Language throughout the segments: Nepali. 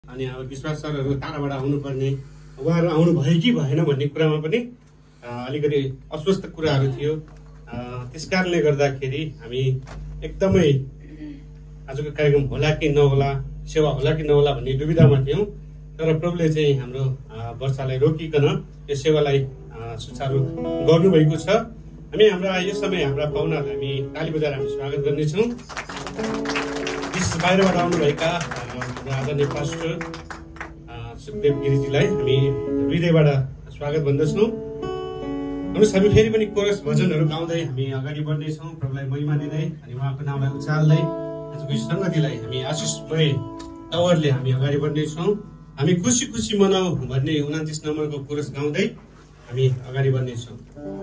अनि अब विश्वास सरहरू टाढाबाट आउनुपर्ने उहाँहरू आउनु भयो कि भएन भन्ने कुरामा पनि अलिकति अस्वस्थ कुराहरू थियो। त्यसकारणले गर्दाखेरि हामी एकदमै आजको कार्यक्रम होला कि नहोला, सेवा होला कि नहोला भन्ने दुविधामा थियौँ। तर प्रभुले चाहिँ हाम्रो वर्षालाई रोकिकन यो सेवालाई सुचारू गर्नुभएको छ। हामी हाम्रा यो समय हाम्रा पाहुनाहरूलाई हामी ताली बजाएर हामी स्वागत गर्नेछौँ। विशेष बाहिरबाट आउनुभएका आदरणीय पास्टर सुखदेव गिरिजीलाई हामी हृदयबाट स्वागत भन्दछौँ। भन्नुहोस्, हामी फेरि पनि कोरस भजनहरू गाउँदै हामी अगाडि बढ्नेछौँ, प्रभुलाई महिमा दिँदै अनि उहाँको नामलाई उचाल्दै आजको सङ्गतिलाई हामी आशिषमय तवरले हामी अगाडि बढ्नेछौँ। हामी खुसी खुसी मनाऊ भन्ने 29 नम्बरको कोरस गाउँदै हामी अगाडि बढ्नेछौँ।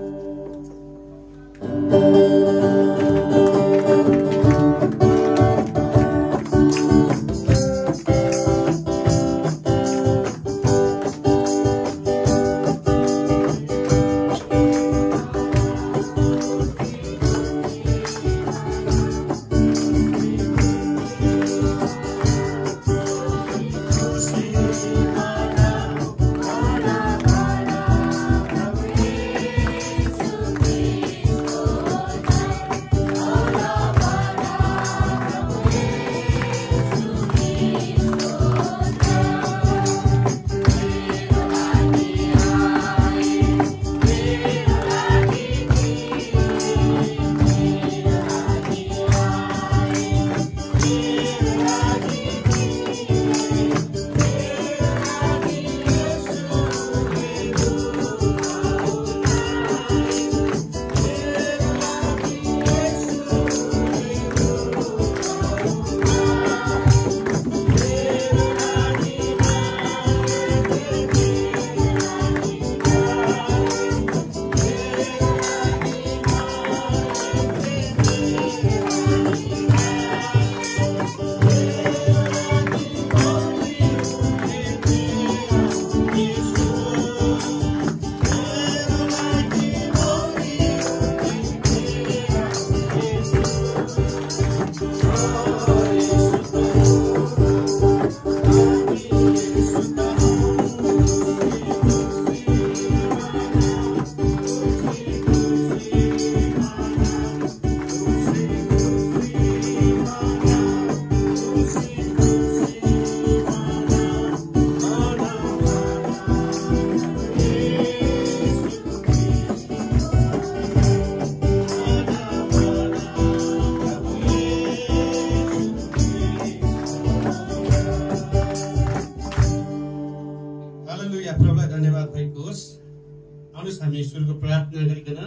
हामी ईश्वरको प्रार्थना गरिकन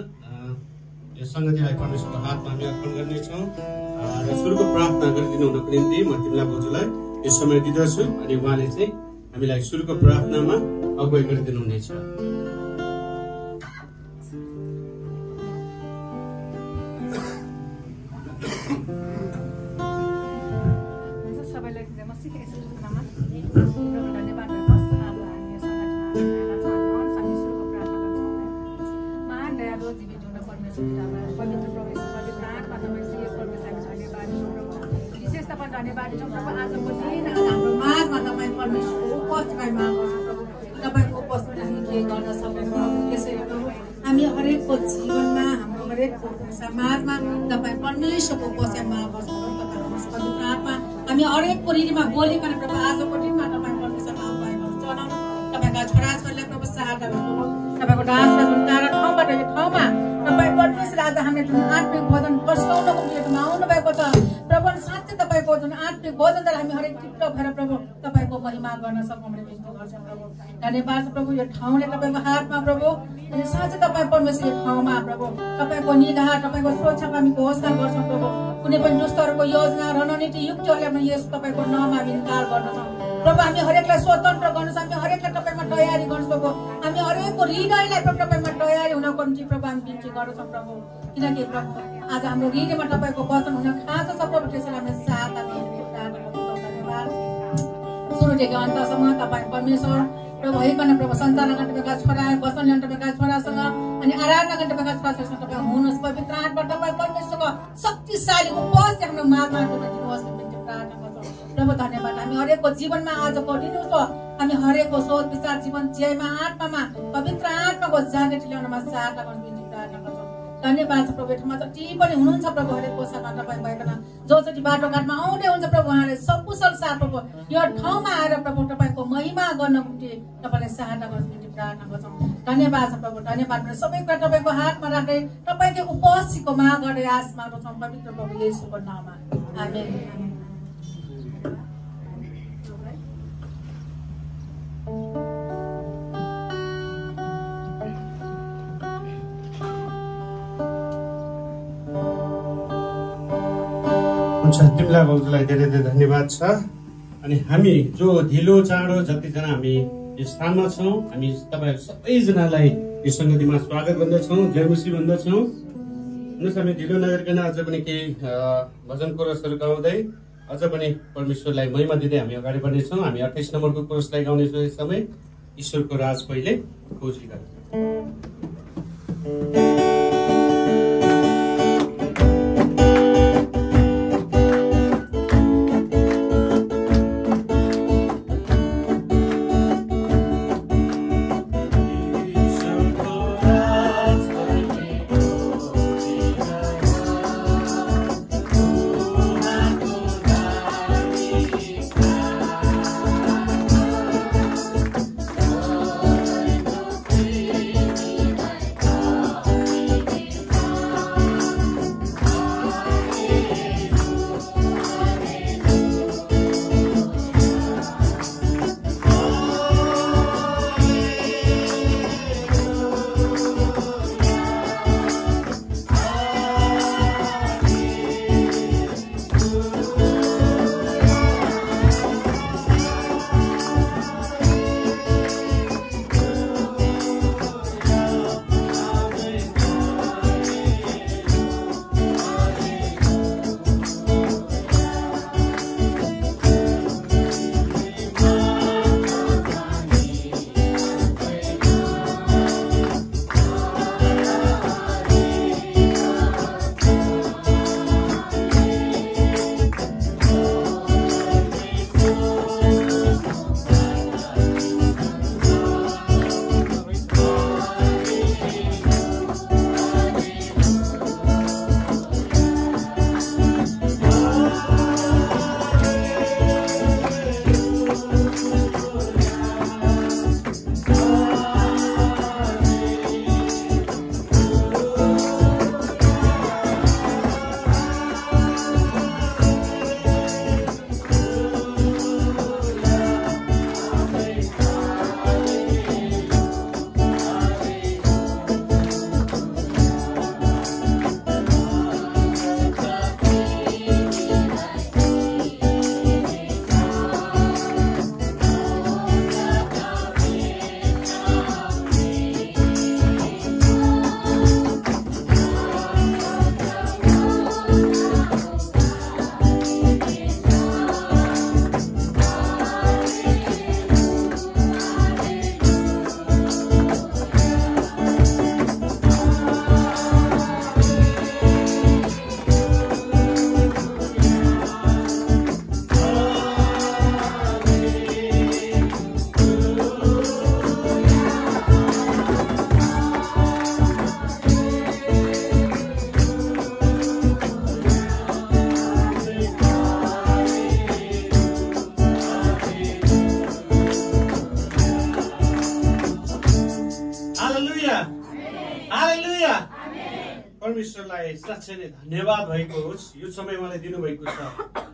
यो सङ्गतिलाई परमेश्वरको हातमा हामी अर्पण गर्नेछौँ र ईश्वरको प्रार्थना गरिदिनु हुनको निम्ति म तिमीलाई बोजूलाई यो समय दिँदछु अनि उहाँले चाहिँ हामीलाई ईश्वरको प्रार्थनामा अगुवाई गरिदिनु हुनेछ। हामी हरेकको जीवनमा हाम्रो हरेक समाजमा तपाईँ परमेश्वरको उपस्थितिमा बस्नुहोस्। पवित्र आत्मा हामी हरेकको ऋणमा बोलिकन प्रभु आजको दिनमा तपाईँ परमेश्वरमा आह्वान जनाउनु। तपाईँका छोराछोरीलाई प्रभु सहायता गर्नु। तपाईँको डाँसमा जुन टाढा ठाउँबाट यो ठाउँमा तपाईँ परमेश्वर आज हामीले जुन आत्मिक भोजन पस्काउनको निम्ति आउनु भएको छ प्रभु, साँच्चै तपाईँको जुन आत्मिक भोजनलाई हामी हरेक चित्त भएर प्रभु तपाईँको महिमा गर्न सकौँ भने विश्वास गर्छौँ प्रभु। धन्यवाद प्रभु, यो ठाउँले तपाईँको हातमा प्रभु अनि साँच्चै तपाईँ परमेश्वर यो ठाउँमा प्रभु तपाईँको निगाह तपाईँको सुरक्षाको हामी घोषणा गर्छौँ प्रभु। कुनै पनि दुष्टहरूको योजना रणनीति युक्तिहरूले पनि यस तपाईँको नाममा इन्कार गर्दछौँ प्रभु। हामी हरेकलाई स्वतन्त्र गर्नुहोस्, हामी हरेकलाई तपाईँमा तयारी गर्नुहोस् प्रभु। हामी हरेकको हृदयलाई तपाईँमा तयारी हुनको निम्ति प्रभु हामी बिन्ती गर्दछौँ प्रभु। किनकि प्रभु आज हाम्रो हृदयमा तपाईँको वचन हुन खाँचो छ प्रभु, त्यसैले हामीले सहायता दिनु। धन्यवाद। सुरुदेखि अन्तसम्म तपाईँ परमेश्वर प्रभु भइकन प्रभु सञ्चालन गर्नुभएका छोरा वचन ल्याउनुभएका छोरासँग अनि आराधना गर्नुभएका छोराछोरीसँग तपाईँ हुनुहोस्। पवित्र आत्मा तपाईँ परमेश्वरको शक्तिशाली उपस्थिति हाम्रो माझमा दिनुहोस्। प्रार्थना गर्छौँ प्रभु धन्यवाद। हामी हरेकको जीवनमा आजको दिनको हामी हरेकको सोच विचार जीवन जियाइमा आत्मामा पवित्र आत्माको जागृति ल्याउनमा सहायता गर्नु बिन्ती प्रार्थना गर्छौँ। धन्यवाद छ प्रभु, ठाउँमा जति पनि हुनुहुन्छ प्रभु हरेकको साथमा तपाईँ भइकन जोचोटि बाटोघाटमा आउँदै हुन्छ प्रभु, उहाँले सकुशल साथ प्रभु यो ठाउँमा आएर प्रभु तपाईँको महिमा गर्नको निम्ति तपाईँले सहायता गर्नु बिन्ती प्रार्थना गर्छौँ। धन्यवाद छ प्रभु, धन्यवाद। सबै कुरा तपाईँको हातमा राख्दै तपाईँको उपस्थितिको माग गर्दै आश माग्दछौँ पवित्र प्रभु येशूको नाममा, आमेन। तिमीलाई भाउजूलाई धेरै धेरै धन्यवाद छ। अनि हामी जो ढिलो चाँडो जतिजना हामी यो स्थानमा छौँ, हामी तपाईँहरू सबैजनालाई यो सङ्गतिमा स्वागत गर्दछौँ, जयमुसी भन्दछौँ। हेर्नुहोस्, हामी ढिलो नगरिकन अझ पनि केही भजन कोरसहरू गाउँदै अझ पनि परमेश्वरलाई महिमा दिँदै हामी अगाडि बढ्नेछौँ। हामी 28 नम्बरको कोरसलाई गाउनेछौँ। यस समय ईश्वरको राज पहिले खोजी गर्छौँ। परमेश्वरलाई साँच्चै नै धन्यवाद भएको होस्। यो समय उहाँले दिनुभएको छ,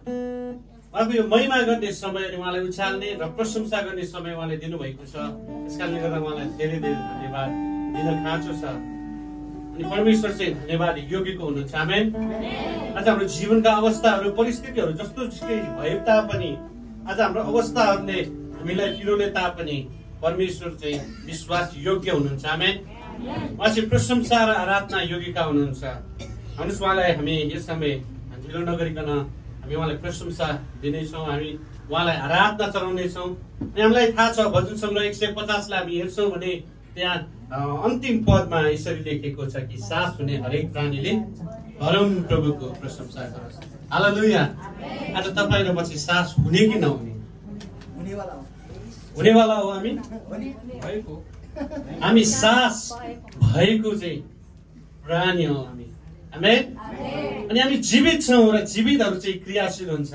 उहाँको यो महिमा गर्ने समय अनि उहाँलाई उछाल्ने र प्रशंसा गर्ने समय उहाँले दिनुभएको छ। यसकारणले गर्दा उहाँलाई धेरै धेरै धन्यवाद दिन खाँचो छ। अनि परमेश्वर चाहिँ धन्यवाद योग्यको हुनुहुन्छ। आमेन। आज हाम्रो जीवनका अवस्थाहरू परिस्थितिहरू जस्तो भए तापनि, आज हाम्रो अवस्थाहरूले हामीलाई पिरोले तापनि परमेश्वर चाहिँ विश्वास योग्य हुनुहुन्छ। आमेन। उहाँ चाहिँ प्रशंसा र आराधना योग्यका हुनुहुन्छ। भन्नुहोस्, उहाँलाई हामी यस समय ढिलो नगरिकन हामी उहाँलाई प्रशंसा दिनेछौँ, हामी उहाँलाई आराधना चलाउनेछौँ। अनि हामीलाई थाहा छ भजन सङ्ग्रह 150लाई हामी हेर्छौँ भने त्यहाँ अन्तिम पदमा यसरी लेखेको छ कि सास हुने हरेक प्राणीले परम प्रभुको प्रशंसा गरोस्। हालेलुया। आज तपाईँ र पछि सास हुने कि नहुने? हुनेवाला हो। हामी भएको, हामी सास भएको चाहिँ प्राणी हो हामी। आमेन। अनि हामी जीवित छौँ र जीवितहरू चाहिँ क्रियाशील हुन्छ।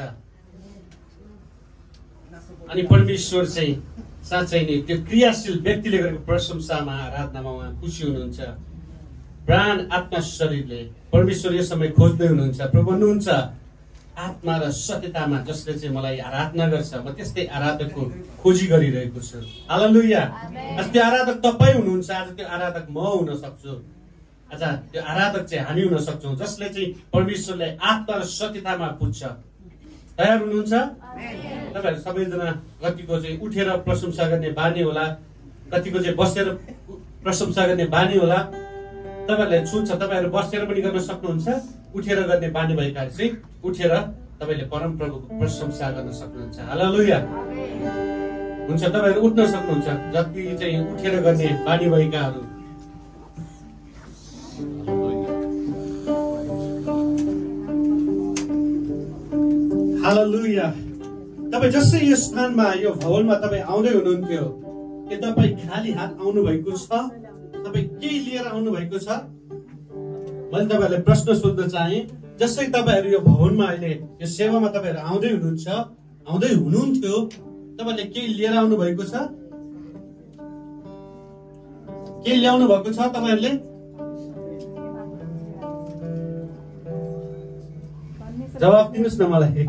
अनि परमेश्वर चाहिँ साँच्चै नै त्यो क्रियाशील व्यक्तिले गरेको प्रशंसामा आराधनामा उहाँ खुसी हुनुहुन्छ। प्राण आत्मा शरीरले परमेश्वर यो समय खोज्दै हुनुहुन्छ। प्रभु भन्नुहुन्छ आत्मा र सत्यतामा जसले चाहिँ मलाई आराधना गर्छ म त्यस्तै आराधकको खोजी गरिरहेको छु। हालेलुया। आज त्यो आराधक तपाईँ हुनुहुन्छ, आज त्यो आराधक म हुन सक्छु, आज त्यो आराधक चाहिँ हामी हुन सक्छौँ जसले चाहिँ परमेश्वरलाई आत्मा र सत्यतामा पुज्छ। तयार हुनुहुन्छ? तपाईँहरू सबैजना कतिको चाहिँ उठेर प्रशंसा गर्ने बानी होला, कतिको चाहिँ बसेर प्रशंसा गर्ने बानी होला। तपाईँहरूलाई छुट छ, तपाईँहरू बसेर पनि गर्न सक्नुहुन्छ, उठेर गर्ने बानी भएकाहरू चाहिँ उठेर तपाईँले परमप्रभुको प्रशंसा गर्न सक्नुहुन्छ। हालेलुया। हुन्छ, तपाईँहरू उठ्न सक्नुहुन्छ जति चाहिँ उठेर गर्ने बानी भएकाहरू। हालेलुया। तपाईँ जसै यो स्थानमा यो भवनमा तपाईँ आउँदै हुनुहुन्थ्यो के तपाईँ खाली हात आउनु भएको छ? तपाईँ केही लिएर आउनु भएको छ? मैले तपाईँहरूलाई प्रश्न सोध्न चाहे, जसै तपाईँहरू यो भवनमा अहिले यो सेवामा तपाईँहरू आउँदै हुनुहुन्थ्यो तपाईँले केही लिएर आउनु भएको छ? केही ल्याउनु भएको छ तपाईँहरूले? जवाब दिनुहोस् न मलाई।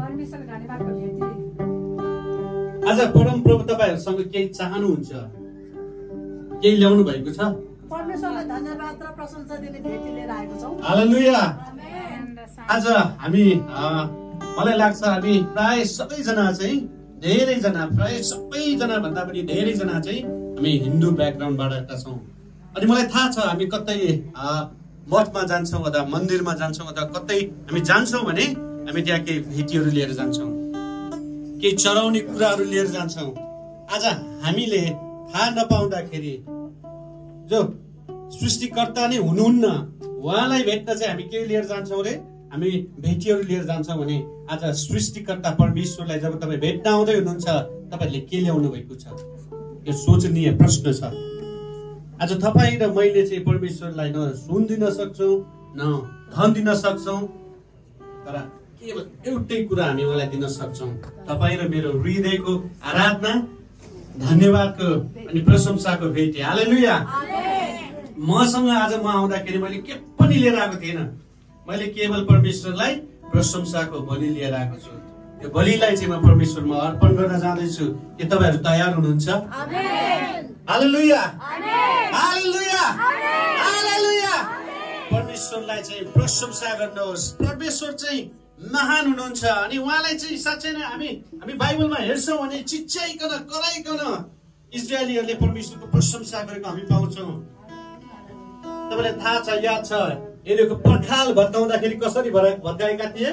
आज परमप्रभु तपाईँहरूसँग केही चाहनुहुन्छ, केही ल्याउनु भएको छ? परमेश्वरलाई धन्यवाद र प्रशंसा दिने भेटी लिएर आएको छौँ। हालेलुया। आज हामी मलाई लाग्छ हामी प्राय सबैजना चाहिँ प्राय सबैजना भन्दा पनि धेरैजना चाहिँ हामी हिन्दू ब्याकग्राउन्डबाट छौँ। अनि मलाई थाहा छ हामी कतै मठमा जान्छौँ अथवा मन्दिरमा जान्छौँ अथवा कतै हामी जान्छौँ भने हामी त्यहाँ केही भेटीहरू लिएर जान्छौँ, केही चढाउने कुराहरू लिएर जान्छौँ। आज हामीले थाहा नपाउँदाखेरि जो सृष्टिकर्ता नै हुनुहुन्न उहाँलाई भेट्न चाहिँ हामी के लिएर जान्छौँ रे? हामी भेटीहरू लिएर जान्छौँ भने आज सृष्टिकर्ता परमेश्वरलाई जब तपाईँ भेट्न आउँदै हुनुहुन्छ तपाईँले के ल्याउनु भएको छ? यो सोचनीय प्रश्न छ। आज तपाईँ र मैले चाहिँ परमेश्वरलाई न सुन दिन सक्छौँ न धन दिन सक्छौँ, तर केवल एउटै कुरा हामी उहाँलाई दिन सक्छौँ, तपाईँ र मेरो हृदयको आराधना, धन्यवादको अनि प्रशंसाको भेटी। हालेलुया। मसँग आज म आउँदाखेरि मैले के पनि लिएर आएको थिएन, मैले केवल परमेश्वरलाई प्रशंसाको बलि लिएर आएको छु। त्यो बलिलाई चाहिँ म परमेश्वरमा अर्पण गर्न जाँदैछु। के तपाईँहरू तयार हुनुहुन्छ? हालेलुया। हालेलुया। हालेलुया। परमेश्वरलाई चाहिँ प्रशंसा गर्नुहोस्। परमेश्वर चाहिँ महान हुनुहुन्छ अनि उहाँलाई चाहिँ साँच्चै नै हामी बाइबलमा हेर्छौँ भने चिच्याइकन कराइकन इजरायलीहरूले परमेश्वरको प्रशंसा गरेको हामी पाउँछौँ। तपाईँलाई थाहा छ, याद छ यिनीहरूको पर्खाल भत्काउँदाखेरि कसरी भत्काएका थिए?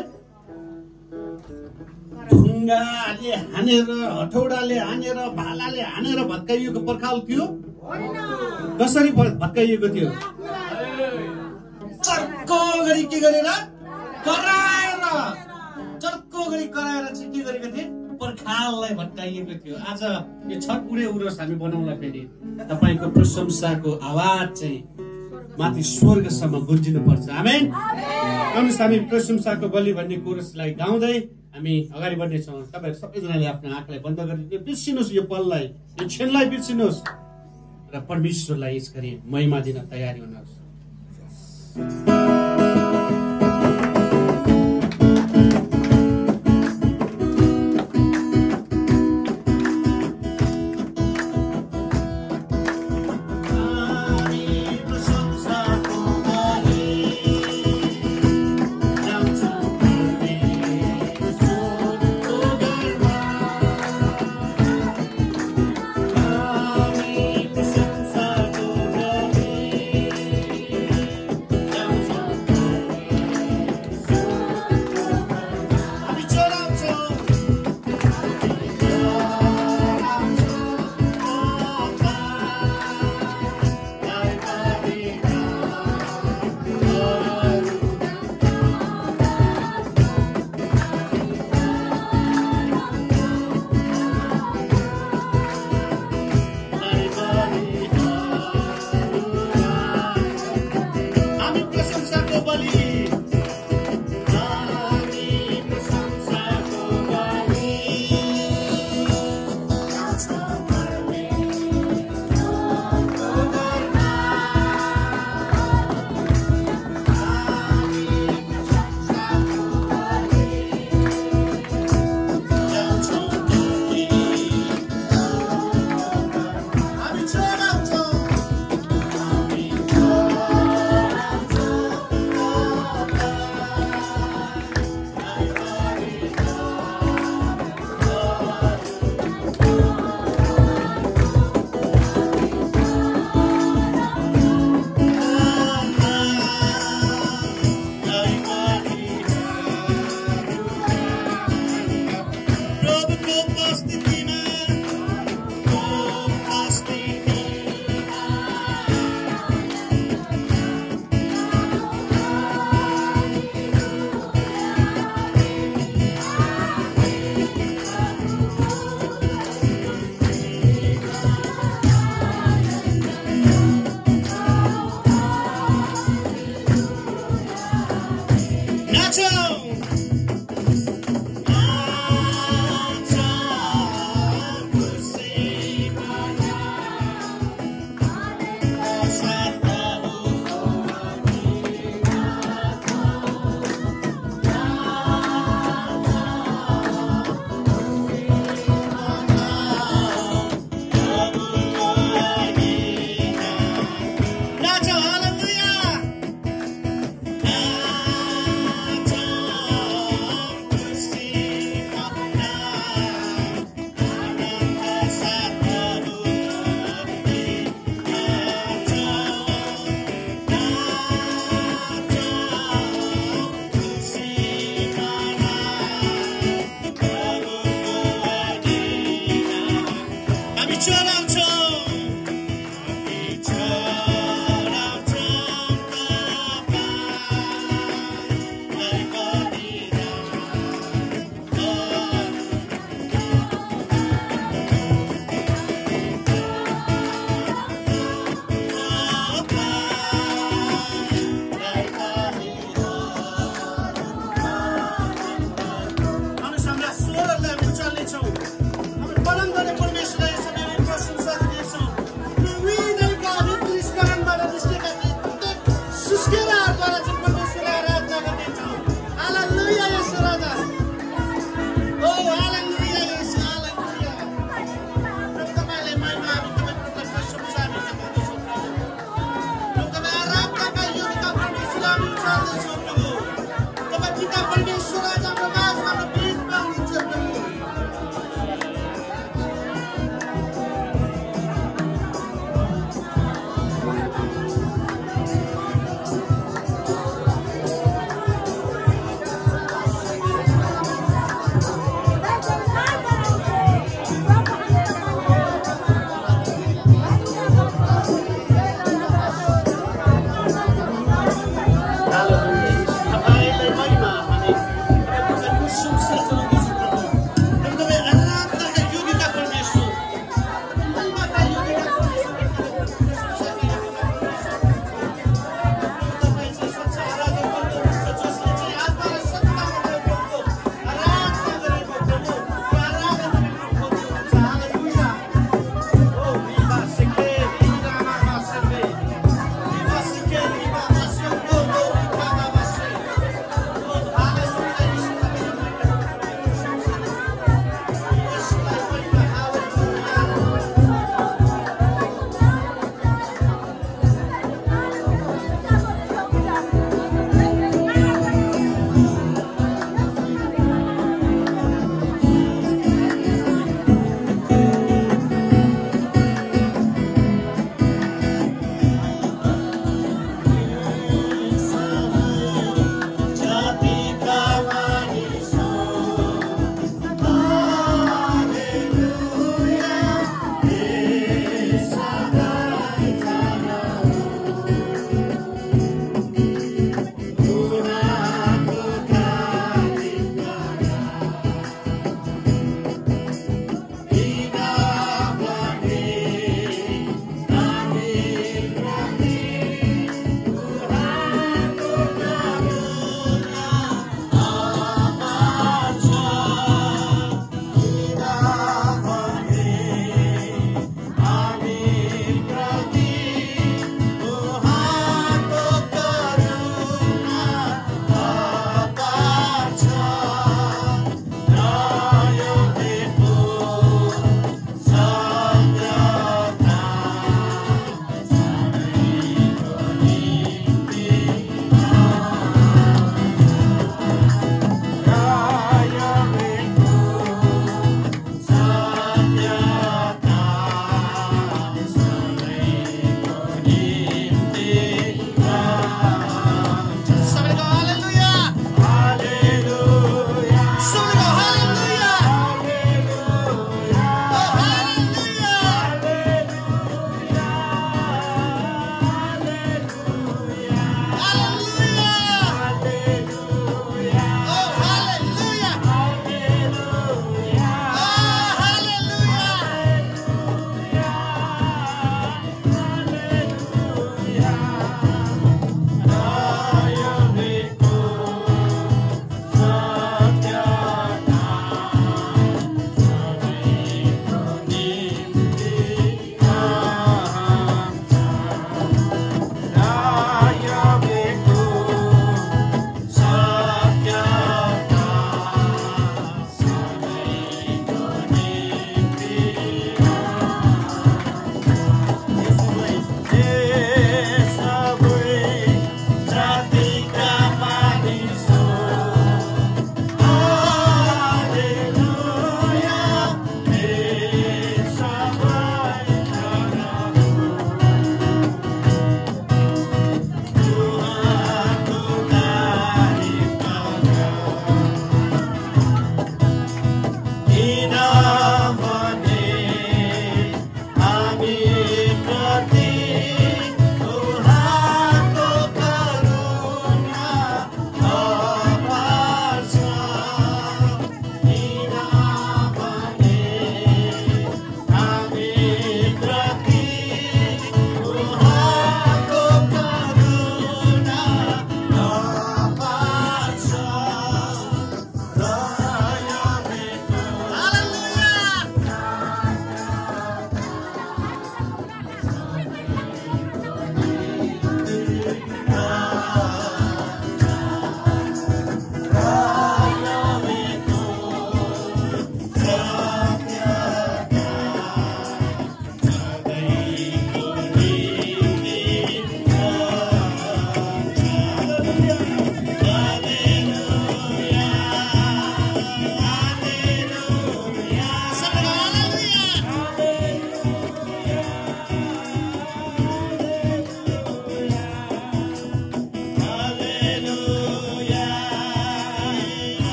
ढुङ्गाले हानेर, हथौडाले हानेर, भालाले हानेर भत्काइएको पर्खाल थियो। कसरी भत्काइएको थियो? चर्को गरी के गरेर? कराएर, चर्को गरी कराएर चाहिँ के गरेको थिए? पर्खाललाई भत्काइएको थियो। आज यो छठ पुरै उरोस हामी बनाउँला फेरि तपाईँको प्रशंसाको आवाज चाहिँ माथि स्वर्गसम्म गुन्जिनु पर्छ। आमेन। आउनुहोस् हामी प्रशंसाको बलि भन्ने कोरसलाई गाउँदै हामी अगाडि बढ्नेछौँ। तपाईँहरू सबैजनाले आफ्नो आँखालाई बन्द गरिदिनु, बिर्सिनुहोस् यो पललाई, यो क्षणलाई बिर्सिनुहोस् र परमेश्वरलाई यसरी महिमा दिन तयारी हुनुहोस्।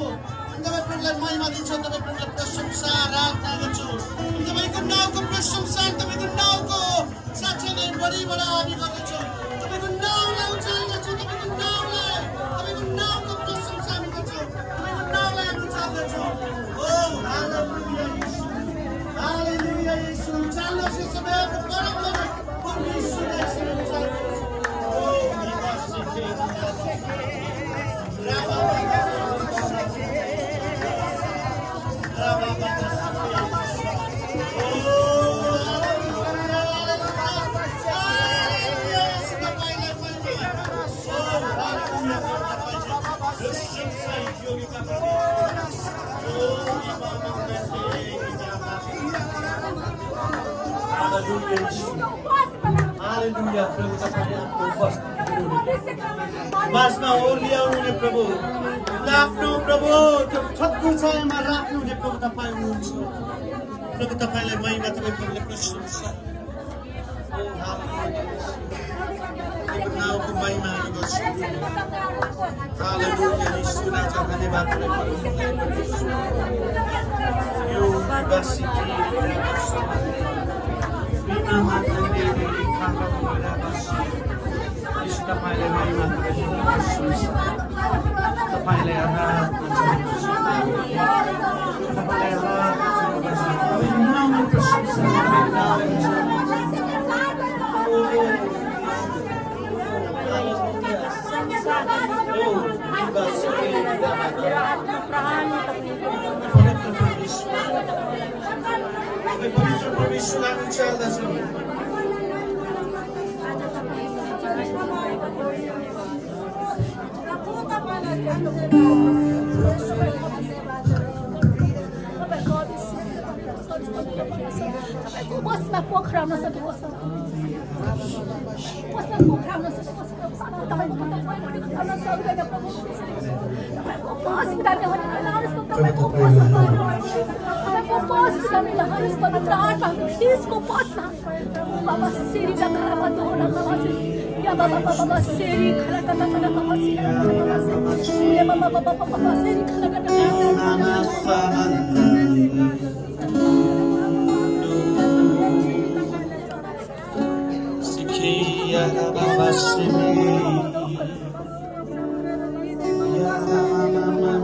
तपाईँ प्रभुलाई महिमा दिन्छौँ, तपाईँ प्रभुलाई प्रशंसा आराधना गर्छौँ। तपाईँको नाउँको प्रशंसा, तपाईँको नाउँको साँच्चै नै बढी हामी गर्दछौँ। तपाईँको नाउँलाई उचाइ गर्छौँ, तपाईँको नाउँको प्रशंसा हामी गर्छौँ, तपाईँको नाउँलाई हामी चाल्दछौँ। ओ हालेलुया येशू, हालेलुया येशू, चाल्नुहोस् यो समय परमबाट परमेश्वरलाई चाल्नुहोस्। ओ निवासी हालेलुया प्रभु तपाईले आफ्नो उपस्थिति माझमा ओर्ल्याउनुहुने प्रभु आफ्नो प्रभु त्यो छतको छायामा राख्नुहुने प्रभु तपाईँ हुनुहुन्छ। प्रभु तपाईँलाई महिमा, तपाईँ प्रभुले प्रशंसा, नाउँको महिमा हामी गर्छौँ। हालेलुया येशू राजा धन्यवाद यो निवासी तपाईँलाई महिमा, तपाईँलाई पवित्र परमेश्वरलाई उचाल्दछौँ। बसमा पोखराउन सकेको छ, बसमा पोखराउन सकेको छ, तपाईँको सक्दैन प्रभु, तपाईँको हस्पिटलले लानुहोस्, तपाईँको हस्पिटलले लानुहोस्, पवित्र आत्माको त्यसको बसमा बाबा सेरी खरा मत होला या बाबा बाबा सेरी खरा खरा खरा बाबा सेरी या बाबा बाबा बाबा सेरी खरा खरा Ya Baba Sini, Ya Mama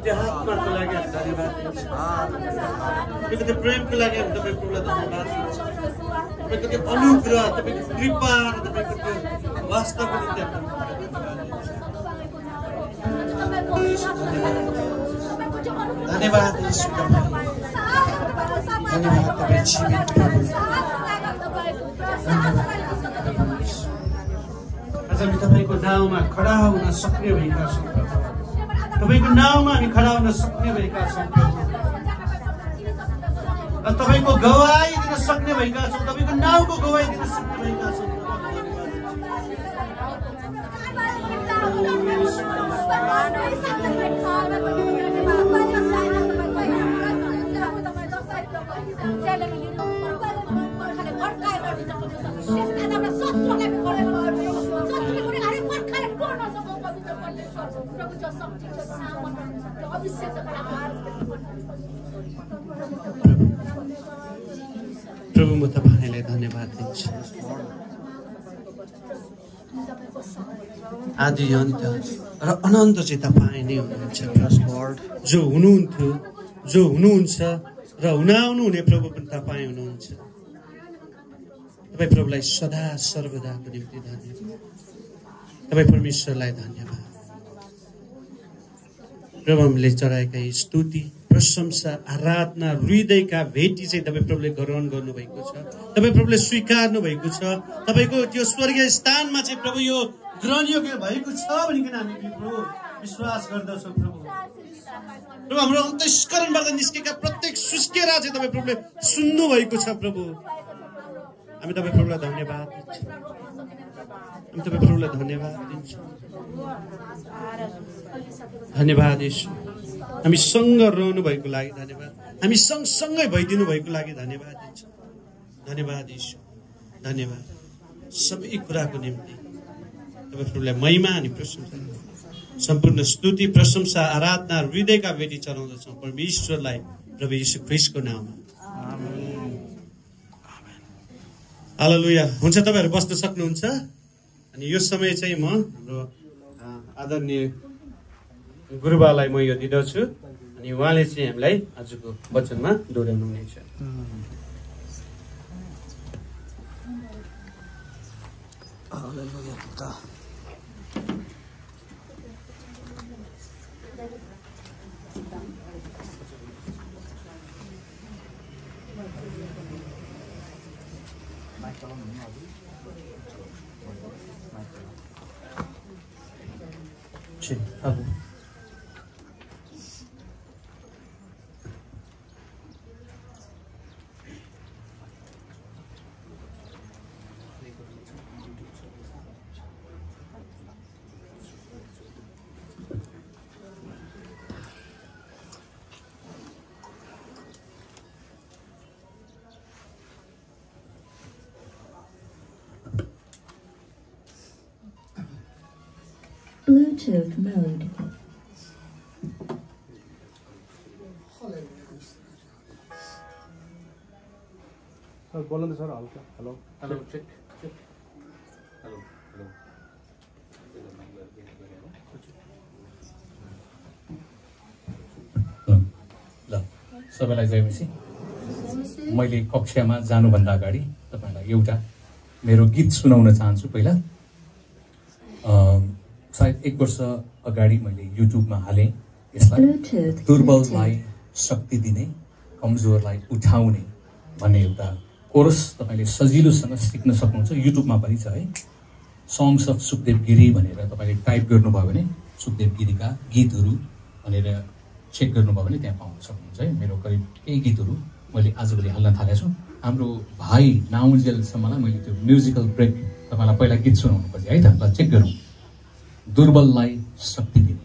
त्यो हातमाको लागि हामी धन्यवाद दिन्छौँ। तपाईँको त्यो प्रेमको लागि हामी तपाईँ प्रभुलाई धन्यवाद दिन्छौँ। तपाईँको त्यो अनुग्रह, तपाईँको कृपा र तपाईँको त्यो वास्तवको निम्ति हामी धन्यवाद दिन्छौँ। धन्यवाद तपाईँ जीवित आज हामी तपाईँको नाउँमा खडा हुन सक्ने भएका छौँ। तपाईँको नाउँमा हामी खडा हुन सक्ने भएका छौँ र तपाईँको गवाई दिन सक्ने भएका छौँ। तपाईँको नाउँको गवाई दिन सक्ने भएका छौँ। प्रभु म तपाईँलाई धन्यवाद दिन्छु। आदि अन्त र अनन्त चाहिँ तपाईँ नै हुनुहुन्छ लर्ड। जो हुनुहुन्थ्यो, जो हुनुहुन्छ र हुनाउनु हुने प्रभु पनि तपाईँ हुनुहुन्छ। तपाईँ प्रभुलाई सदा सर्वदाको निम्ति धन्यवाद। तपाईँ परमेश्वरलाई धन्यवाद। प्रभु हामीले चढाएका यी स्तुति, प्रशंसा, आराधना, हृदयका भेटी चाहिँ तपाईँ प्रभुले ग्रहण गर्नुभएको छ। तपाईँ प्रभुले स्वीकार्नु भएको छ। तपाईँको त्यो स्वर्गीय स्थानमा चाहिँ प्रभु यो ग्रहण योग्य भएको छ भनिकन हामी प्रभु विश्वास गर्दछौँ। प्रभु हाम्रो अन्तस्करणबाट निस्केका प्रत्येक सुस्केरा चाहिँ तपाईँ प्रभुले सुन्नु भएको छ। प्रभु हामी तपाईँ प्रभुलाई धन्यवाद दिन्छौँ। हामी तपाईँ प्रभुलाई धन्यवाद दिन्छौँ। धन्यवाद येशू। हामी सँग रहनु भएको लागि धन्यवाद। हामी सँगसँगै भइदिनु भएको लागि धन्यवाद दिन्छौँ। धन्यवाद येशू, धन्यवाद। सबै कुराको निम्ति तपाईँ प्रभुलाई महिमा अनि प्रशंसा, सम्पूर्ण स्तुति, प्रशंसा, आराधना, हृदयका भेटी चढाउँदछौँ परमेश्वरलाई प्रभु यीशु ख्रीष्टको नाममा। हालेलुया। हुन्छ, तपाईँहरू बस्न सक्नुहुन्छ। अनि यो समय चाहिँ म हाम्रो आदरणीय गुरुबालाई म यो दिँदछु अनि उहाँले चाहिँ हामीलाई आजको वचनमा दोहोऱ्याउनु हुनेछ। Bluetooth mode. सर बोल्नु त सर हल्का। Hello hello check check. Hello hello. ल सबैलाई जय मसी। मैले कक्षामा जानुभन्दा अगाडि तपाईँलाई एउटा मेरो गीत सुनाउन चाहन्छु। पहिला सायद 1 वर्ष अगाडि मैले युट्युबमा हालेँ यसलाई। दुर्बललाई शक्ति दिने, कमजोरलाई उठाउने भन्ने एउटा कोरस तपाईँले सजिलोसँग सिक्न सक्नुहुन्छ। युट्युबमा पनि छ है। सङ्ग्स अफ सुखदेव गिरी भनेर तपाईँले टाइप गर्नुभयो भने सुखदेव गिरीका गीतहरू भनेर चेक गर्नुभयो भने त्यहाँ पाउन सक्नुहुन्छ है। मेरो करिब केही गीतहरू मैले आजभोलि हाल्न थालेको छु। हाम्रो भाइ नाउन्जेलसम्मलाई मैले त्यो म्युजिकल ब्रेक तपाईँलाई पहिला गीत सुनाउनु पर्छ है त। ल चेक गरौँ। दुर्बललाई शक्ति दिने।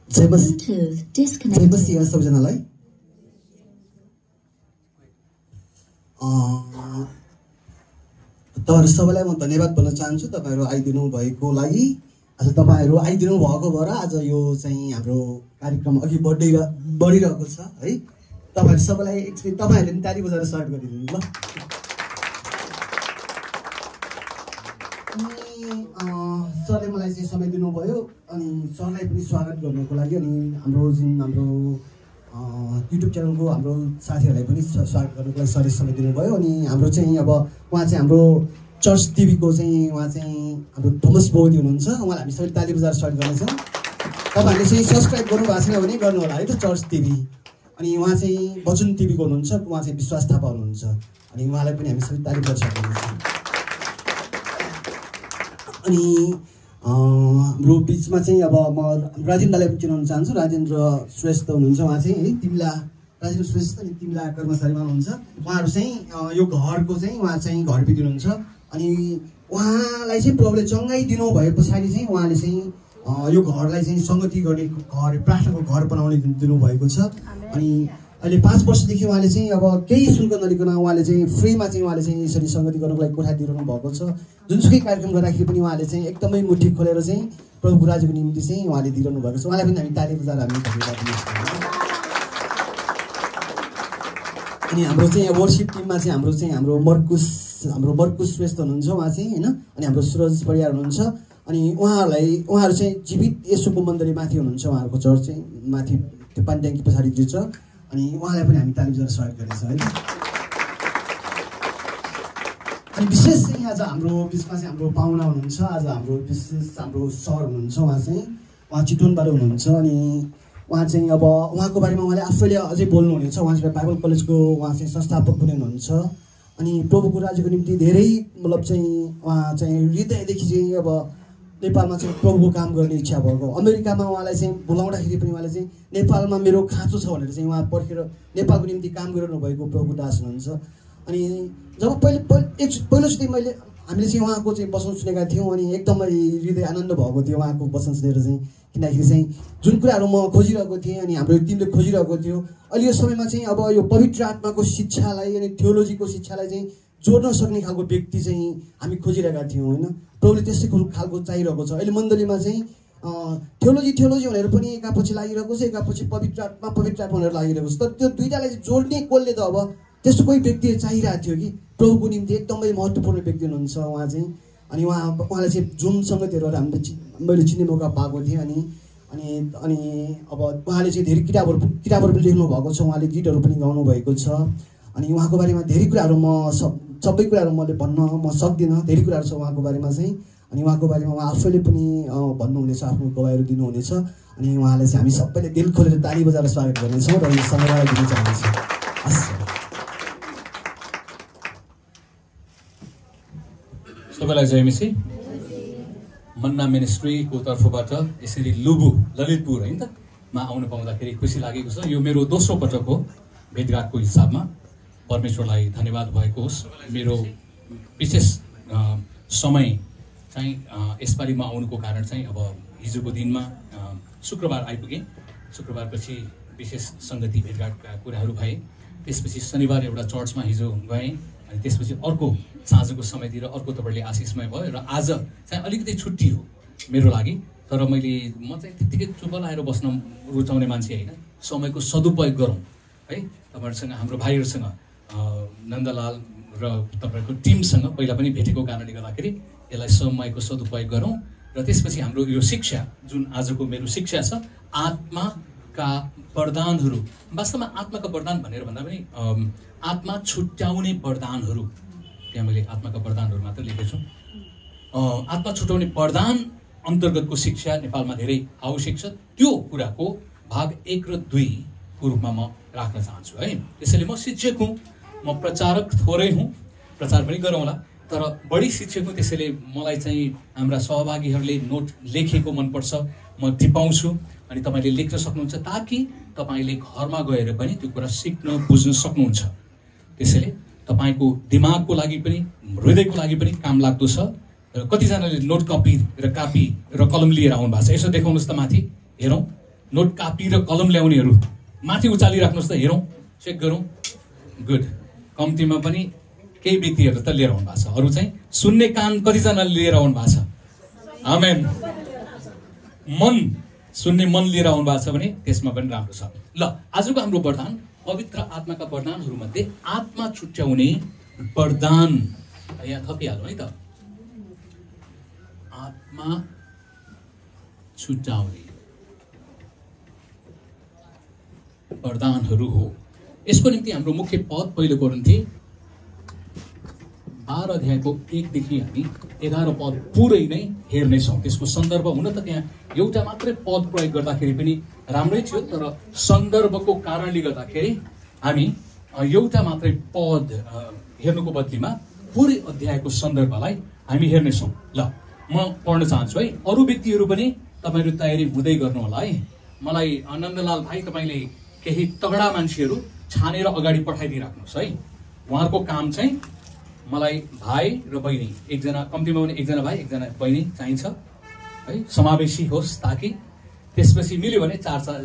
जय सबैजनालाई तपाईँहरू सबैलाई म धन्यवाद भन्न चाहन्छु तपाईँहरू आइदिनु भएको लागि। आज तपाईँहरू आइदिनु भएको भएर आज यो चाहिँ हाम्रो कार्यक्रम अघि बढिरहेको छ है। तपाईँहरू सबैलाई एकचोटि तपाईँहरूले पनि ताली बजाएर स्वागत गरिदिनु ल। अनि सरले मलाई चाहिँ समय दिनुभयो अनि सरलाई पनि स्वागत गर्नुको लागि अनि हाम्रो युट्युब च्यानलको हाम्रो साथीहरूलाई पनि स्वागत गर्नुको लागि सरले समय दिनुभयो। अनि हाम्रो चाहिँ अब उहाँ चाहिँ हाम्रो चर्च टिभीको चाहिँ उहाँ चाहिँ हाम्रो थोमस बोधी हुनुहुन्छ। उहाँलाई हामी सबै ताली बजाएर स्वागत गर्नेछौँ। तपाईँहरूले चाहिँ सब्सक्राइब गर्नुभएको छैन भने गर्नु होला है त चर्च टिभी। अनि उहाँ चाहिँ वचन टिभीको हुनुहुन्छ, उहाँ चाहिँ विश्वास थापा हुनुहुन्छ। अनि उहाँलाई पनि हामी सबै ताली बजाएर स्वागत गर्नेछौँ। अनि हाम्रो बिचमा चाहिँ अब म राजेन्द्रलाई पनि चिनाउन चाहन्छु। राजेन्द्र श्रेष्ठ हुनुहुन्छ उहाँ चाहिँ है, तिम्ला राजेन्द्र श्रेष्ठ अनि तिम्ला कर्मचारीमा हुनुहुन्छ। उहाँहरू चाहिँ यो घरको चाहिँ उहाँ चाहिँ घर बिदिनुहुन्छ। अनि उहाँलाई चाहिँ प्रभुले चङ्गाइ दिनु भए पछाडि चाहिँ उहाँले चाहिँ यो घरलाई चाहिँ सङ्गति गर्ने घर, प्रार्थनाको घर बनाउने दिनुभएको छ। अनि अहिले 5 वर्षदेखि उहाँले चाहिँ अब केही शुल्क नलिकन उहाँले चाहिँ फ्रीमा चाहिँ उहाँले चाहिँ यसरी सङ्गति गर्नको लागि कोठा दिइरहनु भएको छ। जुनसुकै कार्यक्रम गर्दाखेरि पनि उहाँले चाहिँ एकदमै मुठी खोलेर चाहिँ प्रभुको राज्यको निम्ति चाहिँ उहाँले दिइरहनु भएको छ। उहाँलाई पनि हामी ताली बजाएर हामी धन्यवाद दिन्छौँ। अनि हाम्रो चाहिँ वर्सिप टिममा चाहिँ हाम्रो मर्कुस श्रेष्ठ हुनुहुन्छ उहाँ चाहिँ होइन। अनि हाम्रो सुरज परियार हुनुहुन्छ। अनि उहाँहरू चाहिँ जीवित येशूको मन्दिर माथि हुनुहुन्छ। उहाँहरूको चर्च चाहिँ माथि त्यो पानी ट्याङ्की पछाडि छ। अनि उहाँलाई पनि हामी ताली बजाएर स्वागत गर्नेछौँ है। अनि विशेष चाहिँ आज हाम्रो बिचमा चाहिँ हाम्रो पाहुना हुनुहुन्छ। आज हाम्रो विशेष हाम्रो सर हुनुहुन्छ, उहाँ चितवनबाट हुनुहुन्छ। अनि उहाँ चाहिँ अब उहाँको बारेमा उहाँले आफैले अझै बोल्नुहुनेछ। उहाँ चाहिँ बाइबल कलेजको उहाँ चाहिँ संस्थापक पनि हुनुहुन्छ। अनि प्रभुको राज्यको निम्ति धेरै मतलब चाहिँ उहाँ चाहिँ हृदयदेखि चाहिँ अब नेपालमा चाहिँ प्रभुको काम गर्ने इच्छा भएको। अमेरिकामा उहाँलाई चाहिँ बोलाउँदाखेरि पनि उहाँले चाहिँ नेपालमा मेरो खाँचो छ भनेर चाहिँ उहाँ पर्खेर नेपालको निम्ति काम गरिरहनु भएको प्रभुको दास हुनुहुन्छ। अनि जब पहिलोचोटि हामीले चाहिँ उहाँको चाहिँ वचन सुनेका थियौँ अनि एकदमै हृदय आनन्द भएको थियो उहाँको वचन सुनेर चाहिँ। किनकि चाहिँ जुन कुराहरू म खोजिरहेको थिएँ अनि हाम्रो टिमले खोजिरहेको थियो, अहिले यो समयमा चाहिँ अब यो पवित्र आत्माको शिक्षालाई अनि थियोलोजीको शिक्षालाई चाहिँ जोड्न सक्ने खालको व्यक्ति चाहिँ हामी खोजिरहेका थियौँ होइन। प्रभुले त्यस्तै खालको चाहिरहेको छ। अहिले मण्डलीमा चाहिँ थियोलोजी भनेर पनि एकापछि लागिरहेको छ, एकापछि पवित्र आत्मा भनेर लागिरहेको छ। तर त्यो दुईटालाई जोड्ने कसले त अब त्यस्तो कोही व्यक्ति चाहिरहेको थियो कि प्रभुको निम्ति एकदमै महत्त्वपूर्ण व्यक्ति हुनुहुन्छ उहाँ चाहिँ। अनि उहाँलाई चाहिँ जुन सङ्गतिहरू मैले चिन्ने मौका पाएको थिएँ। अनि अब उहाँले चाहिँ धेरै किताबहरू पनि लेख्नु भएको छ। उहाँले गीतहरू पनि गाउनु भएको छ। अनि उहाँको बारेमा धेरै कुराहरू सबै कुराहरू मैले भन्न म सक्दिनँ, धेरै कुराहरू छ उहाँको बारेमा चाहिँ। अनि उहाँको बारेमा उहाँ आफैले पनि भन्नुहुनेछ, आफ्नो गवाईहरू दिनुहुनेछ। अनि उहाँलाई चाहिँ हामी सबैले दिल खोलेर ताली बजाएर स्वागत गर्नेछौँ र समय दिन चाहन्छु। सबैलाई जय मसी। मन्ना मिनिस्ट्रीको तर्फबाट यसरी ललितपुर होइन त मा आउनु पाउँदाखेरि खुसी लागेको छ। यो मेरो दोस्रो पटक हो भेटघाटको हिसाबमा। परमेश्वरलाई धन्यवाद भएको होस्। मेरो विशेष समय चाहिँ यसपालि म आउनुको कारण चाहिँ अब हिजोको दिनमा शुक्रबार आइपुगेँ। शुक्रबारपछि विशेष सङ्गति भेटघाटका कुराहरू भए। त्यसपछि शनिबार एउटा चर्चमा हिजो गएँ। अनि त्यसपछि अर्को साँझको समयतिर अर्को तपाईँले आशिषमय भयो। र आज चाहिँ अलिकति छुट्टी हो मेरो लागि। तर म चाहिँ त्यत्तिकै चुप लाएर बस्न रुचाउने मान्छे होइन। समयको सदुपयोग गरौँ है। तपाईँहरूसँग हाम्रो भाइहरूसँग नन्दलाल र तपाईँहरूको टिमसँग पहिला पनि भेटेको कारणले गर्दाखेरि यसलाई समयको सदुपयोग गरौँ। र त्यसपछि हाम्रो यो शिक्षा जुन आजको मेरो शिक्षा छ आत्माका वरदानहरू। वास्तवमा आत्माका वरदान भनेर भन्दा पनि आत्मा छुट्याउने वरदानहरू। त्यहाँ मैले आत्माका वरदानहरू मात्र लेखेको छु। आत्मा छुट्याउने वरदान अन्तर्गतको शिक्षा नेपालमा धेरै आवश्यक छ। त्यो कुराको भाग 1 र 2 को रूपमा म राख्न चाहन्छु है। त्यसैले म शिक्षक हुँ, म प्रचारक थोरै हुँ, प्रचार पनि गरौँला तर बढी शिक्षक हुँ। त्यसैले मलाई चाहिँ हाम्रा सहभागीहरूले नोट लेखेको मनपर्छ, म टिपाउँछु अनि तपाईँले लेख्न सक्नुहुन्छ ताकि तपाईँले घरमा गएर पनि त्यो कुरा सिक्न बुझ्न सक्नुहुन्छ। त्यसैले तपाईँको दिमागको लागि पनि हृदयको लागि पनि काम लाग्दो छ। र कतिजनाले नोट कपी र कलम लिएर आउनु भएको छ। यसो देखाउनुहोस् त माथि हेरौँ। नोट कापी र कलम ल्याउनेहरू माथि उचालिराख्नुहोस् त, हेरौँ, चेक गरौँ। गुड। कम्तीमा पनि केही व्यक्तिहरू त लिएर आउनु भएको छ, अरू चाहिँ सुन्ने कान कतिजनाले लिएर आउनु भएको छ? आमेन। मन, सुन्ने मन लिएर आउनु भएको छ भने त्यसमा पनि राम्रो छ। ल, आजको हाम्रो वरदान पवित्र आत्माका वरदानहरू मध्ये आत्मा छुट्याउने वरदान यहाँ थपिहालौँ है त। आत्मा छुट्याउने वरदानहरू हो। यसको निम्ति हाम्रो मुख्य पद पहिलो कोरिन्थी 12 अध्यायको 1 देखि हामी 11 पद पुरै नै हेर्नेछौँ। त्यसको सन्दर्भ हुन त त्यहाँ एउटा मात्रै पद प्रयोग गर्दाखेरि पनि राम्रै थियो, तर सन्दर्भको कारणले गर्दाखेरि हामी एउटा मात्रै पद हेर्नुको बदलीमा पुरै अध्यायको सन्दर्भलाई हामी हेर्नेछौँ। ल, म पढ्न चाहन्छु है। अरू व्यक्तिहरू पनि तपाईँहरू तयारी हुँदै गर्नु होला है। मलाई नन्दलाल भाइ, तपाईँले केही तगडा मान्छेहरू छानेर अगाडि पठाइदिइराख्नुहोस् है। उहाँहरूको काम चाहिँ मलाई भाइ र बहिनी, एकजना, कम्तीमा पनि एकजना भाइ एकजना बहिनी चाहिन्छ है, समावेशी होस्, ताकि त्यसपछि मिल्यो भने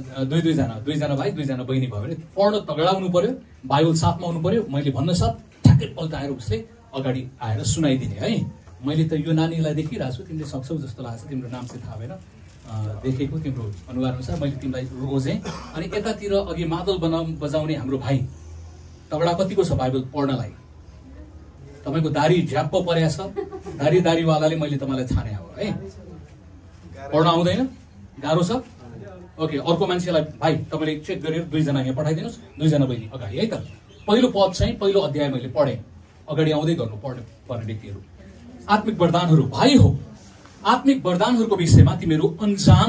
2-2जना भाइ 2जना बहिनी भयो भने पढ्न तगडा हुनु पर्यो, बाइबल साथमा हुनु पर्यो। मैले भन्न साथ ठ्याक्कै पल्टाएर उसले अगाडि आएर सुनाइदिने है। मैले त यो नानीलाई देखिरहेको छु, तिमीले सक्छौ जस्तो लाग्छ, तिम्रो नाम चाहिँ थाहा भएन, देखेको तिम्रो अनुहार अनुसार मैले तिमीलाई रोजेँ। अनि यतातिर अघि मादल बजाउने हाम्रो भाइ तगडा कतिको छ बाइबल पढ्नलाई? तपाईँको दारी झ्याप्प परेको छ, दारीवालाले मैले तपाईँलाई छाने हो है। पढ्न आउँदैन, गाह्रो छ। ओके, अर्को मान्छेलाई भाइ तपाईँले चेक गरेर 2जना यहाँ पठाइदिनुहोस्, 2जना बहिनी अगाडि है त। पहिलो पद चाहिँ पहिलो अध्याय मैले पढेँ, अगाडि आउँदै गर्नु पर्ने व्यक्तिहरू। आत्मिक वरदानहरू। भाइ हो, आत्मिक वरदानहरूको विषयमा तिमीहरू अनजान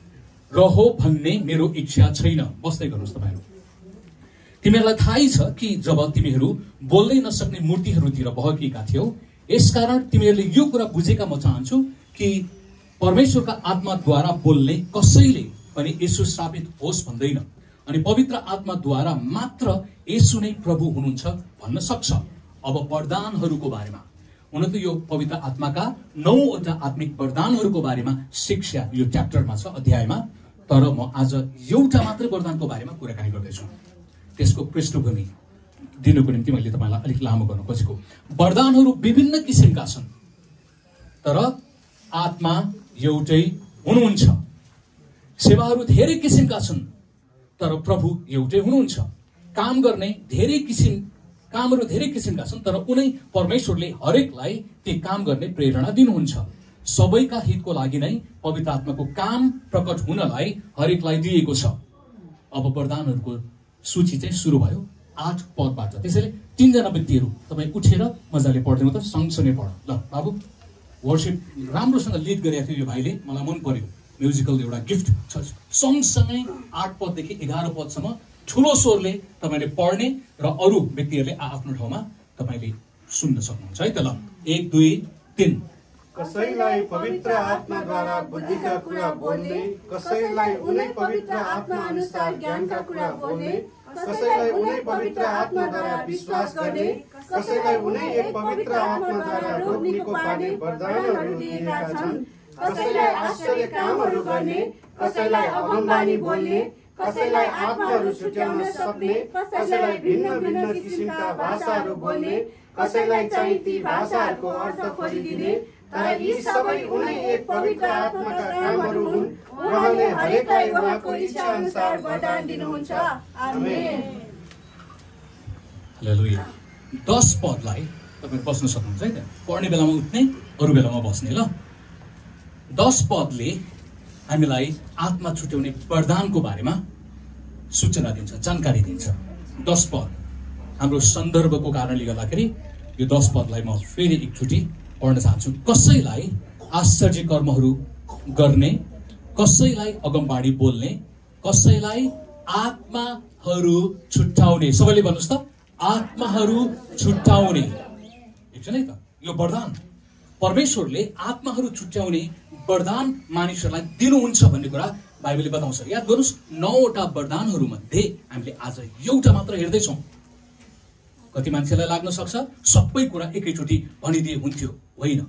रहो भन्ने मेरो इच्छा छैन। बस्दै गर्नुहोस् तपाईँहरू। तिमीहरूलाई थाहै छ कि जब तिमीहरू बोल्दै नसक्ने मूर्तिहरूतिर बहकिएका थियौ, यसकारण तिमीहरूले यो कुरा बुझेका म चाहन्छु कि परमेश्वरका आत्माद्वारा बोल्ने कसैले पनि येशू स्थापित होस् भन्दैन, अनि पवित्र आत्माद्वारा मात्र येशू नै प्रभु हुनुहुन्छ भन्न सक्छ। अब वरदानहरूको बारेमा, हुन त यो पवित्र आत्माका 9वटा आत्मिक वरदानहरूको बारेमा शिक्षा यो च्याप्टरमा छ, अध्यायमा। तर म आज एउटा मात्रै वरदानको बारेमा कुराकानी गर्दैछु। त्यसको पृष्ठभूमि दिनुको निम्ति मैले तपाईँलाई अलिक लामो गर्न खोजेको। वरदानहरू विभिन्न किसिमका छन्, तर आत्मा एउटै हुनुहुन्छ। सेवाहरू धेरै किसिमका छन्, तर प्रभु एउटै हुनुहुन्छ। कामहरू धेरै किसिमका छन्, तर उनै परमेश्वरले हरेकलाई ती काम गर्ने प्रेरणा दिनुहुन्छ। सबैका हितको लागि नै पवित्र आत्माको काम प्रकट हुनलाई हरेकलाई दिएको छ। अब वरदानहरूको सूची चाहिँ सुरु भयो 8 पदबाट। त्यसैले 3जना व्यक्तिहरू तपाईँ उठेर मजाले पढ्दिनु त, सँगसँगै पढ। ल बाबु, वर्शिप राम्रोसँग लिड गरेको थियो यो भाइले, मलाई मन पर्यो। म्युजिकल एउटा गिफ्ट छ। सँगसँगै 8 पददेखि 11 पदसम्म ठुलो स्वरले तपाईँले पढ्ने र अरू व्यक्तिहरूले आफ्नो ठाउँमा तपाईँले सुन्न सक्नुहुन्छ है त। ल, 1 2 3। कसैलाई पवित्र आत्माद्वारा बुद्धिका कुरा बोल्ने, कसैलाई उनै पवित्र आत्मा अनुसार ज्ञानका कुरा बोल्ने, कसैलाई उनै पवित्र आत्माद्वारा विश्वास गर्ने, कसैलाई उनै एक पवित्र आत्माद्वारा रोग निको पार्ने वरदानहरू दिएका छन्, कसैलाई आश्चर्य कामहरू गर्ने, कसैलाई अगमबानी बोल्ने, कसैलाई आत्माहरू छुट्याउन सक्ने, कसैलाई भिन्न भिन्न किसिमका भाषाहरू बोल्ने, कसैलाई चाहिँ ती भाषाहरूको अर्थ खोजिदिने। तर यी सबै उनै एक पवित्र आत्माका कामहरू हुन्। उहाँले हरेकलाई उहाँको इच्छा अनुसार वरदान दिनुहुन्छ। आमेन। हालेलुया। 10 पदलाई तपाईँ बस्न सक्नुहुन्छ है त। पढ्ने बेलामा उठ्ने, अरू बेलामा बस्ने। ल, 10 पदले हामीलाई आत्मा छुट्याउने वरदानको बारेमा सूचना दिन्छ, जानकारी दिन्छ। 10 पद हाम्रो सन्दर्भको कारणले गर्दाखेरि यो 10 पदलाई म फेरि एकचोटि पढ्न चाहन्छु। कसैलाई आश्चर्य कर्महरू गर्ने, कसैलाई अगमबाडी बोल्ने, कसैलाई आत्माहरू छुट्याउने। सबैले भन्नुहोस् त, आत्माहरू छुट्याउने। एकछिन है त, यो वरदान परमेश्वरले आत्माहरू छुट्याउने वरदान मानिसहरूलाई दिनुहुन्छ भन्ने कुरा बाइबलले बताउँछ। याद गर्नुहोस्, 9वटा वरदानहरू मध्ये हामीले आज एउटा मात्र हेर्दैछौँ। कति मान्छेलाई लाग्न सक्छ सबै कुरा एकैचोटि भनिदिए हुन्थ्यो, होइन।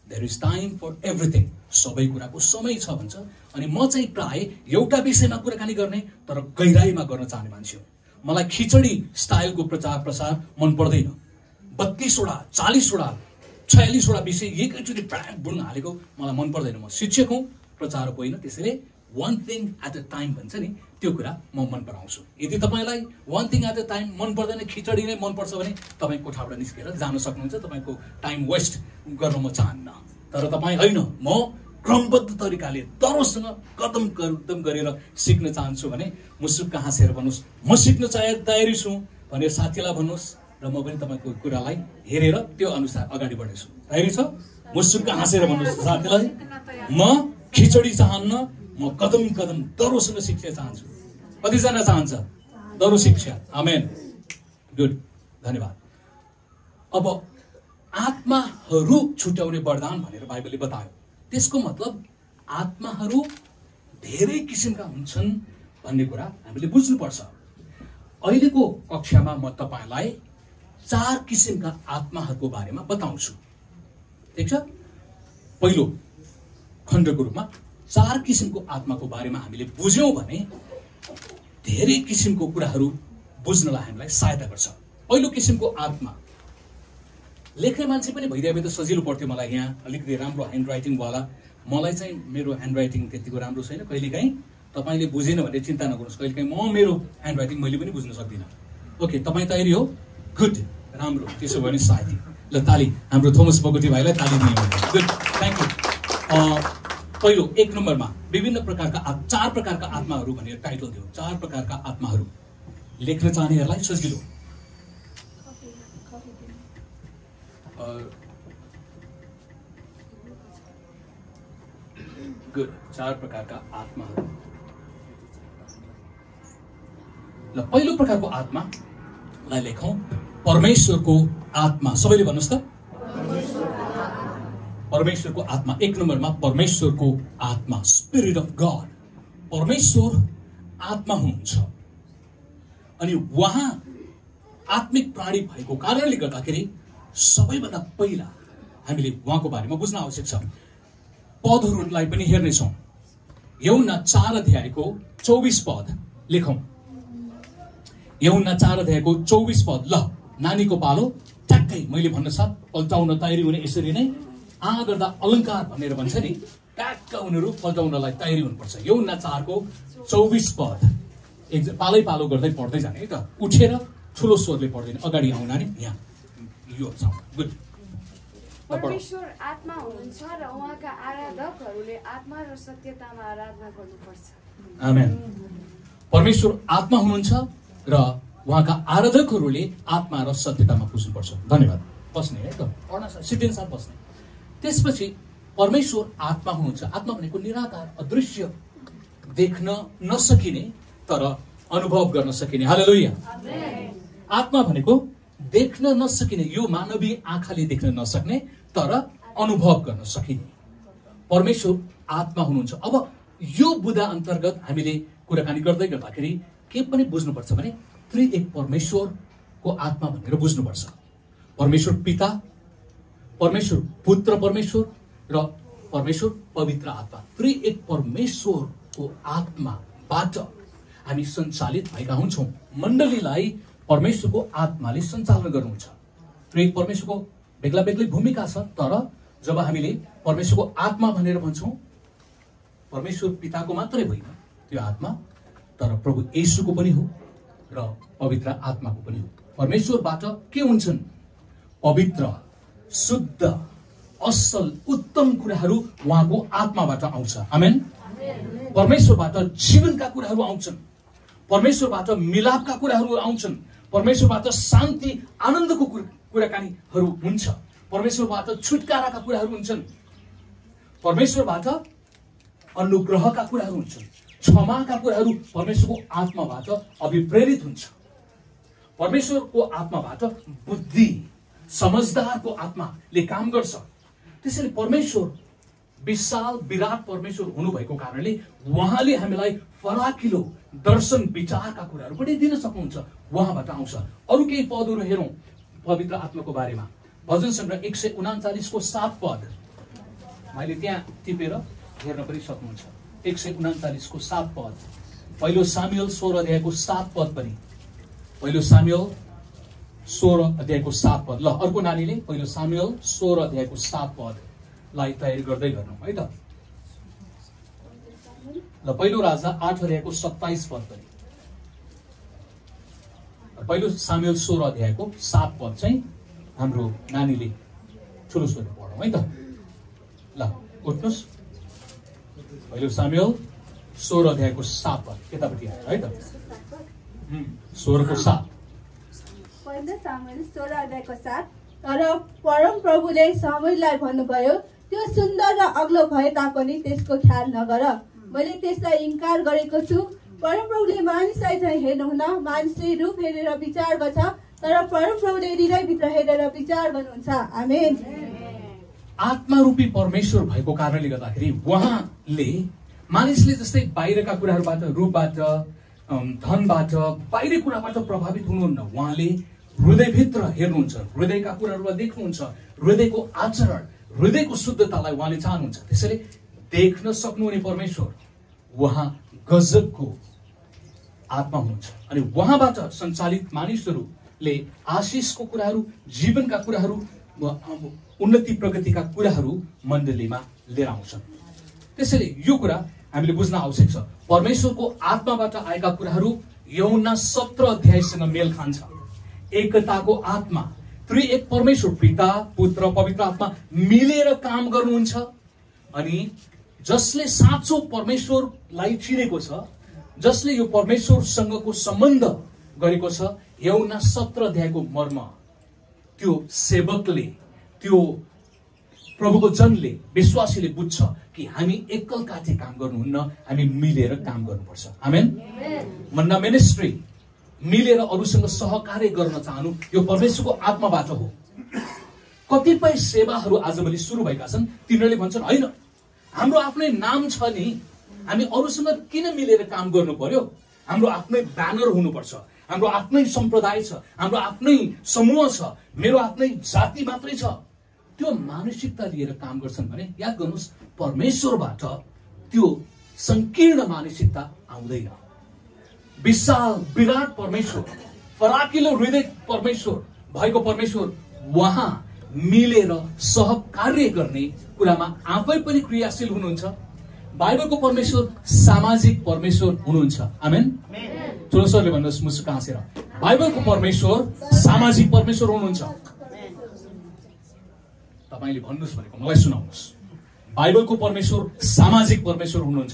There is time for everything, सबै कुराको समय छ भन्छ। अनि म चाहिँ प्राय एउटा विषयमा कुराकानी गर्ने तर गहिराईमा गर्न चाहने मान्छे हो। मलाई खिचडी स्टाइलको प्रचार प्रसार मन पर्दैन। 32 वटा 40 वटा 46 वटा विषय एकैचोटि ब्याग बुढ्न हालेको मलाई मन पर्दैन। म शिक्षक हुँ, प्रचारक होइन। त्यसैले one thing at a time भन्छ नि, त्यो कुरा म मन पराउँछु। यदि तपाईलाई one thing at a time मन पर्दैन, खिचडी नै मन पर्छ भने तपाईँ कोठाबाट निस्केर जान सक्नुहुन्छ। तपाईँको टाइम वेस्ट गर्न म चाहन्न। तर तपाईँ होइन, म क्रमबद्ध तरिकाले तरोसँग कदम कदम गरेर सिक्न चाहन्छु भने मुसुक्क हाँसेर भन्नुहोस् म सिक्न तयारी छु भनेर साथीलाई भन्नुहोस् र म पनि तपाईँको कुरालाई हेरेर त्यो अनुसार अगाडि बढ्नेछु। तयारी छ? मुसुक्क हाँसेर भन्नुहोस् साथीलाई, म खिचडी चाहन्न, म कदम कदम दरोसँग शिक्षा चाहन्छु। कतिजना चाहन्छ दरो शिक्षा? आमेन, गुड, धन्यवाद। अब आत्माहरू छुट्याउने वरदान भनेर बाइबलले बतायो। त्यसको मतलब आत्माहरू धेरै किसिमका हुन्छन् भन्ने कुरा हामीले बुझ्नुपर्छ। अहिलेको कक्षामा म तपाईलाई 4 किसिमका आत्माहरूको बारेमा बताउँछु। ठिक छ? पहिलो खण्डको रूपमा 4 किसिमको आत्माको बारेमा हामीले बुझ्यौं भने धेरै किसिमको कुराहरू बुझ्नलाई हामीलाई सहायता गर्छ। पहिलो किसिमको आत्मा, लेख्ने मान्छे पनि भइदिए त सजिलो पर्थ्यो मलाई। यहाँ अलिकति राम्रो ह्यान्ड राइटिङ वाला, मलाई चाहिँ मेरो ह्यान्ड राइटिङ त्यतिको राम्रो छैन। कहिलेकाहीँ तपाईँले बुझेन भने चिन्ता नगर्नुहोस्, कहिलेकाहीँ म मेरो ह्यान्ड राइटिङ मैले पनि बुझ्न सक्दिनँ। ओके, तपाईँ तयारी हो? गुड, राम्रो। त्यसो भने साथी ल ताली हाम्रो थोमस बोगटी भाइलाई ताली दिनु। Good, thank you. पहिलो 1 नम्बरमा विभिन्न प्रकारका 4 प्रकारका आत्माहरू भनेर टाइटल दियो। 4 प्रकारका आत्माहरू लेख्न चाहनेहरूलाई सजिलो। गुड, 4 प्रकारका आत्माहरू। ल पहिलो प्रकारको आत्मालाई लेखौं, परमेश्वरको आत्मा। सबैले भन्नुहोस् त, परमेश्वरको आत्मा। 1 नम्बरमा परमेश्वरको आत्मा, स्पिरिट अफ गॉड। परमेश्वर आत्मा हुनुहुन्छ अनि उहाँ आत्मिक प्राणी भएको कारणले गर्दाखेरि सबैभन्दा पहिला हामीले उहाँको बारेमा बुझ्न आवश्यक छ। पदहरूलाई पनि हेर्नेछौँ। यूहन्ना 4 अध्यायको 24 पद लेखौं। यूहन्ना 4 अध्यायको 24 पद। ल नानीको पालो, ट्याक्कै मैले भन्न साथ पल्टाउन तयारी हुने। यसरी नै गर्दा अलङ्कार भनेर भन्छ नि, ट्याक्क उनीहरू पल्टाउनलाई तयारी हुनुपर्छ। यूहन्ना 4 को 24 पद पालै पालो गर्दै पढ्दै जाने है त। उठेर ठुलो स्वरले पढ्दैन, अगाडि आउन नि। यहाँ यो छ। गुड। परमेश्वर आत्मा हुनुहुन्छ र उहाँका आराधकहरूले आत्मा र सत्यतामा आराधना गर्नुपर्छ। आमेन। परमेश्वर आत्मा हुनुहुन्छ र उहाँका आराधकहरूले आत्मा र सत्यतामा पुज्नुपर्छ। धन्यवाद। बस्ने है त, पढ्न सिद्धिन साथ बस्ने। त्यसपछि परमेश्वर आत्मा हुनुहुन्छ। आत्मा भनेको निराकार, अदृश्य, देख्न नसकिने तर अनुभव गर्न सकिने। हालेलुया। आत्मा भनेको देख्न नसकिने, यो मानवीय आँखाले देख्न नसक्ने तर अनुभव गर्न सकिने। परमेश्वर आत्मा हुनुहुन्छ। अब यो बुदा अन्तर्गत हामीले कुराकानी गर्दै गर्दाखेरि के पनि बुझ्नुपर्छ भने त्रिएक परमेश्वरको आत्मा भनेर बुझ्नुपर्छ। परमेश्वर पिता, परमेश्वर पुत्र परमेश्वर र परमेश्वर पवित्र आत्मा। त्रिएक परमेश्वरको आत्माबाट हामी सञ्चालित भएका हुन्छौँ। मण्डलीलाई परमेश्वरको आत्माले सञ्चालन गर्नुहुन्छ। त्रिएक परमेश्वरको बेग्ला बेग्लै भूमिका छ, तर जब हामीले परमेश्वरको आत्मा भनेर भन्छौँ, परमेश्वर पिताको मात्रै होइन त्यो आत्मा, तर प्रभु येशूको पनि हो र पवित्र आत्माको पनि हो। परमेश्वरबाट के हुन्छन्? पवित्र, शुद्ध, असल, उत्तम कुराहरू उहाँको आत्माबाट आउँछ। आमेन। परमेश्वरबाट जीवनका कुराहरू आउँछन्, परमेश्वरबाट मिलापका कुराहरू आउँछन्, परमेश्वरबाट शान्ति आनन्दको कुराकानीहरू हुन्छ, परमेश्वरबाट छुटकाराका कुराहरू हुन्छन्, परमेश्वरबाट अनुग्रहका कुराहरू हुन्छन्, क्षमाका कुराहरू परमेश्वरको आत्माबाट अभिप्रेरित हुन्छ। परमेश्वरको आत्माबाट बुद्धि, समझदारको आत्माले काम गर्छ। त्यसैले परमेश्वर विशाल विराट परमेश्वर हुनुभएको कारणले उहाँले हामीलाई फराकिलो दर्शन विचारका कुराहरू पनि दिन सक्नुहुन्छ। उहाँबाट आउँछ। अरू केही पदहरू हेरौँ पवित्र आत्माको बारेमा। भजन सङ्ग्रह 139 को 7 पद। मैले त्यहाँ टिपेर हेर्न पनि सक्नुहुन्छ। 139 को 7 पद, पहिलो सामुएल 16 अध्यायको 7 पद पनि, पहिलो सामुएल 16 अध्यायको 7 पद। ल अर्को नानीले पहिलो सामुएल 16 अध्यायको 7 पदलाई तयारी गर्दै गर्नु है त। ल पहिलो राजा 8 अध्यायको 27 पद पनि, पहिलो सामुएल 16 अध्यायको 7 पद चाहिँ हाम्रो नानीले ठुलो स्वरले पढौँ है त। ल उठ्नुहोस्, पहिलो सामुएल 16 अध्यायको 7 पद यतापट्टि आयो है त। 16 को 7। पहिलो सामुएल 16 अध्यायको 7। तर परम प्रभुले सामुएललाई भन्नुभयो, त्यो सुन्दर र अग्लो भए तापनि त्यसको ख्याल नगर, मैले त्यसलाई इन्कार गरेको छु। परम प्रभुले मानिसलाई चाहिँ हेर्नुहुन्न, मानिसले रूप हेरेर विचार गर्छ, तर परम प्रभुले हृदयभित्र हेरेर विचार गर्नुहुन्छ। आमेन। आत्मा रूपी परमेश्वर भएको कारणले गर्दाखेरि उहाँले मानिसले जस्तै बाहिरका कुराहरूबाट, रूपबाट, धनबाट, बाहिरी कुराबाट प्रभावित हुनुहुन्न। उहाँले हृदयभित्र हेर्नुहुन्छ, हृदयका कुराहरूलाई देख्नुहुन्छ, हृदयको आचरण, हृदयको शुद्धतालाई उहाँले चाहनुहुन्छ। त्यसैले देख्न सक्नुहुने परमेश्वर उहाँ गजबको आत्मा हुनुहुन्छ अनि उहाँबाट सञ्चालित मानिसहरूले आशिषको कुराहरू, जीवनका कुराहरू, उन्नति प्रगतिका कुराहरू मण्डलीमा लिएर आउँछन्। त्यसैले यो कुरा हामीले बुझ्न आवश्यक छ। परमेश्वरको आत्माबाट आएका कुराहरू यूहन्ना 17 अध्यायसँग मेल खान्छ। एकताको आत्मा, त्रिएक परमेश्वर पिता, पुत्र, पवित्र आत्मा मिलेर काम गर्नुहुन्छ अनि जसले साँचो परमेश्वरलाई चिनेको छ, जसले यो परमेश्वरसँगको सम्बन्ध गरेको छ, यूहन्ना 17 अध्यायको मर्म त्यो सेवकले, त्यो प्रभुको जनले, विश्वासीले बुझ्छ कि हामी एकल काटे काम गर्नुहुन्न, हामी मिलेर काम गर्नुपर्छ। आमेन। मन्ना मिनिस्ट्री मिलेर अरूसँग सहकार्य गर्न चाहनु यो परमेश्वरको आत्माबाट हो। कतिपय सेवाहरू आजभोलि सुरु भएका छन्, तिनीहरूले भन्छन् होइन हाम्रो आफ्नै नाम छ नि, हामी अरूसँग किन मिलेर काम गर्नु पर्यो, हाम्रो आफ्नै ब्यानर हुनुपर्छ, हाम्रो आफ्नै सम्प्रदाय छ, हाम्रो आफ्नै समूह छ, मेरो आफ्नै जाति मात्रै छ। त्यो मानसिकता लिएर काम गर्छन् भने याद गर्नुहोस्, परमेश्वरबाट त्यो संकीर्ण मानसिकता आउँदैन। विशाल विराट परमेश्वर, फराकिलो हृदय परमेश्वर भएको परमेश्वर उहाँ मिलेर सहकार्य गर्ने कुरामा आफै पनि क्रियाशील हुनुहुन्छ। बाइबलको परमेश्वर सामाजिक परमेश्वर हुनुहुन्छ। आमेन। ठुलो स्वरले भन्नुहोस् मुसुक हाँसेर, बाइबलको परमेश्वर सामाजिक परमेश्वर हुनुहुन्छ। तपाईले भन्नुहोस् भनेको मलाई सुनाउनुहोस्, बाइबलको परमेश्वर सामाजिक परमेश्वर हुनुहुन्छ।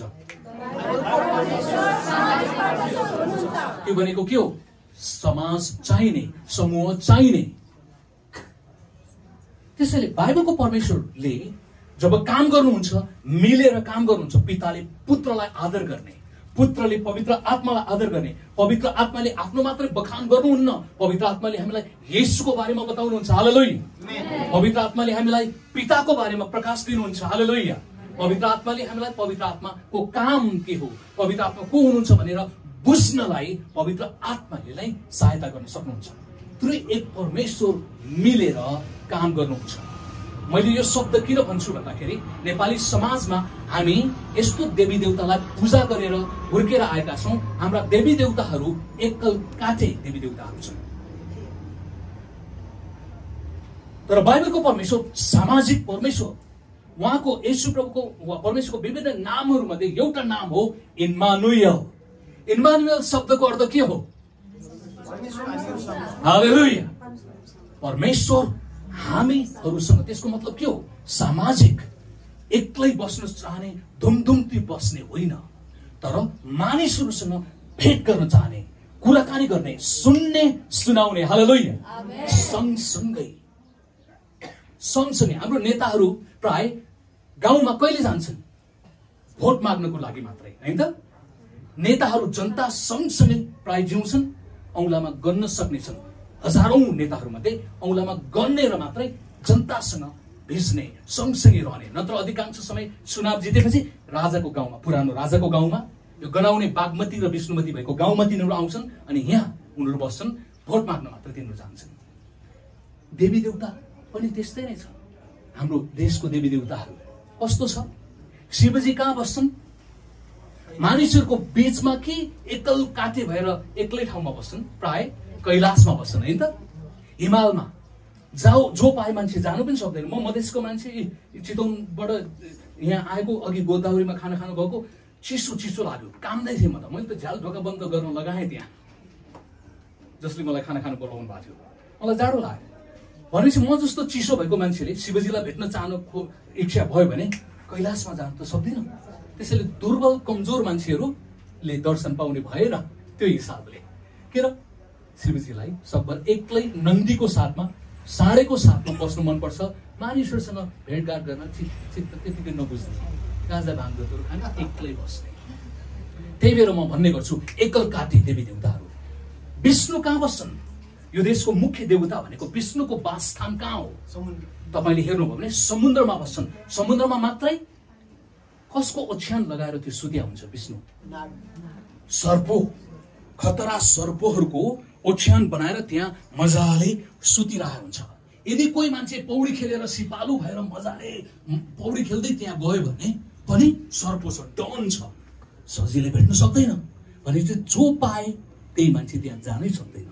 त्यो भनेको के हो? समाज चाहिने, समूह चाहिने। त्यसैले बाइबलको परमेश्वरले जब काम गर्नुहुन्छ, मिलेर काम गर्नुहुन्छ, पिताले पुत्रलाई आदर गर्ने, पुत्रले पवित्र आत्मालाई आदर गर्ने, पवित्र आत्माले आफ्नो मात्रै बखान गर्नुहुन्न, पवित्र आत्माले हामीलाई येशूको बारेमा बताउनुहुन्छ। हालेलुया। पवित्र आत्माले हामीलाई पिताको बारेमा प्रकाश दिनुहुन्छ। हालेलुया। पवित्र आत्माले हामीलाई पवित्र आत्माको काम के हो, पवित्र आत्मा को हुनुहुन्छ भनेर बुझ्नलाई पवित्र आत्माले नै सहायता गर्न सक्नुहुन्छ। त्रिएक परमेश्वर मिलेर काम गर्नुहुन्छ। मैले यो शब्द किन भन्छु भन्दाखेरि नेपाली समाजमा हामी यस्तो देवी देवतालाई पूजा गरेर हुर्केर आएका छौं। हाम्रा देवी देवताहरू एकल काटे देवी देवताहरू छन्। तर बाइबलको परमेश्वर सामाजिक परमेश्वर, उहाँको येशू प्रभुको परमेश्वरको विभिन्न नामहरू मध्ये एउटा नाम हो इम्मानुएल। इम्मानुएल शब्दको अर्थ के हो? हालेलुया। परमेश्वर हामीहरूसँग, त्यसको मतलब के हो? सामाजिक, एक्लै बस्न चाहने, धुमधुम्ती बस्ने होइन, तर मानिसहरूसँग भेट गर्न चाहने, कुराकानी गर्ने, सुन्ने, सुनाउने। हालेलुया। सँगसँगै हाम्रो नेताहरू प्राय गाउँमा कहिले जान्छन्? भोट माग्नको लागि मात्रै, हैन त? नेताहरू जनता सँगसँगै प्राय जिउँछन्, औंलामा गन्न सक्नेछन्। हजारौं नेताहरू मध्ये औंलामा गन्नेर मात्रै जनतासँग भिज्ने, सँगसँगै रहने। नत्र अधिकांश समय चुनाव जितेपछि राजाको गाउँमा, पुरानो राजाको गाउँमा, यो गनाउने बागमती र विष्णुमती भएको गाउँमा तिनीहरू आउँछन् अनि यहाँ उनीहरू बस्छन्, भोट माग्न मात्र तिनीहरू जान्छन्। देवी देवता पनि त्यस्तै नै छ। हाम्रो देशको देवी देवताहरू कस्तो छ? शिवजी कहाँ बस्छन्? मानिसहरूको बीचमा कि एकल काटे भएर एक्लै ठाउँमा बस्छन्? प्राय कैलाशमा बस्छन् हैन त? हिमालमा जो पाए मान्छे जानु पनि सक्दैन। म मधेसको मान्छे, चितवनबाट यहाँ आएको, अघि गोदावरीमा खाना खानु गएको, चिसो लाग्यो, कामदै थिएँ म त। मैले त झ्याल ढोका बन्द गर्न लगाएँ त्यहाँ, जसले मलाई खाना खानु बोलाउनु भएको थियो। मलाई जाडो लाग्यो भनेपछि म जस्तो चिसो भएको मान्छेले शिवजीलाई भेट्न चाहनु इच्छा भयो भने कैलाशमा जानु त सक्दैन। त्यसैले दुर्बल कमजोर मान्छेहरूले दर्शन पाउने भएर त्यो हिसाबले के र शिवजीलाई सकभर एक्लै नन्दीको साथमा, साँडेको साथमा बस्नु मनपर्छ। मानिसहरूसँग भेटघाट गर्न चित्त त्यतिकै नबुझ्ने, गाँजा भाङ धतुरो खान एक्लै बस्ने। त्यही भएर म भन्ने गर्छु, एकल काटे देवी देवताहरू। विष्णु कहाँ बस्छन्? यो देशको मुख्य देवता भनेको विष्णुको वासस्थान कहाँ हो? तपाईँले हेर्नुभयो भने समुद्रमा बस्छन्। समुद्रमा मात्रै कसको ओछ्यान लगाएर त्यो सुत्या हुन्छ विष्णु? सर्पो, खतरा सर्पोहरूको ओछ्यान बनाएर त्यहाँ मजाले सुतिरहेको हुन्छ। यदि कोही मान्छे पौडी खेलेर सिपालु भएर मजाले पौडी खेल्दै त्यहाँ गयो भने पनि सर्पो छ, डन छ, सजिलै भेट्न सक्दैन। भनेपछि जो पाए त्यही मान्छे त्यहाँ जानै सक्दैन।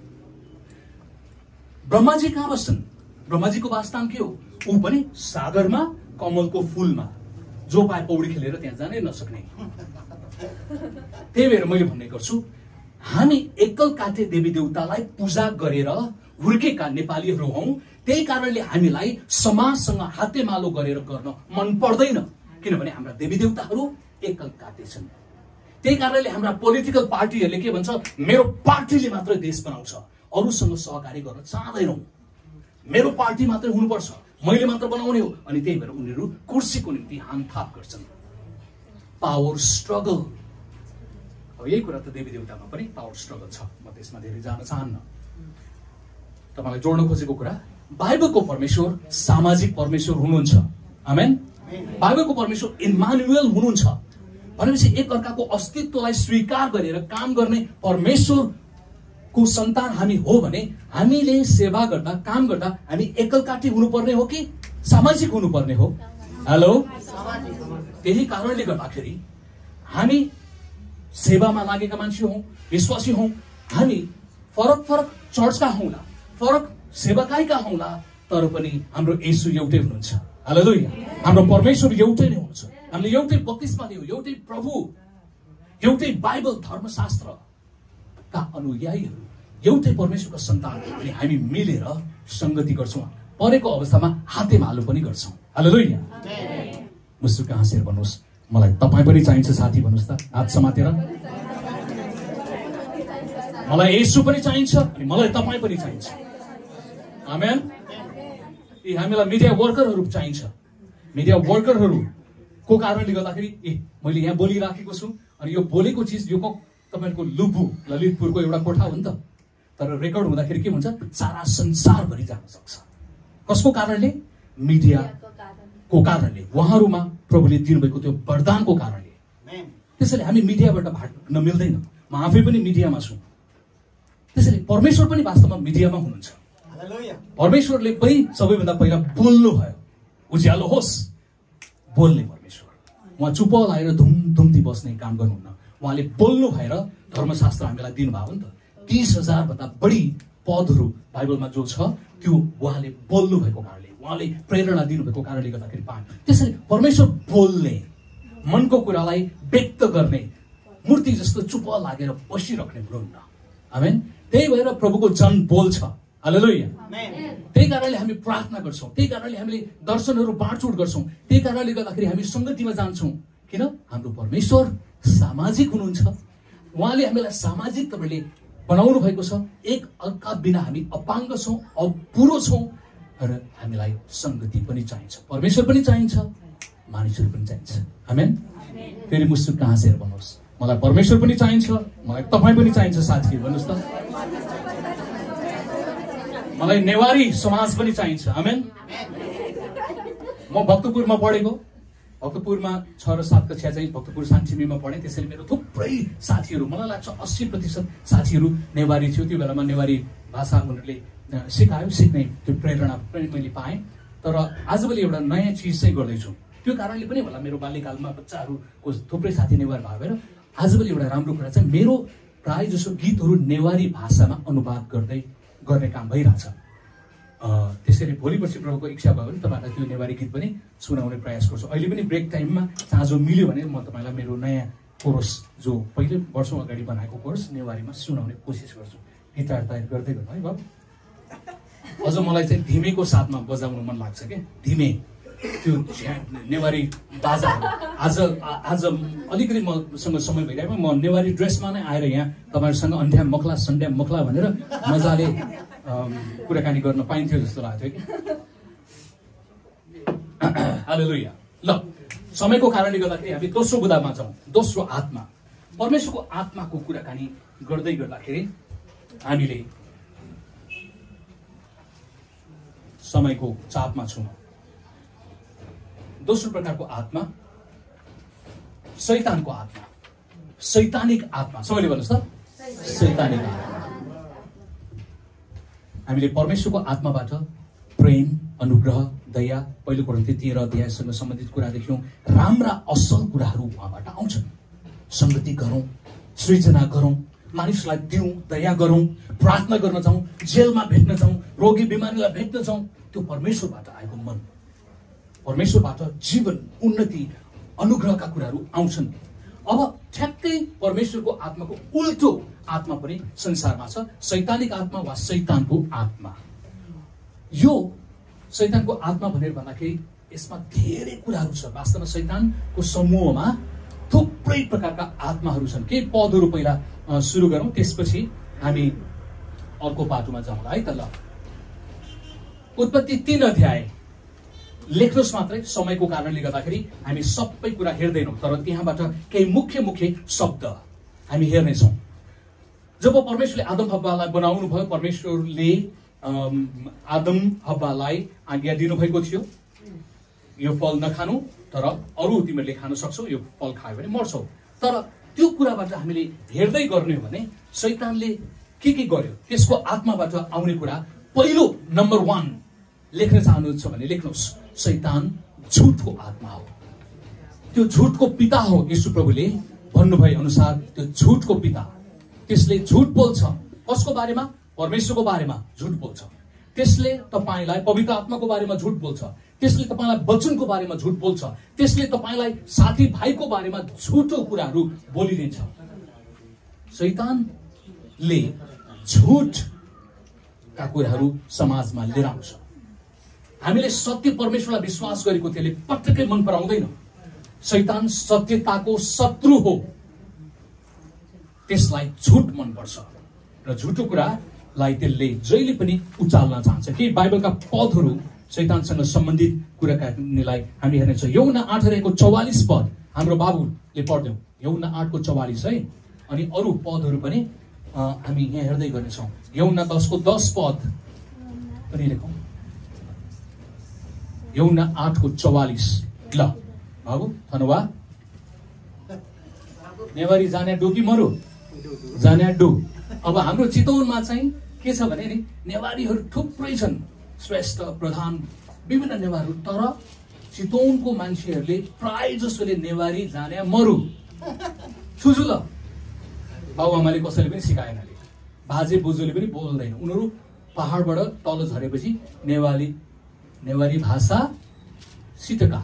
ब्रह्माजी कहाँ बस्छन्? ब्रह्माजीको वासस्थान के हो? ऊ पनि सागरमा, कमलको फूलमा। जो पाए पौडी खेलेर त्यहाँ जानै नसक्ने। त्यही भएर मैले भन्ने गर्छु, हामी एकल काटे देवी देवतालाई पूजा गरेर हुर्केका नेपालीहरू हौं। त्यही कारणले हामीलाई समाजसँग हातेमालो गरेर गर्न मन पर्दैन, किनभने हाम्रा देवी देवताहरू एकल काटे छन्। त्यही कारणले हाम्रा पोलिटिकल पार्टीहरूले के भन्छ, मेरो पार्टीले मात्रै देश बनाउँछ, अरूसँग सहकारी गर्न चाहँदैनौ, मेरो पार्टी मात्रै हुनुपर्छ, मैले मात्र बनाउने हो। अनि त्यही भएर उनीहरू कुर्सीको निम्ति हामथाप गर्छन्। पावर स्ट्रगल, अब यही कुरा त देवी देवतामा पनि पावर स्ट्रगल छ। म त्यसमा धेरै जान चाहन्न। तपाईलाई जोड्न खोजेको कुरा, बाइबलको परमेश्वर सामाजिक परमेश्वर हुनुहुन्छ। आमेन। बाइबलको परमेश्वर इम्मानुएल हुनुहुन्छ भनेपछि एक अर्काको अस्तित्वलाई स्वीकार गरेर काम गर्ने परमेश्वरको सन्तान हामी हो भने हामीले सेवा गर्दा, काम गर्दा हामी एकलकाटी हुनुपर्ने हो कि सामाजिक हुनुपर्ने हो? हेलो, त्यही कारणले गर्दाखेरि हामी सेवामा लागेका मान्छे हौं, विश्वासी हौं। हामी फरक फरक चर्चका हौंला, फरक सेवाकाईका हौंला, तर पनि हाम्रो येशू एउटै हुनुहुन्छ। हालेलुया। हाम्रो परमेश्वर एउटै नै हुनुहुन्छ। हामीले एउटै बत्तिसमा लियौं, एउटै प्रभु, एउटै बाइबल धर्मशास्त्रका अनुयायीहरू, एउटै परमेश्वरका सन्तान अनि हामी मिलेर संगति गर्छौं। परेको अवस्थामा हातेमालो पनि गर्छौं। हालेलुया। मुस्कुका हाँसेर भन्नुहोस्, मलाई तपाईँ पनि चाहिन्छ साथी, भन्नुहोस् त हात समातेर। मलाई येशू पनि चाहिन्छ अनि मलाई तपाईँ पनि चाहिन्छ। आमेन। यी हामीलाई मिडिया वर्करहरू चाहिन्छ। मिडिया वर्करहरूको कारणले गर्दाखेरि मैले यहाँ बोलिराखेको छु अनि यो बोलेको चिज यो तपाईहरुको लुबु ललितपुरको एउटा कोठा हो नि त, तर रेकर्ड हुँदाखेरि के हुन्छ, सारा संसारभरि जान सक्छ। कसको कारणले? मिडियाको कारणले, उहाँहरूमा प्रभुले दिनुभएको त्यो वरदानको कारणले। त्यसैले हामी मिडियाबाट भाग्न मिल्दैन। म आफै पनि मिडियामा छु। त्यसैले परमेश्वर पनि वास्तवमा मिडियामा हुनुहुन्छ। परमेश्वरले पनि सबैभन्दा पहिला बोल्नु भयो, उज्यालो होस्, बोल्ने परमेश्वर। उहाँ चुप लाएर धुमधुम्ती बस्ने काम गर्नुहुन्न। उहाँले बोल्नु भएर धर्मशास्त्र हामीलाई दिनुभयो नि त। 30,000 भन्दा बढी पदहरू बाइबलमा जो छ त्यो उहाँले बोल्नु भएको कारणले, उहाँले प्रेरणा दिनुभएको कारणले गर्दाखेरि पाएँ। त्यसैले परमेश्वर बोल्ने, मनको कुरालाई व्यक्त गर्ने, मूर्ति जस्तो चुप लागेर बसिराख्ने हुनुहुन्न। आमेन। त्यही भएर प्रभुको जन बोल्छ। हालेलुया। त्यही कारणले हामी प्रार्थना गर्छौं, त्यही कारणले हामीले दर्शनहरू बाँडचुँड गर्छौं, त्यही कारणले गर्दाखेरि हामी संगतिमा जान्छौं। किन? हाम्रो परमेश्वर सामाजिक हुनुहुन्छ। उहाँले हामीलाई सामाजिक तपाईँले बनाउनु भएको छ। एक अर्का बिना हामी अपाङ्ग छौं, अपुरो छौं र हामीलाई संगति पनि चाहिन्छ, परमेश्वर पनि चाहिन्छ, मानिसहरू पनि चाहिन्छ। आमेन। फेरि मुस्कुक हाँसेर भन्नुहोस्, मलाई परमेश्वर पनि चाहिन्छ, मलाई तपाईँ पनि चाहिन्छ साथी, भन्नुहोस् त। मलाई नेवारी समाज पनि चाहिन्छ। आमेन। म भक्तपुरमा पढेको, भक्तपुरमा 6 र 7 कक्षा चाहिँ भक्तपुर सानसिमीमा पढेँ। त्यसैले मेरो थुप्रै साथीहरू, मलाई लाग्छ 80% साथीहरू नेवारी थियो। त्यो बेलामा नेवारी भाषा उनीहरूले सिकायो, सिक्ने त्यो प्रेरणा पनि मैले पाएँ। तर आजभोलि एउटा नयाँ चिज चाहिँ गर्दैछु। त्यो कारणले पनि होला मेरो बाल्यकालमा बच्चाहरूको थुप्रै साथी नेवार भयो भएर आजभोलि एउटा राम्रो कुरा चाहिँ मेरो प्राय जसो गीतहरू नेवारी भाषामा अनुवाद गर्ने काम भइरहेछ। त्यसरी भोलि पर्सि प्रभुको इच्छा भयो भने तपाईँलाई त्यो नेवारी गीत पनि सुनाउने प्रयास गर्छु। अहिले पनि ब्रेक टाइममा चाँजो मिल्यो भने म तपाईँलाई मेरो नयाँ कोरस जो पहिले वर्षौँ अगाडि बनाएको कोरस नेवारीमा सुनाउने कोसिस गर्छु। गिटार तयार गर्दै गर्नु है बाबु। अझ मलाई चाहिँ धिमेको साथमा बजाउनु मन लाग्छ क्या, धिमे त्यो नेवारी बाजा। आज अलिकति मसँग समय भइरहेको म नेवारी ड्रेसमा नै आएर यहाँ तपाईँहरूसँग अन्ठ्याम मखला सन्ड्याम मखला भनेर मजाले कुराकानी गर्न पाइन्थ्यो जस्तो लाग्थ्यो कि। हालेलुया। ल समयको कारणले गर्दाखेरि हामी दोस्रो बुदामा जाउँ। दोस्रो आत्मा, परमेश्वरको आत्माको कुराकानी गर्दै गर्दाखेरि हामीले समयको चापमा छौँ। दोस्रो प्रकारको आत्मा शैतानको आत्मा, शैतानिक आत्मा। सबैले भन्नुहोस् त, शैतानिक आत्मा। हामीले परमेश्वरको आत्माबाट प्रेम, अनुग्रह, दया, पहिलो कोरिन्थी 13 अध्यायसँग सम्बन्धित कुरा देख्यौं। राम्रा असल कुराहरू उहाँबाट आउँछन्। संगति गरौँ, सृजना गरौँ, मानिसलाई दिउँ, दया गरौँ, प्रार्थना गर्न जाउँ, जेलमा भेट्न जाउँ, रोगी बिमारीलाई भेट्न जाउँ। त्यो परमेश्वरबाट आएको मन, परमेश्वरबाट जीवन, उन्नति, अनुग्रहका कुराहरू आउँछन्। अब ठ्याक्कै परमेश्वरको आत्माको उल्टो आत्मा पनि संसारमा छ, शैतानिक आत्मा वा शैतानको आत्मा। यो शैतानको आत्मा भनेर भन्दाखेरि यसमा धेरै कुराहरू छ। वास्तवमा शैतानको समूहमा थुप्रै प्रकारका आत्माहरू छन्। केही पदहरू पहिला सुरु गरौँ, त्यसपछि हामी अर्को पाटोमा जाउँला है त। ल उत्पत्ति 3 अध्याय लेख्नुहोस् मात्रै, समयको कारणले गर्दाखेरि हामी सबै कुरा हेर्दैनौँ, तर त्यहाँबाट केही मुख्य मुख्य शब्द हामी हेर्नेछौँ। जब परमेश्वरले आदम हव्वालाई बनाउनु भयो, परमेश्वरले आदम हव्वालाई आज्ञा दिनुभएको थियो यो फल नखानु, तर अरू तिमीहरूले खान सक्छौ, यो फल खायो भने मर्छौ। तर त्यो कुराबाट हामीले हेर्दै गर्ने हो भने शैतानले के गर्यो, त्यसको आत्माबाट आउने कुरा पहिलो नम्बर 1 लेख्न चाहनुहुन्छ भने लेख्नुहोस्, शैतान झुटको आत्मा हो। त्यो झुटको पिता हो। यीशु प्रभुले भन्नुभए अनुसार त्यो झुटको पिता, त्यसले झुट बोल्छ। कसको बारेमा? परमेश्वरको बारेमा झुट बोल्छ। त्यसले तपाईलाई पवित्र आत्माको बारेमा झुट बोल्छ। त्यसले तपाईलाई वचनको बारेमा झुट बोल्छ। त्यसले तपाईलाई साथी भाइको बारेमा झुटो कुराहरू बोलिदिन्छ। शैतानले झुटका कुराहरू समाजमा लिएर आउँछ। हामीले सत्य परमेश्वरलाई विश्वास गरेको त्यसले पटक्कै मन पराउँदैन। शैतान सत्यताको शत्रु हो, त्यसलाई झुट मनपर्छ र झुटो कुरालाई त्यसले जहिले पनि उचाल्न चाहन्छ। केही बाइबलका पदहरू शैतानसँग सम्बन्धित कुराकानीलाई हामी हेर्नेछौँ। यूहन्ना 8:44 पद हाम्रो बाबुले पढ्यौँ। यूहन्ना 8:44 है। अनि अरू पदहरू पनि हामी यहाँ हेर्दै गर्नेछौँ। यूहन्ना 10:10 पद पनि लेखौँ। यूहन्ना 8:44। ल बाबु धन्यवाद। नेवारी जाने डो कि मरु? जाने डो। अब हाम्रो चितवनमा चाहिँ के छ भने नि नेवारीहरू थुप्रै छन्, श्रेष्ठ, प्रधान, विभिन्न नेवारहरू। तर चितवनको मान्छेहरूले प्राय जसोले नेवारी जाने मरु छुजु। ल बाबुआमाले कसैले पनि सिकाएन, बाजे बोजूले पनि बोल्दैन। उनीहरू पहाडबाट तल झरेपछि नेवारी भाषा सिटका,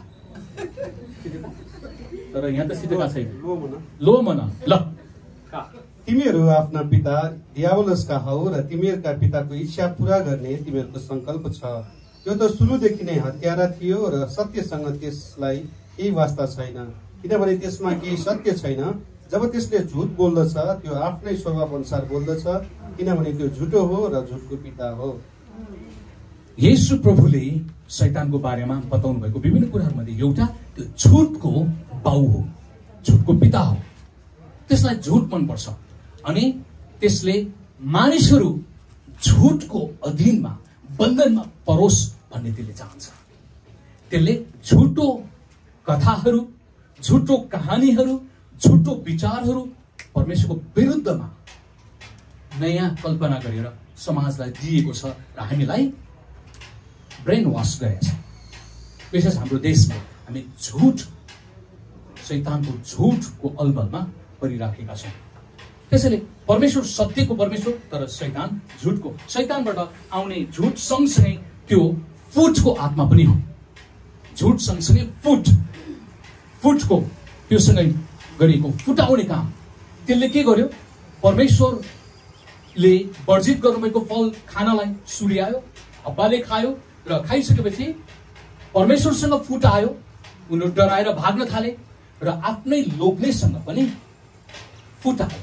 तर यहाँ त सिटका छैन, लो मन। ल तिमीहरू आफ्ना पिता डियाबोलसका हौ र तिमीहरूका पिताको इच्छा पूरा गर्ने तिमीहरूको संकल्प छ। यो त सुरुदेखि नै हत्यारा थियो र सत्यसँग त्यसलाई केही वास्ता छैन, किनभने त्यसमा केही सत्य छैन। जब त्यसले झुट बोल्दछ त्यो आफ्नै स्वभाव अनुसार बोल्दछ, किनभने त्यो झुटो हो र झुटको पिता हो। येशू प्रभुले शैतानको बारेमा बताउनु भएको विभिन्न कुराहरूमध्ये एउटा त्यो झुटको बाउ हो, झुटको पिता हो। त्यसलाई झुट मनपर्छ अनि त्यसले मानिसहरू झुटको अधीनमा, बन्धनमा परोस् भन्ने त्यसले चाहन्छ। त्यसले झुटो कथाहरू, झुटो कहानीहरू, झुटो विचारहरू परमेश्वरको विरुद्धमा नयाँ कल्पना गरेर समाजलाई दिएको छ र हामीलाई ब्रेन वाश गरेको छ। विशेष हाम्रो देशमा हामी झुट शैतानको झुटको अलमलमा परिराखेका छौँ। त्यसैले परमेश्वर सत्यको परमेश्वर, तर शैतान झुटको। शैतानबाट आउने झुट सँगसँगै त्यो फुटको आत्मा पनि हो। झुट सँगसँगै फुटको त्योसँगै गरिएको फुटाउने काम। त्यसले के गर्यो? परमेश्वरले वर्जित गर्नुभएको फल खानलाई सुर्यायो, हब्बाले खायो र खाइसकेपछि परमेश्वरसँग फुटायो। उनीहरू डराएर भाग्न थाले र आफ्नै लोग्नेसँग पनि फुटायो।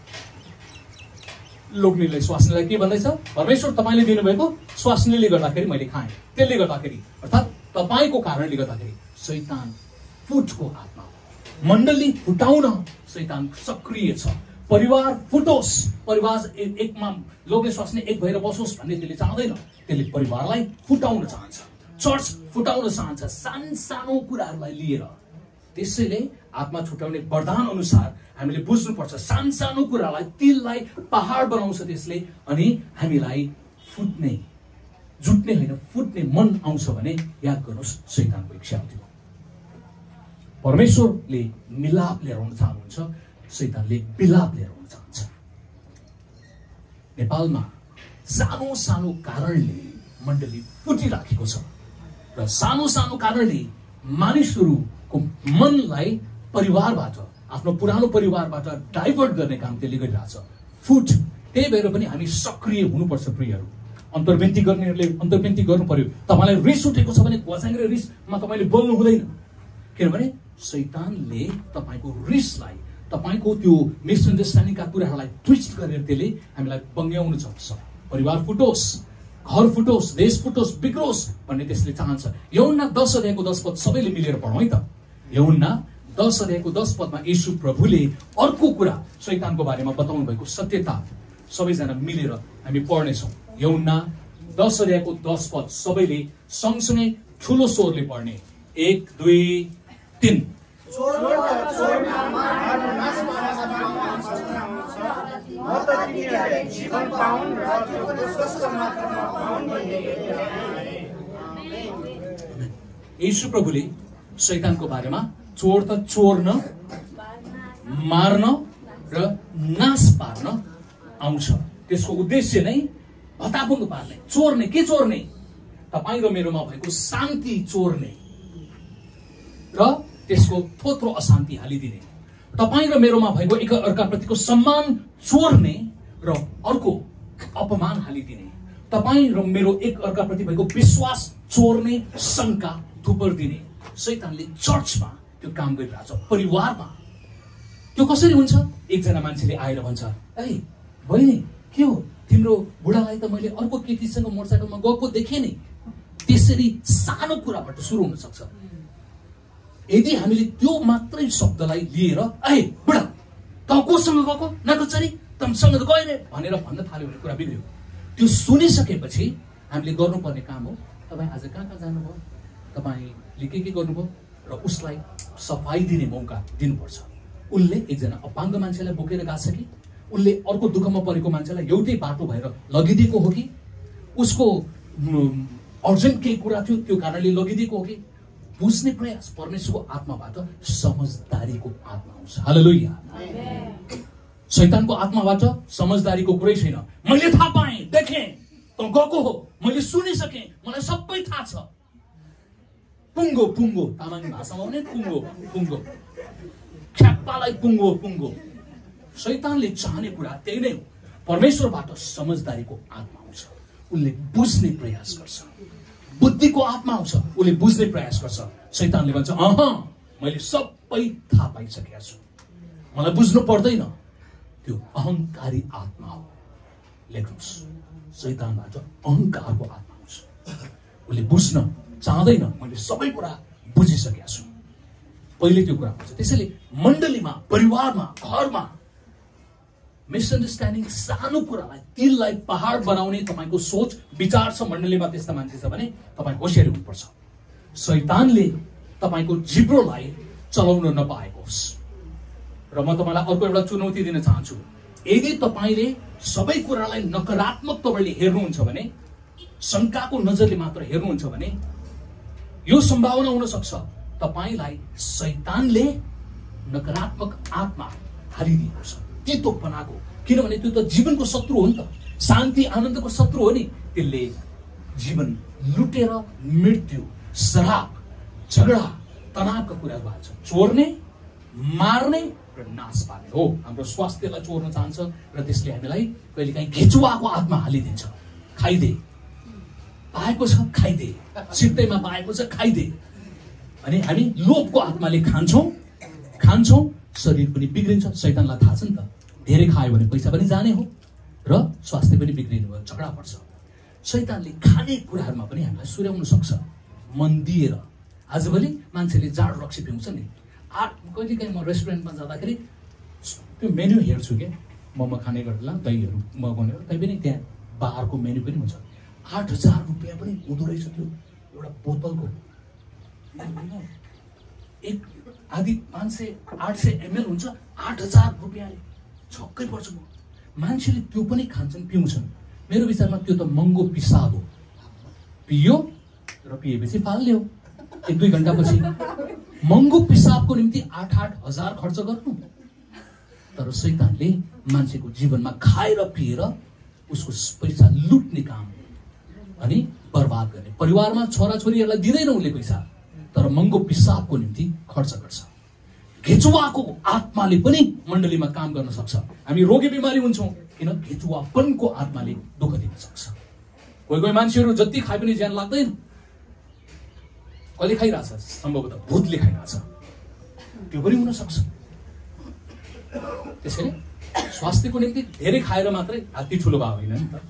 लोग्नेले स्वास्नीलाई के भन्दैछ? परमेश्वर तपाईँले दिनुभएको स्वास्नीले गर्दाखेरि मैले खाएँ, त्यसले गर्दाखेरि, अर्थात् तपाईँको कारणले गर्दाखेरि। शैतान फुटको आत्मा हो। मण्डली फुटाउन शैतान सक्रिय छ। परिवार फुटोस्, परिवार एकमा लोग्ने स्वास्नी एक भएर बसोस् भन्ने त्यसले चाहँदैन। त्यसले परिवारलाई फुटाउन चाहन्छ, चर्च फुटाउन चाहन्छ सानो कुराहरूलाई लिएर। त्यसैले आत्मा छुटाउने वरदान अनुसार हामीले बुझ्नुपर्छ सानो कुरालाई, तिललाई पहाड बनाउँछ त्यसले। अनि हामीलाई फुट्ने, जुट्ने होइन फुट्ने मन आउँछ भने याद गर्नुहोस् शैतानको इच्छा थियो। परमेश्वरले मिलाप लिएर आउन चाहनुहुन्छ, शैतानले विलाप लिएर आउन चाहन्छ। नेपालमा सानो कारणले मण्डली फुटिराखेको छ र सानो कारणले मानिसहरूको मनलाई परिवारबाट, आफ्नो पुरानो परिवारबाट डाइभर्ट गर्ने काम त्यसले गरिरहेछ। फुट। त्यही भएर पनि हामी सक्रिय हुनुपर्छ प्रियहरू। अन्तर्वेन्ती गर्नेहरूले अन्तर्वेन्ती गर्नु पर्यो। तपाईँलाई रिस उठेको छ भने घोसाङ्ग्रे रिसमा तपाईँले बोल्नु हुँदैन, किनभने शैतानले तपाईँको रिसलाई, तपाईँको त्यो मिसअन्डरस्ट्यान्डिङका कुराहरूलाई ट्विस्ट गरेर त्यसले हामीलाई बङ्ग्याउन सक्छ। परिवार फुटोस्, घर फुटोस्, देश फुटोस्, बिग्रोस् भन्ने त्यसले चाहन्छ। यूहन्ना 10 अध्यायको 10 पद सबैले मिलेर पढौँ है त। यूहन्ना 10 अध्यायको 10 पदमा येशू प्रभुले अर्को कुरा शैतानको बारेमा बताउनु भएको सत्यता सबैजना मिलेर हामी पढ्नेछौँ। यूहन्ना 10 अध्यायको 10 पद सबैले सँगसँगै ठुलो स्वरले पढ्ने। 1 2 3। येशू प्रभुले शैतानको बारेमा चोर त चोर्न, मार्न र नाश पार्न आउँछ। त्यसको उद्देश्य नै भताभुङ्ग पार्ने। चोर्ने, के चोर्ने? तपाईँ र मेरोमा भएको शान्ति चोर्ने र त्यसको थोत्रो अशान्ति हालिदिने। तपाईँ र मेरोमा भएको एक अर्काप्रतिको सम्मान चोर्ने र अर्को अपमान हालिदिने। तपाईँ र मेरो एक अर्काप्रति भएको विश्वास चोर्ने, शङ्का थुपर्दिने। शैतानले चर्चमा त्यो काम गरिरहेछ, परिवारमा। त्यो कसरी हुन्छ? एकजना मान्छेले आएर भन्छ, ए बहिनी के हो, तिम्रो बुढालाई त मैले अर्को केटीसँग मोटरसाइकलमा गएको देखेँ नि। त्यसरी सानो कुराबाट सुरु हुन सक्छ। यदि हामीले त्यो मात्रै शब्दलाई लिएर ए बुढा त कोसँग गएको, न त चरी तमसँग त गएन भनेर भन्न थाल्यो भने कुरा बिग्रियो। त्यो सुनिसकेपछि हामीले गर्नुपर्ने काम हो, तपाईँ आज कहाँ जानुभयो, तपाईँले के गर्नुभयो, र उसलाई सफाई दिने मौका दिनुपर्छ। उसले एकजना अपाङ्ग मान्छेलाई बोकेर गएको छ कि, उसले अर्को दुःखमा परेको मान्छेलाई एउटै बाटो भएर लगिदिएको हो कि, उसको अर्जेन्ट केही कुरा थियो त्यो कारणले लगिदिएको हो कि, बुझ्ने प्रयास। परमेश्वरको आत्माबाट समझदारीको आत्मा आउँछ। हालेलुया। शैतानको आत्माबाट समझदारीको कुरै छैन। मैले थाहा पाएँ, देखेँ, त गएको हो, मैले सुनिसकेँ, मलाई सबै थाहा छ। पुङ्गो पुङ्गो, तामाङ भाषामा भने पुङ्गो ख्याप्पालाई पुङ्गो। शैतानले चाहने कुरा त्यही नै हो। परमेश्वरबाट समझदारीको आत्मा आउँछ, उसले बुझ्ने प्रयास गर्छ। बुद्धिको आत्मा आउँछ, उसले बुझ्ने प्रयास गर्छ। शैतानले भन्छ मैले सबै थाहा पाइसकेको छु, मलाई बुझ्नु पर्दैन। त्यो अहङ्कारी आत्मा हो। लेख्नुहोस्, शैतानबाट अहङ्कारको आत्मा आउँछ। उसले बुझ्न चाहँदैन, मैले सबै कुरा बुझिसकेको छु, पहिले त्यो कुरा हुन्छ। त्यसैले मण्डलीमा, परिवारमा, घरमा मिसअन्डरस्ट्यान्डिङ, सानो कुरालाई, तिललाई पहाड बनाउने तपाईँको सोच विचार छ, मण्डलीमा त्यस्ता मान्छे छ भने तपाईँ होसियारी हुनुपर्छ। शैतानले तपाईँको जिब्रोलाई चलाउन नपाएकोस्। र म तपाईँलाई अर्को एउटा चुनौती दिन चाहन्छु। यदि तपाईँले सबै कुरालाई नकारात्मक तपाईँले हेर्नुहुन्छ भने, शङ्काको नजरले मात्र हेर्नुहुन्छ भने, यो सम्भावना हुन सक्छ तपाईलाई शैतानले नकारात्मक आत्मा हालिदिएको छ, तितोपनाको। किनभने त्यो त जीवनको शत्रु हो नि त, शान्ति आनन्दको शत्रु हो नि। त्यसले जीवन लुटेर मृत्यु, श्राप, झगडा, तनावका कुराहरू हाल्छ। चोर्ने, मार्ने र नाश पार्ने हो। हाम्रो स्वास्थ्यलाई चोर्न चाहन्छ र त्यसले हामीलाई कहिलेकाहीँ घेचुवाको आत्मा हालिदिन्छ। खाइदे, पाएको छ खाइदे, सित्तैमा पाएको छ खाइदे। अनि हामी लोभको आत्माले खान्छौँ, शरीर पनि बिग्रिन्छ। शैतानलाई थाहा छ नि त, धेरै खायो भने पैसा पनि जाने हो र स्वास्थ्य पनि बिग्रिने भयो, झगडा पर्छ। शैतानले खाने कुराहरूमा पनि हामीलाई सुर्याउन सक्छ मन दिएर। आजभोलि मान्छेले जाडो रक्सी पिउँछ नि। कहिलेकाहीँ म रेस्टुरेन्टमा जाँदाखेरि त्यो मेन्यु हेर्छु क्या, मोमो खाने गर्दा दहीहरू मगाउने, तैपनि त्यहाँ बारको मेन्यु पनि हुन्छ। 8,000 रुपियाँ पनि हुँदो रहेछ त्यो एउटा बोतलको। एक आधी 500-800 ml हुन्छ, 8,000 रुपियाँले। छक्कै पर्छु म। मान्छेले त्यो पनि खान्छन्, पिउँछन्। मेरो विचारमा त्यो त महँगो पिसाब हो। पियो र पिएपछि फाल्यो 1-2 घण्टापछि। महँगो पिसाबको निम्ति 8-8 हजार खर्च गर्नु। तर शैतानले मान्छेको जीवनमा खाएर पिएर उसको पैसा लुट्ने काम अनि बर्बाद गर्ने। परिवारमा छोराछोरीहरूलाई दिँदैन उसले पैसा, तर महँगो पिसाबको निम्ति खर्च गर्छ। घेचुवाको आत्माले पनि मण्डलीमा काम गर्न सक्छ। हामी रोगी बिमारी हुन्छौँ किन? घेचुवापनको आत्माले दुःख दिन सक्छ। कोही मान्छेहरू जति खाए पनि ज्यान लाग्दैन। कसले खाइरहेछ? सम्भवतः भूतले खाइरहेछ, त्यो पनि हुन सक्छ। त्यसैले स्वास्थ्यको निम्ति धेरै खाएर मात्रै हात्ती ठुलो भयो होइन नि त।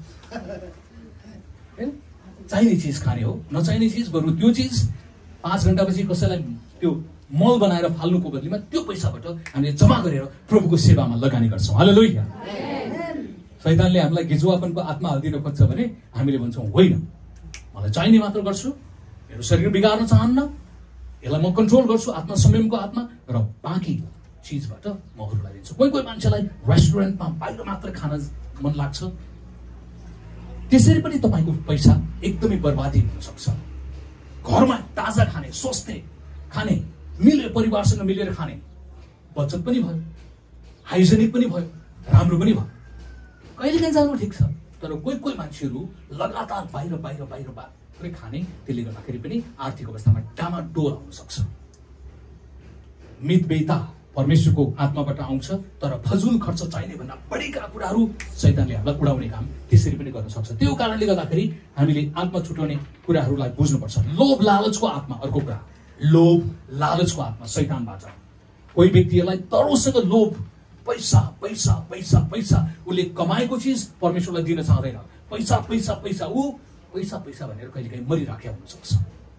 चाहिने चिज खाने हो, नचाहिने चिज बरु त्यो चिज 5 घण्टापछि कसैलाई त्यो मल बनाएर फाल्नुको बदलीमा त्यो पैसाबाट हामीले जम्मा गरेर प्रभुको सेवामा लगानी गर्छौँ। हालेलुया। शैतानले हामीलाई घेचुवापनको आत्मा हालिदिन खोज्छ भने हामीले भन्छौँ होइन, मलाई चाहिने मात्र गर्छु, मेरो शरीर बिगार्न चाहन्न, यसलाई म कन्ट्रोल गर्छु, आत्मा संयमको आत्मा, र बाँकी चिजबाट म अरूलाई दिन्छु। कोही मान्छेलाई रेस्टुरेन्टमा बाहिर मात्र खान मन लाग्छ, त्यसरी पनि तपाईँको पैसा एकदमै बर्बादी हुन सक्छ। घरमा ताजा खाने, स्वस्थ खाने, मिलेर परिवारसँग मिलेर खाने, बचत पनि भयो, हाइजेनिक पनि भयो, राम्रो पनि भयो। कहिलेकाहीँ जानु ठिक छ, तर कोही मान्छेहरू लगातार बाहिर खाने, त्यसले गर्दाखेरि पनि आर्थिक अवस्थामा डामाडोल आउन सक्छ। मितव्ययिता परमेश्वरको आत्माबाट आउँछ, तर फजुल खर्च चाहिने भन्दा बढीका कुराहरू शैतानले हामीलाई उडाउने काम त्यसरी पनि गर्न सक्छ। त्यो कारणले गर्दाखेरि हामीले आत्मा छुटाउने कुराहरूलाई बुझ्नुपर्छ। लोभ लालचको आत्मा, अर्को कुरा लोभ लालचको आत्मा शैतानबाट। कोही व्यक्तिहरूलाई तरोसँग लोभ, पैसा पैसा पैसा पैसा, उसले कमाएको चिज परमेश्वरलाई दिन चाहँदैन। पैसा पैसा पैसा, ऊ पैसा पैसा भनेर कहिलेकाहीँ मरिराखेका हुन सक्छ।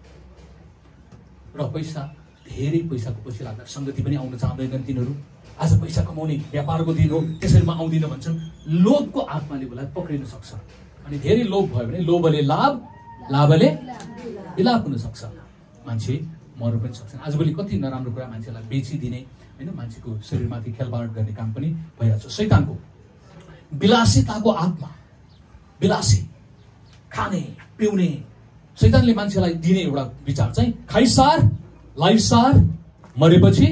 र पैसा, धेरै पैसाको पछि लाग्दा सङ्गति पनि आउन चाहँदैनन् तिनीहरू। आज पैसा कमाउने व्यापारको दिन हो, त्यसरी म आउँदिन भन्छन्। लोभको आत्माले उसलाई पक्रिन सक्छ। अनि धेरै लोभ भयो भने लोभले लाभ, लाभले विलाप हुन सक्छ। मान्छे मर्नु पनि सक्छन्। आजभोलि कति नराम्रो कुरा मान्छेलाई बेचिदिने, होइन, मान्छेको शरीरमाथि खेलबाड गर्ने काम पनि भइरहेको छ। शैतानको विलासिताको आत्मा, विलासी खाने पिउने। शैतानले मान्छेलाई दिने एउटा विचार चाहिँ खाइसार लाइसार मरेपछि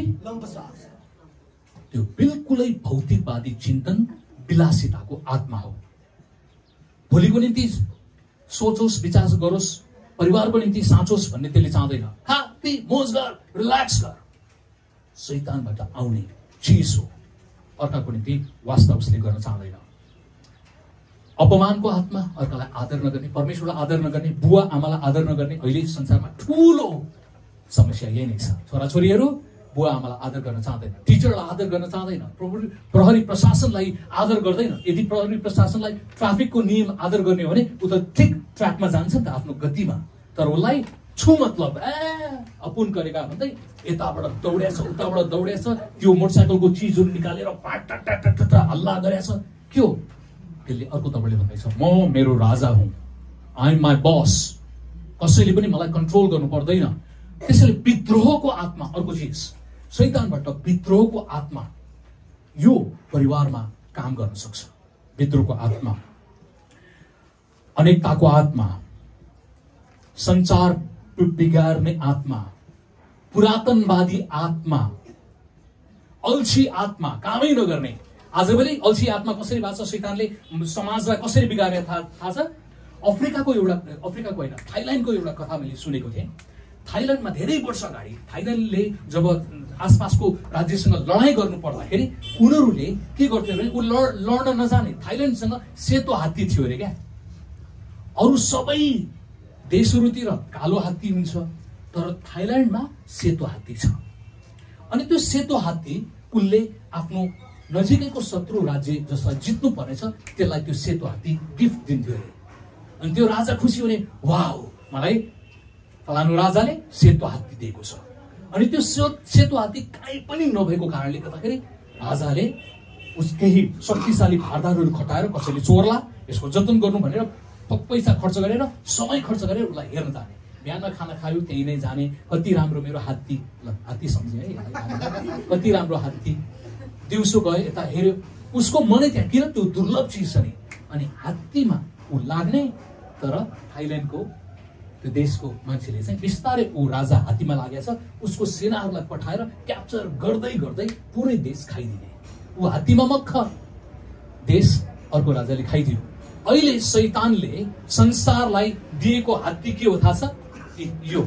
त्यो बिल्कुलै भौतिकवादी चिन्तन विलासिताको आत्मा हो। भोलिको निम्ति सोचोस्, विचार गरोस्, परिवारको निम्ति साँचोस् भन्ने त्यसले चाहँदैन। खा पी मोज गर, रिल्याक्स कर। शैतानबाट आउने चिज हो, अर्काको निम्ति वास्ता उसले गर्न चाहँदैन। अपमानको आत्मा, अर्कालाई आदर नगर्ने, परमेश्वरलाई आदर नगर्ने, बुवा आमालाई आदर नगर्ने। अहिले संसारमा ठुलो समस्या यही नै छ। छोराछोरीहरू बुवा आमालाई आदर गर्न चाहँदैन, टिचरलाई आदर गर्न चाहँदैन, प्रहरी प्रशासनलाई आदर गर्दैन। यदि प्रहरी प्रशासनलाई ट्राफिकको नियम आदर गर्ने हो भने ऊ त ठिक ट्र्याकमा जान्छ नि त आफ्नो गतिमा, तर उसलाई छु मतलब अपुन गरेका भन्दै यताबाट दौडेछ उताबाट दौडेछ, त्यो मोटरसाइकलको चिजहरू निकालेर हल्ला गरेछ। के हो त्यसले? अर्को तपाईँले भन्दैछ म मेरो राजा हुँ, आई एम माई बस, कसैले पनि मलाई कन्ट्रोल गर्नु पर्दैन। त्यसैले विद्रोहको आत्मा, अर्को चिज शैतानबाट विद्रोहको आत्मा यो परिवारमा काम गर्न सक्छ। विद्रोहको आत्मा, अनेकताको आत्मा, संचार बिगार्ने आत्मा, पुरातनवादी आत्मा, अल्छी आत्मा, कामै नगर्ने। आजभोलि अल्छी आत्मा कसरी बाँच्छ, शैतानले समाजलाई कसरी बिगार्ने थाहा छ? अफ्रिकाको होइन, थाइल्यान्डको एउटा कथा मैले सुनेको थिएँ। थाइल्यान्डमा धेरै वर्ष अगाडि थाइल्यान्डले जब आसपासको राज्यसँग लडाइँ गर्नु पर्दाखेरि उनीहरूले के गर्थ्यो भने ऊ लड्न नजाने, थाइल्यान्डसँग सेतो हात्ती थियो अरे क्या। अरू सबै देशहरूतिर कालो हात्ती हुन्छ, तर थाइल्यान्डमा सेतो हात्ती छ। अनि त्यो सेतो हात्ती उनले आफ्नो नजिकैको शत्रु राज्य जसलाई जित्नु पर्नेछ त्यसलाई त्यो सेतो हात्ती गिफ्ट दिन्थ्यो अरे। अनि त्यो राजा खुसी हुने, वाउ, मलाई फलानु राजाले सेतो हात्ती दिएको छ। अनि त्यो सेतो हात्ती काहीँ पनि नभएको कारणले गर्दाखेरि राजाले केही शक्तिशाली भारदारहरू खटाएर कसैले चोरला, यसको जतन गर्नु भनेर पैसा खर्च गरेर, समय खर्च गरेर उसलाई हेर्न जाने। बिहान खाना खायो त्यही नै जाने, कति राम्रो मेरो हात्ती, हात्ती सम्झे है, कति राम्रो हात्ती। दिउँसो गयो यता हेऱ्यो, उसको मनै त्यहाँ, किन त्यो दुर्लभ चिज छ नि। अनि हात्तीमा ऊ लाग्ने, तर थाइल्यान्डको त्यो देशको मान्छेले चाहिँ बिस्तारै ऊ राजा हात्तीमा लागेछ, उसको सेनाहरूलाई पठाएर क्याप्चर गर्दै गर्दै पुरै देश खाइदिने। ऊ हात्तीमा मक्ख, देश अर्को राजाले खाइदियो। अहिले शैतानले संसारलाई दिएको हात्ती के हो थाहा छ? यो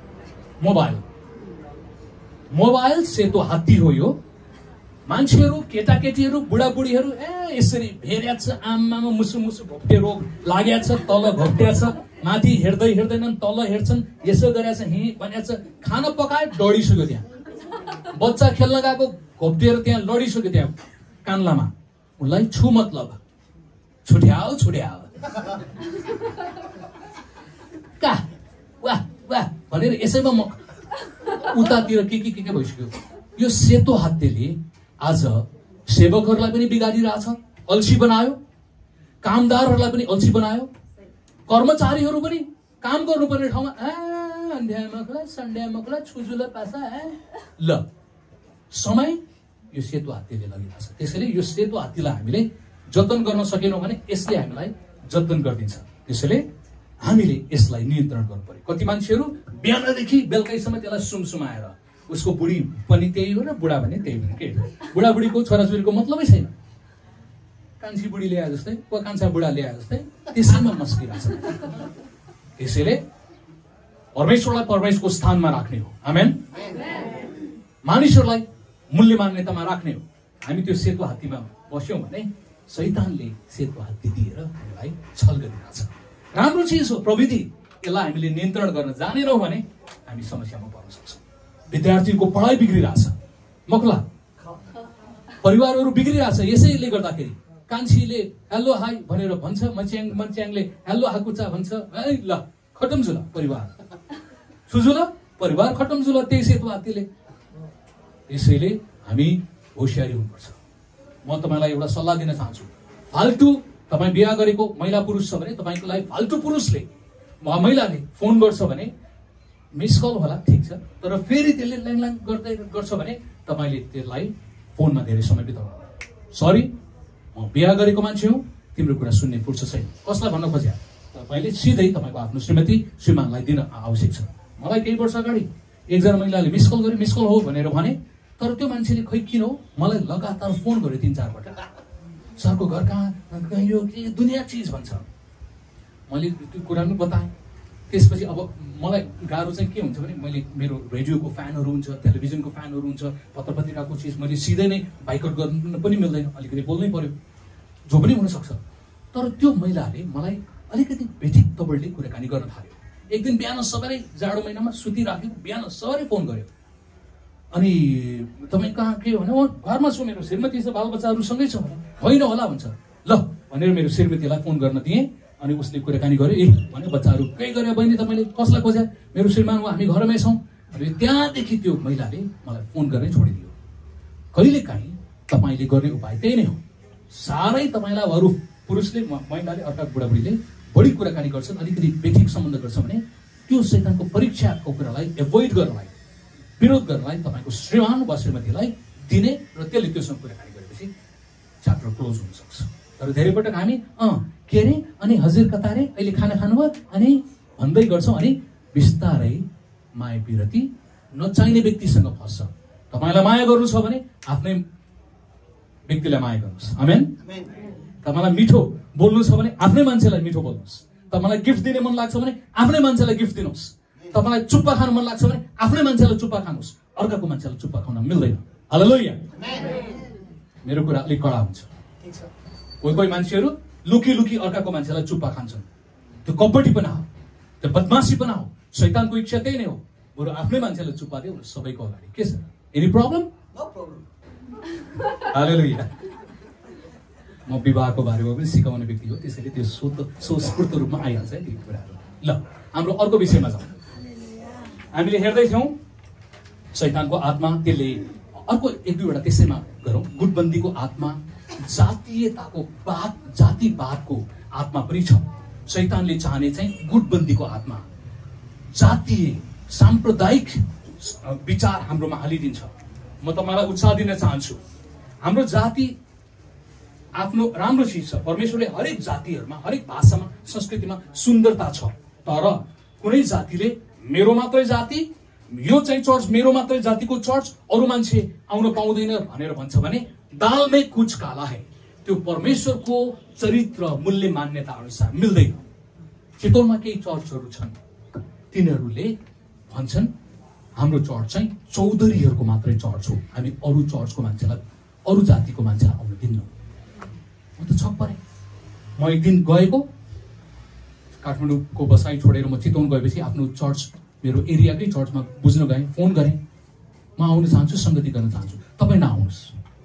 मोबाइल सेतो हात्ती हो यो। मान्छेहरू, केटाकेटीहरू, बुढाबुढीहरू यसरी भेर्या छ, आमामा मुसु मुसु घोप्टे रोग लाग्या छ, तल घोप्ट्या छ, माथि हेर्दै हेर्दैनन्, तल हेर्छन्, यसो गरेछ, हिँ भन्या छ, खाना पकाए डढिसक्यो त्यहाँ, बच्चा खेल्न गएको घोप्टिएर त्यहाँ लडिसक्यो त्यहाँ कान्लामा। उसलाई छु मतलब छुट्याओ वाह वाह वाह भनेर यसैमा म उतातिर के भइसक्यो। यो सेतो हात्तीले आज सेवकहरूलाई पनि बिगारिरहेछ, अल्छी बनायो, कामदारहरूलाई पनि अल्छी बनायो, कर्मचारीहरू पनि काम गर्नुपर्ने ठाउँमा सन्ड्यामा खुला छुजुला पासा ल समय यो सेतो हात्तीले लगिरहेछ। त्यसैले यो सेतो हात्तीलाई हामीले जतन गर्न सकेनौँ भने यसले हामीलाई जतन गरिदिन्छ। त्यसैले हामीले यसलाई नियन्त्रण गर्नु पर्यो। कति मान्छेहरू बिहानदेखि बेलुकैसम्म त्यसलाई सुमसुमाएर, उसको बुढी पनि त्यही हो र बुढा भने त्यही हो के, बुढाबुढीको छोराछोरीको मतलबै छैन। कान्छी बुढी ल्याए जस्तै वा कान्छा बुढा ल्याए जस्तै त्यसैमा मस्किरहेछ। त्यसैले परमेश्वरलाई परमेश्वरको स्थानमा राख्ने हो, आमेन। मानिसहरूलाई मूल्य मान्यतामा राख्ने हो। हामी त्यो सेतो हात्तीमा बस्यौँ भने शैतानले सेतो हात्ती दिएर हामीलाई छल गरिरहेछ। राम्रो चिज हो प्रविधि, यसलाई हामीले नियन्त्रण गर्न जानेनौँ भने हामी समस्यामा पर्न सक्छौँ। विद्यार्थीको पढाइ बिग्रिरहेछ, मखला परिवारहरू बिग्रिरहेछ। यसैले गर्दाखेरि कान्छीले हेलो हाई भनेर भन्छ, मच्याङले हेलो हाकुचा भन्छ, ल खटमजुला परिवार, सुजुला परिवार खटमजुला, त्यही सेतो हात्तीले। यसैले हामी होसियारी हुनुपर्छ। म तपाईँलाई एउटा सल्लाह दिन चाहन्छु। फाल्टु तपाईँ बिहा गरेको महिला पुरुष छ भने तपाईँको लागि फाल्टु पुरुषले महिलाले फोन गर्छ भने मिस कल होला, ठिक छ, तर फेरि त्यसले ल्याङल्याङ गर्छ भने तपाईँले त्यसलाई फोनमा धेरै समय बिताउनु। सरी, म बिहा गरेको मान्छे हुँ, तिम्रो कुरा सुन्ने फुर्सद छैन। कसलाई भन्न खोज्या? तपाईँले सिधै तपाईँको आफ्नो श्रीमती श्रीमानलाई दिन आवश्यक छ। मलाई केही वर्ष अगाडि एकजना महिलाले मिस कल हो भनेर भने, तर त्यो मान्छेले खै किन हो मलाई लगातार फोन गर्यो 3-4 पटक। सरको घर कहाँ, यो के दुनियाँ चिज भन्छ। मैले त्यो कुरा पनि बताएँ। त्यसपछि अब मलाई गाह्रो चाहिँ के हुन्छ भने मैले मेरो रेडियोको फ्यानहरू हुन्छ, टेलिभिजनको फ्यानहरू हुन्छ, पत्र पत्रिकाको चिज मैले सिधै नै बाइकआउट गर्नु पनि मिल्दैन, अलिकति बोल्नै पर्यो, जो पनि हुनसक्छ। तर त्यो महिलाले मलाई अलिकति भेटिक तबडले कुराकानी गर्न थाल्यो। एक दिन बिहान सबैले जाडो महिनामा सुतिराख्यो, बिहान सबैले फोन गर्यो। अनि तपाईँ कहाँ के भने, घरमा छु, मेरो श्रीमती छ, बालबच्चाहरू सँगै छ भने, होइन होला भन्छ। ल भनेर मेरो श्रीमतीलाई फोन गर्न दिएँ। अनि उसले कुराकानी गर्यो, भने बच्चाहरू केही गरे बहिनी, तपाईँले कसलाई खोज्या? मेरो श्रीमान हो, हामी घरमै छौँ। अनि त्यहाँदेखि त्यो महिलाले मलाई फोन गर्नै छोडिदियो। कहिलेकाहीँ तपाईँले गर्ने उपाय त्यही नै हो। साह्रै तपाईँलाई अरू पुरुषले, महिलाले, अर्का बुढाबुढीले बढी कुराकानी गर्छन्, अलिकति व्यक्तिगत सम्बन्ध गर्छ भने त्यो शैतानको परीक्षाको कुरालाई एभोइड गर्नलाई, विरोध गर्नलाई तपाईँको श्रीमान वा श्रीमतीलाई दिने र त्यसले त्योसँग कुराकानी गरेपछि च्याप्टर क्लोज हुन सक्छ। तर धेरै पटक हामी के अरे, अनि हजुर कतारे, अहिले खाना खानुभयो अनि भन्दै गर्छौँ, अनि बिस्तारै माया विरती नचाहिने व्यक्तिसँग फस्छ। तपाईलाई माया गर्नु छ भने आफ्नै व्यक्तिलाई माया गर्नुहोस्। आमेन। तपाईलाई मिठो बोल्नु छ भने आफ्नै मान्छेलाई मिठो बोल्नुहोस्। तपाईलाई गिफ्ट दिने मन लाग्छ भने आफ्नै मान्छेलाई गिफ्ट दिनुहोस्। तपाईलाई चुप्पा खानु मन लाग्छ भने आफ्नै मान्छेलाई चुप्पा खानुहोस्। अर्काको मान्छेलाई चुप्पा खाउन मिल्दैन। हालेलुया। मेरो कुरा अलिक कडा हुन्छ। कोही कोही मान्छेहरू लुकी लुकी अर्काको मान्छेलाई चुप्पा खान्छन्। त्यो कपटीपना हो, त्यो बदमासीपना हो। शैतानको इच्छा त्यही नै हो, बरु आफ्नै मान्छेलाई चुप्पा दियो सबैको अगाडि। के छ? Any problem? No problem. हालेलुया। म विवाहको बारेमा पनि सिकाउने व्यक्ति हो, त्यसैले त्यो स्वस्फूर्त रूपमा आइहाल्छ है ती कुराहरू। ल, हाम्रो अर्को विषयमा जाउँ। हामीले हेर्दैछौँ शैतानको आत्मा, त्यसले अर्को एक दुईवटा त्यसैमा गरौँ। गुटबन्दीको आत्मा, जातीयताको बात, जातिवादको आत्मा पनि छ। शैतानले चाहने चाहिँ गुटबन्दीको आत्मा, जातीय साम्प्रदायिक विचार हाम्रोमा हालिदिन्छ। म तपाईलाई उत्साह दिन चाहन्छु, हाम्रो जाति आफ्नो राम्रो चिज छ। परमेश्वरले हरेक जातिहरूमा, हरेक भाषामा, संस्कृतिमा सुन्दरता छ। तर कुनै जातिले मेरो मात्रै जाति, यो चाहिँ चर्च मेरो मात्रै जातिको चर्च, अरू मान्छे आउन पाउँदैन भनेर भन्छ भने दालमै कुछ काला है। त्यो परमेश्वरको चरित्र मूल्य मान्यता अनुसार मिल्दैन। चितवनमा केही चर्चहरू छन्, तिनीहरूले भन्छन् हाम्रो चर्च चाहिँ चौधरीहरूको मात्रै चर्च हो, हामी अरू चर्चको मान्छेलाई, अरू जातिको मान्छेलाई आउन दिन्नौँ। म त छक परेँ। म एक दिन गएको, काठमाडौँको बसाइ छोडेर म चितवन गएपछि आफ्नो चर्च, मेरो एरियाकै चर्चमा बुझ्न गएँ, फोन गरेँ, म आउन चाहन्छु, सङ्गति गर्न चाहन्छु, तपाईँ नआउनुहोस्।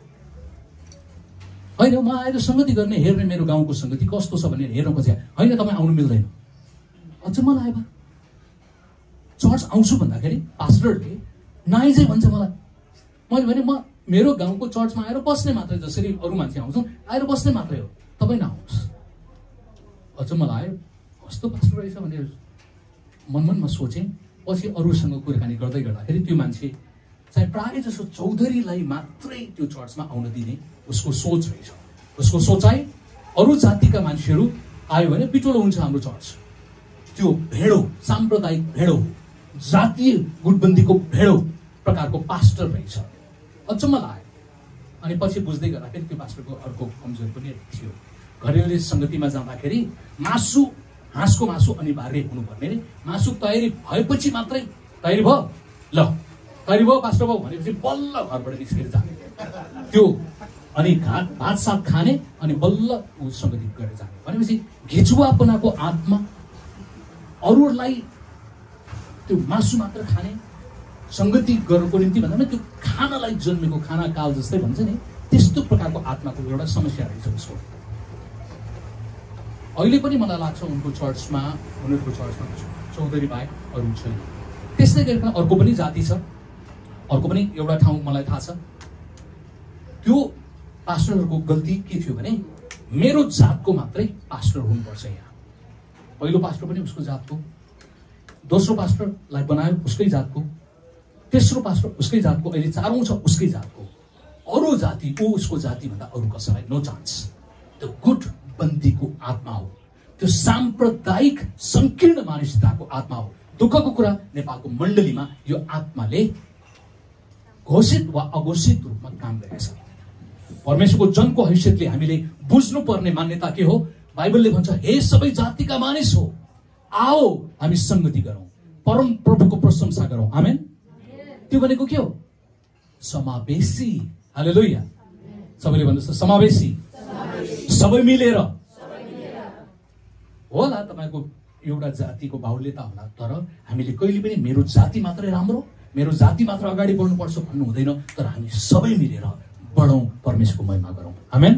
होइन, म आएर सङ्गति गर्ने, हेर्ने मेरो गाउँको सङ्गति कस्तो छ भनेर हेर्न खोजेँ। होइन, तपाईँ आउनु मिल्दैन। अझ मलाई आयो चर्च आउँछु भन्दाखेरि पास्टरले नाइजै भन्छ मलाई। मैले भने म मेरो गाउँको चर्चमा आएर बस्ने मात्रै, जसरी अरू मान्छे आउँछन् आएर बस्ने मात्रै हो, तपाईँ नआउनुहोस्। अझ मलाई आयो कस्तो पास्टर रहेछ भनेर मनमनमा सोचेँ। पछि अरूसँग कुराकानी गर्दै गर्दाखेरि त्यो मान्छे चाहिँ प्रायः जसो चौधरीलाई मात्रै त्यो चर्चमा आउन दिने उसको सोच रहेछ। उसको सोचाइ अरू जातिका मान्छेहरू आयो भने पिटोलो हुन्छ हाम्रो चर्च। त्यो भेडो, साम्प्रदायिक भेडो, जातीय गुटबन्दीको भेडो प्रकारको पास्टर रहेछ। अचम्म लाग्यो। अनि पछि बुझ्दै गर्दाखेरि त्यो पास्टरको अर्को कमजोर पनि थियो। घरेलु सङ्गतिमा जाँदाखेरि मासु, हाँसको मासु अनिवार्य हुनुपर्ने रे। मासु तयारी भएपछि मात्रै, तयारी भयो ल, तयारी भयो पास्टर भयो भनेपछि बल्ल घरबाट निस्केर जाने त्यो, अनि भात सात खाने अनि बल्ल ऊ सङ्गति गरेर जाने भनेपछि घिचुवापनाको आत्मा, अरूहरूलाई त्यो मासु मात्र खाने, सङ्गति गर्नको निम्ति भन्दा त्यो खानालाई जन्मेको खाना काल जस्तै भन्छ नि, त्यस्तो प्रकारको आत्माको एउटा समस्या रहेछ उसको। अहिले पनि मलाई लाग्छ उनको चर्चमा, उनीहरूको चर्चमा चौधरी बाहेक अरू छैन। त्यस्तै गरिकन अर्को पनि जाति छ, अर्को पनि एउटा ठाउँ मलाई थाहा छ। त्यो पास्टरहरूको गल्ती के थियो भने मेरो जातको मात्रै पास्टर हुनुपर्छ यहाँ। पहिलो पास्टर पनि उसको जातको, दोस्रो पास्टरलाई बनायो उसकै जातको, तेस्रो पास्टर उसकै जातको, अहिले चारौँ छ उसकै जातको। अरू जाति ऊ उसको जातिभन्दा अरू कसैलाई नो चान्स। त्यो गुटबन्दीको आत्मा हो, त्यो साम्प्रदायिक सङ्कीर्ण मानसिकताको आत्मा हो। दुःखको कुरा नेपालको मण्डलीमा यो आत्माले घोषित वा अघोषित रूपमा काम गरेको छ। परमेश्वरको जनको हैसियतले हामीले बुझ्नुपर्ने मान्यता के हो? बाइबलले भन्छ हे सबै जातिका मानिस हो, आओ हामी सङ्गति गरौँ, परम प्रभुको प्रशंसा गरौँ। आमेन। त्यो भनेको के हो? समावेशी। हालेलुया। सबैले भन्नुहोस् समावेशी, सबै मिलेर होला। तपाईँको एउटा जातिको बाहुल्यता होला, तर हामीले कहिले पनि मेरो जाति मात्रै राम्रो, मेरो जाति मात्र अगाडि बढ्नुपर्छ भन्नु हुँदैन। तर हामी सबै मिलेर बढौँ, परमेश्वरको महिमा गरौँ। आमेन।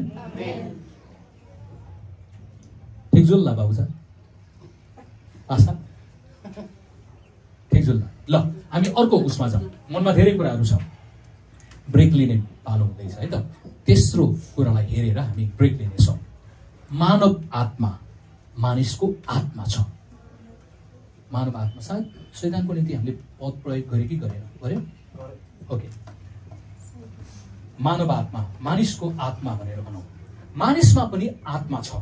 ठिक जुल्ला बाबुजा, आशा ठिक जुल्ला। ल, हामी अर्को उसमा जाउँ। मनमा धेरै कुराहरू छ, ब्रेक लिने पालो हुँदैछ है त। तेस्रो कुरालाई हेरेर हामी ब्रेक लिनेछौँ। मानव आत्मा, मानिसको आत्मा छ। मानव आत्मा सायद शैतानको निम्ति हामीले पद प्रयोग गरे कि गरेन? गर्यो। ओके, मानव आत्मा, मानिसको आत्मा भनेर भनौँ। मानिसमा पनि आत्मा छ।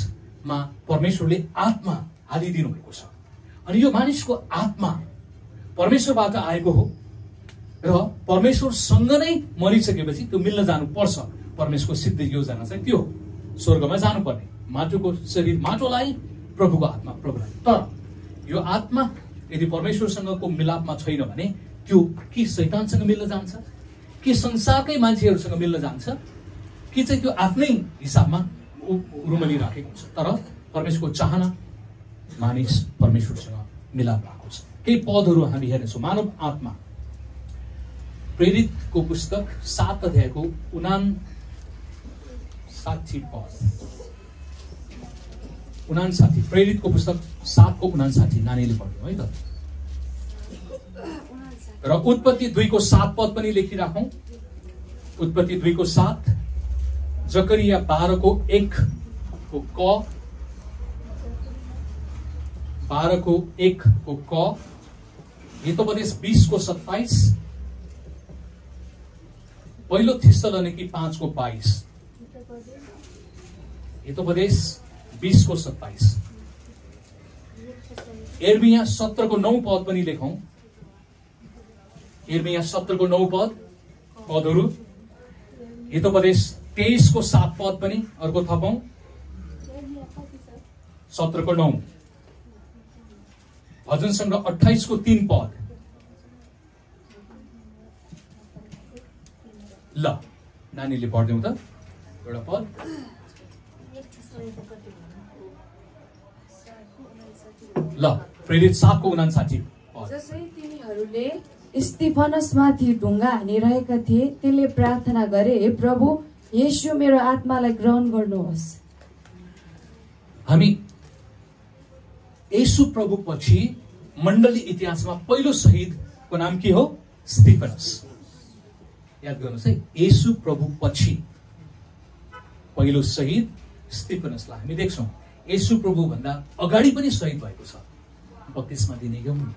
मानिसमा परमेश्वरले आत्मा हालिदिनु भएको छ। अनि यो मानिसको आत्मा परमेश्वरबाट आएको हो र परमेश्वरसँग नै मरिसकेपछि त्यो मिल्न जानुपर्छ। परमेश्वरको सिद्ध योजना चाहिँ त्यो हो, स्वर्गमा जानुपर्ने, माटोको शरीर माटोलाई, प्रभुको आत्मा प्रभुलाई। तर यो आत्मा यदि परमेश्वरसँगको मिलापमा छैन भने त्यो कि शैतानसँग मिल्न जान्छ, कि संसारकै मान्छेहरूसँग मिल्न जान्छ, कि चाहिँ त्यो आफ्नै हिसाबमा उरुमली राखेको हुन्छ। तर परमेश्वरको चाहना मानिस परमेश्वरसँग मिलाप भएको छ। केही पदहरू हामी हेर्नेछौँ। मानव आत्मा, प्रेरितको पुस्तक 7 अध्यायको 59 पद, 59, प्रेरितको पुस्तक 7 को 59 नानीले पढ्नु है त। र उत्पत्ति 2 को 7 पद पनि लेखिराखौं। उत्पत्ति 2 को 7, जकरिया 12 को 1 को क, 12 को 1 को क, हितोपदेश 20 को 27, पहिलो थिस्सलनिकी 5 को 22, हितोपदेश 20 को 27, यिर्मया 17 को 9 पद पनि लेखौं। यिर्मया 17 को 9 पदहरू, हितोपदेश 23 को 7 पद पनि अर्को थपौं। 17 को 9, भजन संग्रह 28 को 3 पद। ल नानीले पढ्दिउँ त एउटा पद। ल प्रेरित 7 को 59 पद। जसै तिनीहरूले स्तिफनसमाथि ढुङ्गा हानिरहेका थिए, तिनले प्रार्थना गरे, हे प्रभु येशू मेरो आत्मालाई ग्रहण गर्नुहोस्। हामी येशू प्रभु पछि मण्डली इतिहासमा पहिलो शहीदको नाम के हो? स्तिफनस। याद गर्नुहोस् है, येशू प्रभु पछि पहिलो शहीद स्तिफनसलाई हामी देख्छौं। येशू प्रभु भन्दा अगाडि पनि शहीद भएको छ बत्तिसमा दिने यहुना,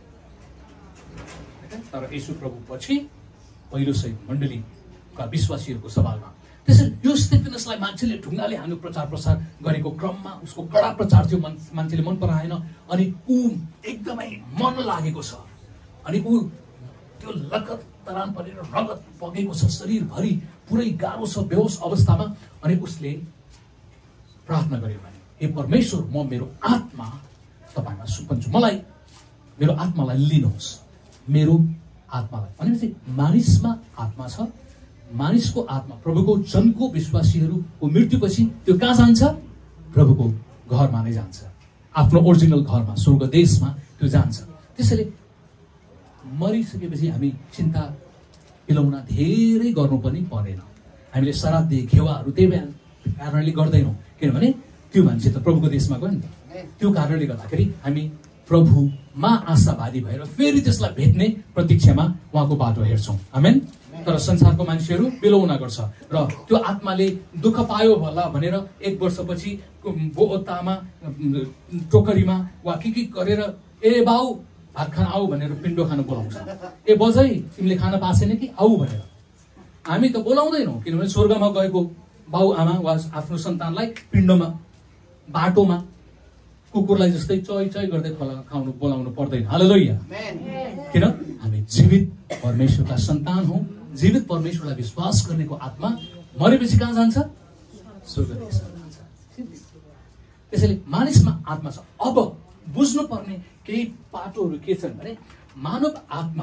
तर येशू प्रभु पछि पहिलो शहीद मण्डलीका विश्वासीहरूको सवालमा। त्यसैले यो स्तिफनसलाई मान्छेले ढुङ्गाले हान्नु प्रचार प्रसार गरेको क्रममा उसको कडा प्रचार थियो, मान्छेले मन पराएन। अनि ऊ एकदमै मन लागेको छ, अनि ऊ त्यो लगत तरान परेर रगत बगेको छ शरीरभरि, पुरै गाह्रो छ बेहोस अवस्थामा। अनि उसले प्रार्थना गर्यो भने, हे परमेश्वर, म मेरो आत्मा तपाईमा सुम्पन्छु, मलाई मेरो आत्मालाई लिनुहोस्, मेरो आत्मालाई। भनेपछि मानिसमा आत्मा छ, मानिसको आत्मा प्रभुको जनको विश्वासीहरूको मृत्युपछि त्यो कहाँ जान्छ? प्रभुको घरमा नै जान्छ, आफ्नो ओरिजिनल घरमा, स्वर्ग देशमा त्यो जान्छ। त्यसैले मरिसकेपछि हामी चिन्ता पिलाउन धेरै गर्नु पनि पर्दैन। हामीले श्राद्ध घेवाहरू त्यही कारणले गर्दैनौँ, किनभने त्यो मान्छे त प्रभुको देशमा गयो नि त। त्यो कारणले गर्दाखेरि हामी प्रभुमा आशावादी भएर फेरि त्यसलाई भेट्ने प्रतीक्षामा उहाँको बाटो हेर्छौँ। आमेन। तर संसारको मान्छेहरू बिलौना गर्छ र त्यो आत्माले दुःख पायो होला भनेर 1 वर्षपछि बोअतामा टोकरीमा वा के गरेर, ए बाउ भात खान आऊ भनेर पिण्डो खान बोलाउँछ। ए बजै तिमीले खान पासेन कि आऊ भनेर। हामी त बोलाउँदैनौँ, किनभने स्वर्गमा गएको बाउ आमा वा आफ्नो सन्तानलाई पिण्डमा बाटोमा कुकुरलाई जस्तै चय चय गर्दै खाउनु बोलाउनु पर्दैन। हालेलुया। किन? हामी जीवित परमेश्वरका सन्तान हौं। जीवित परमेश्वरलाई विश्वास गर्नेको आत्मा मरेपछि कहाँ जान्छ? स्वर्ग देशमा जान्छ। त्यसैले मानिसमा आत्मा छ। अब बुझ्नु पर्ने केही पाटोहरू के छन् भने, मानव आत्मा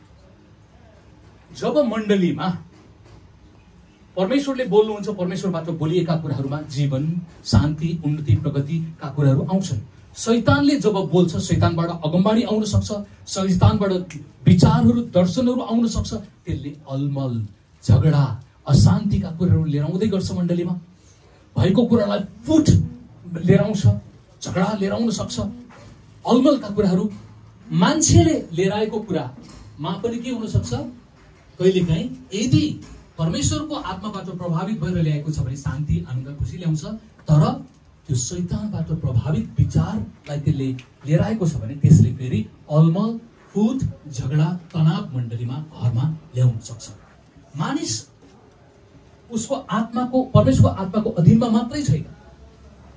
जब मण्डलीमा परमेश्वरले बोल्नुहुन्छ, परमेश्वरबाट बोलिएका कुराहरूमा जीवन, शान्ति, उन्नति, प्रगतिका कुराहरू आउँछन्। शैतानले जब बोल्छ, शैतानबाट अगमबाणी आउन सक्छ, शैतानबाट विचारहरू, दर्शनहरू आउन सक्छ। त्यसले अलमल, झगडा, अशान्तिका कुराहरू लिएर आउँदै गर्छ। मण्डलीमा भएको कुरालाई फुट लिएर आउँछ, झगडा लिएर आउन सक्छ। अलमलका कुराहरू मान्छेले लिएर आएको कुरामा पनि के हुन सक्छ? कहिलेकाहीँ यदि परमेश्वरको आत्माबाट प्रभावित भएर ल्याएको छ भने शान्ति, आनन्द, खुसी ल्याउँछ। तर त्यो शैतानबाट प्रभावित विचारलाई त्यसले लिएर आएको छ भने त्यसले फेरि अलमल, फुट, झगडा, तनाव मण्डलीमा, घरमा ल्याउन सक्छ। मानिस उसको आत्माको, परमेश्वरको आत्माको अधीनमा मात्रै छैन।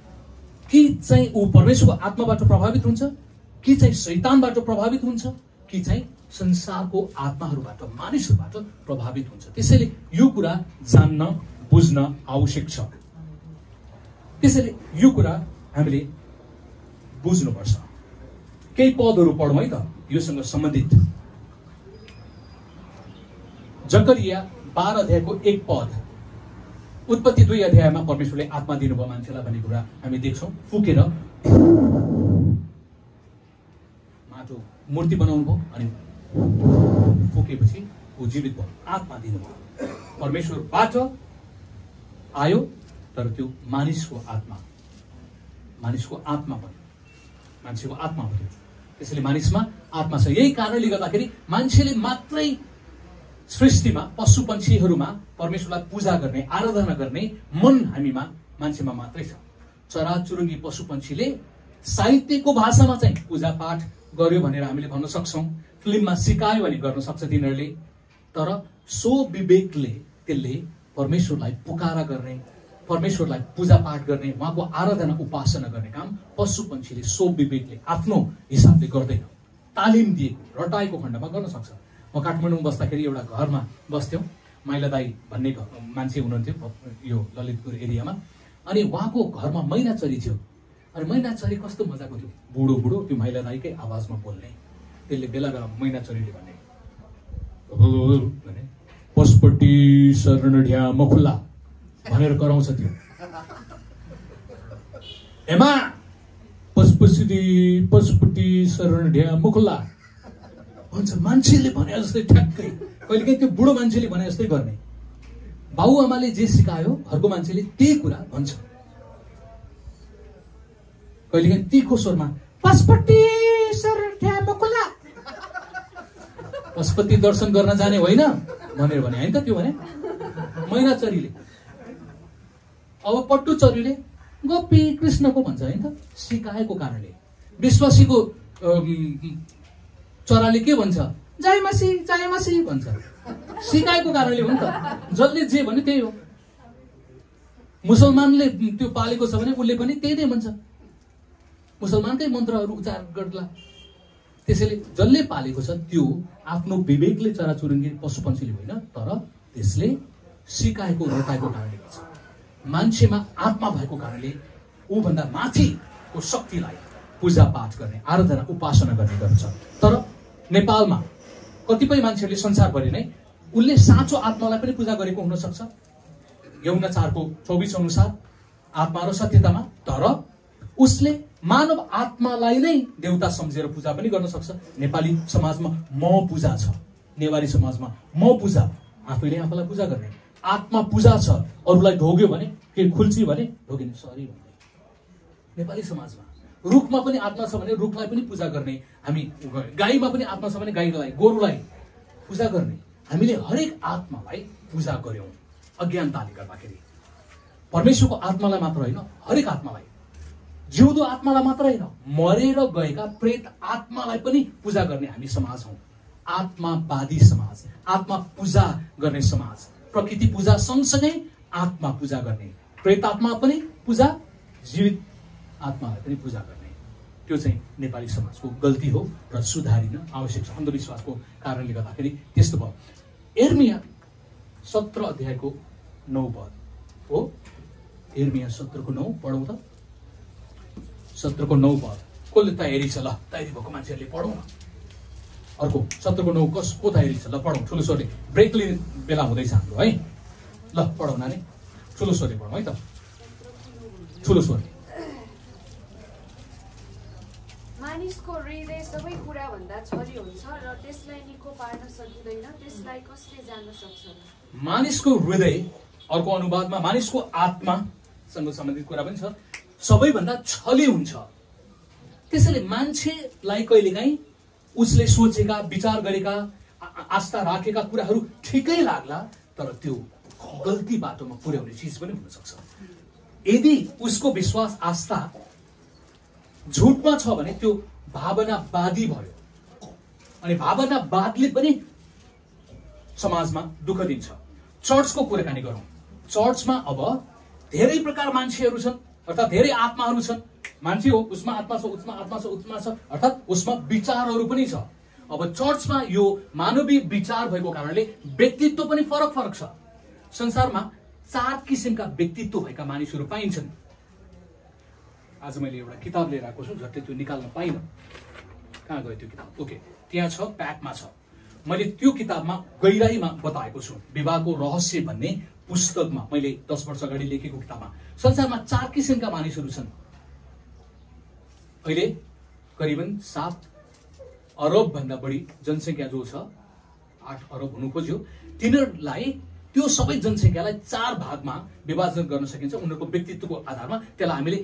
कि चाहिँ ऊ परमेश्वरको आत्माबाट प्रभावित हुन्छ, कि चाहिँ शैतानबाट प्रभावित हुन्छ, कि चाहिँ संसारको आत्माहरूबाट मानिसहरूबाट प्रभावित हुन्छ। त्यसैले यो कुरा जान्न बुझ्न आवश्यक छ। त्यसैले यो कुरा हामीले बुझ्नुपर्छ। केही पदहरू पढौँ है त योसँग सम्बन्धित। जकरिया 12 अध्यायको 1 पद, उत्पत्ति 2 अध्यायमा परमेश्वरले आत्मा दिनुभयो मान्छेलाई भन्ने कुरा हामी देख्छौँ। फुकेर माटो मूर्ति बनाउनु भयो अनि फुकेपछि ऊ जीवित भयो, आत्मा दिनुभयो। परमेश्वरबाट आयो तर त्यो मानिसको आत्मा भयो, मान्छेको आत्मा भयो। त्यसैले मानिसमा आत्मा छ। यही कारणले गर्दाखेरि मान्छेले मात्रै सृष्टिमा पशु पन्छीहरूमा परमेश्वरलाई पूजा गर्ने आराधना गर्ने मन हामीमा मान्छेमा मात्रै छ। चराचुरुङ्गी पशु पन्छीले साहित्यको भाषामा चाहिँ पूजा पाठ गर्यो भनेर हामीले भन्न सक्छौँ, फिल्ममा सिकायो भने गर्न सक्छ तिनीहरूले। तर सो विवेकले त्यसले परमेश्वरलाई पुकारा गर्ने, परमेश्वरलाई पूजा पाठ गर्ने, उहाँको आराधना उपासना गर्ने काम पशु पन्छीले सो विवेकले आफ्नो हिसाबले गर्दैन। तालिम दिएको रटाएको खण्डमा गर्न सक्छ। म काठमाडौँमा बस्दाखेरि एउटा घरमा बस्थ्यौँ, माइला दाई भन्ने मान्छे हुनुहुन्थ्यो यो ललितपुर एरियामा। अनि उहाँको घरमा मैना चरी थियो। अनि मैना चरी कस्तो मजाको थियो, बुढो बुढो त्यो माइला दाईकै आवाजमा बोल्ने। त्यसले बेला बेला मैना चरीले भन्ने पशुपट्टि शरण ढ्या मखुल्ला भनेर कराउँछ त्यो। एमा पशुपट्टि शरण ढ्या मखुल्ला भन्छ। मान्छेले भने जस्तै ठ्याक्कै, कहिलेकाहीँ त्यो बुढो मान्छेले भने जस्तै गर्ने। बाबुआमाले जे सिकायो घरको मान्छेले त्यही कुरा भन्छ। कहिलेकाहीँ तीखो स्वरमा पशुपट्टि शरण ढ्या मखुल्ला, पशुपति दर्शन गर्न जाने होइन भनेर भने होइन त त्यो भने मैना चरीले। अब पट्टु चरीले गोपी कृष्णको भन्छ होइन त, सिकाएको कारणले। विश्वासीको चराले के भन्छ, जय मसी भन्छ, सिकाएको कारणले हो नि त। जसले जे भने त्यही हो। मुसलमानले त्यो पालेको छ भने उसले पनि त्यही नै भन्छ, मुसलमानकै मन्त्रहरू उच्चारण गर्ला। त्यसैले जसले पालेको छ त्यो आफ्नो विवेकले चराचुरुङ्गी पशुपन्छीले होइन, तर त्यसले सिकाएको रटाएको कारणले गर्छ। मान्छेमा आत्मा भएको कारणले ऊभन्दा माथिको शक्तिलाई पूजा पाठ गर्ने आराधना उपासना गर्ने गर्छ। तर नेपालमा कतिपय मान्छेहरूले संसारभरि नै उसले साँचो आत्मालाई पनि पूजा गरेको हुन सक्छ, यौन 4:24 अनुसार आत्मा र सत्यतामा। तर उसले मानव आत्मालाई नै देवता सम्झेर पूजा पनि गर्न सक्छ। नेपाली समाजमा म पूजा छ, नेवारी समाजमा म पूजा, आफैले आफूलाई पूजा गर्ने। आत्मा पूजा छ, अरूलाई ढोग्यो भने के खुल्ची भने ढोगिने सरी भन्ने। नेपाली समाजमा रुखमा पनि आत्मा छ भने रुखलाई पनि पूजा गर्ने हामी, गाईमा पनि आत्मा छ भने गाईलाई गोरुलाई पूजा गर्ने। हामीले हरेक आत्मालाई पूजा गर्यौं अज्ञानताले गर्दाखेरि। परमेश्वरको आत्मालाई मात्र होइन, हरेक आत्मालाई, जिउँदो आत्मालाई मात्र होइन, मरेर गएका प्रेत आत्मालाई पनि पूजा गर्ने हामी समाज हौं। आत्मावादी समाज, आत्मा पूजा गर्ने समाज। प्रकृति पूजा सँगसँगै आत्मा पूजा गर्ने, प्रेत आत्मा पनि पूजा, जीवित आत्मालाई पनि पूजा गर्ने। त्यो चाहिँ नेपाली समाजको गल्ती हो र सुधारिन आवश्यक छ। अन्धविश्वासको कारणले गर्दाखेरि त्यस्तो भयो। यिर्मया 17 अध्यायको 9 पद हो। यिर्मया 17:9 पढौँ त। 17:9 पद कसले तयारी छ? ल तयारी भएको मान्छेहरूले पढौँ न। अर्को 17:9 कसको तयारी छ? ल पढौँ ठुलो स्वरले। ब्रेक लिने बेला हुँदैछ हाम्रो है। ल पढौँ नानी, ठुलो स्वरले पढौँ है त, ठुलो स्वरले। मानिसको हृदय सबै कुरा भन्दा छरी हुन्छ र त्यसलाई निको पार्न सकिँदैन, त्यसलाई कसले जान्न सक्छ? मानिसको हृदय, अर्को अनुवादमा मानिसको आत्मासँग सम्बन्धित कुरा पनि छ, सबैभन्दा छली हुन्छ। त्यसैले मान्छेलाई कहिलेकाहीँ उसले सोचेका, विचार गरेका, आस्था राखेका कुराहरू ठिकै लाग्ला, तर त्यो गल्ती बाटोमा पुर्याउने चिज पनि हुन सक्छ। यदि उसको विश्वास आस्था झुटमा छ भने त्यो भावनावादी भयो, अनि भावनावादले पनि समाजमा दुःख दिन्छ। चर्चको कुराकानी गरौँ। चर्चमा अब धेरै प्रकार मान्छेहरू छन्, अर्थात् धेरै आत्माहरू छन्। मान्छे हो, उसमा आत्मा छ, उसमा आत्मा छ, उसमा छ, अर्थात् उसमा विचारहरू पनि छ। अब चर्चमा यो मानवीय विचार भएको कारणले व्यक्तित्व पनि फरक फरक छ। संसारमा 4 किसिमका व्यक्तित्व भएका मानिसहरू पाइन्छन्। आज मैले एउटा किताब लिएर आएको छु, झट्टै त्यो निकाल्न पाइन। कहाँ गयो त्यो किताब? ओके, त्यहाँ छ, प्याकमा छ। मैले त्यो किताबमा गहिराईमा बताएको छु। विवाहको रहस्य भन्ने पुस्तकमा मैले 10 वर्ष अगाडि लेखेको किताबमा संसारमा 4 किसिमका मानिसहरू छन्। अहिले करिबन 7 अरब भन्दा बढी जनसंख्या जो छ, 8 अरब हुनु खोज्यो। तिनीहरूलाई त्यो सबै जनसंख्यालाई 4 भागमा विभाजन गर्न सकिन्छ उनीहरूको व्यक्तित्वको आधारमा। त्यसलाई हामीले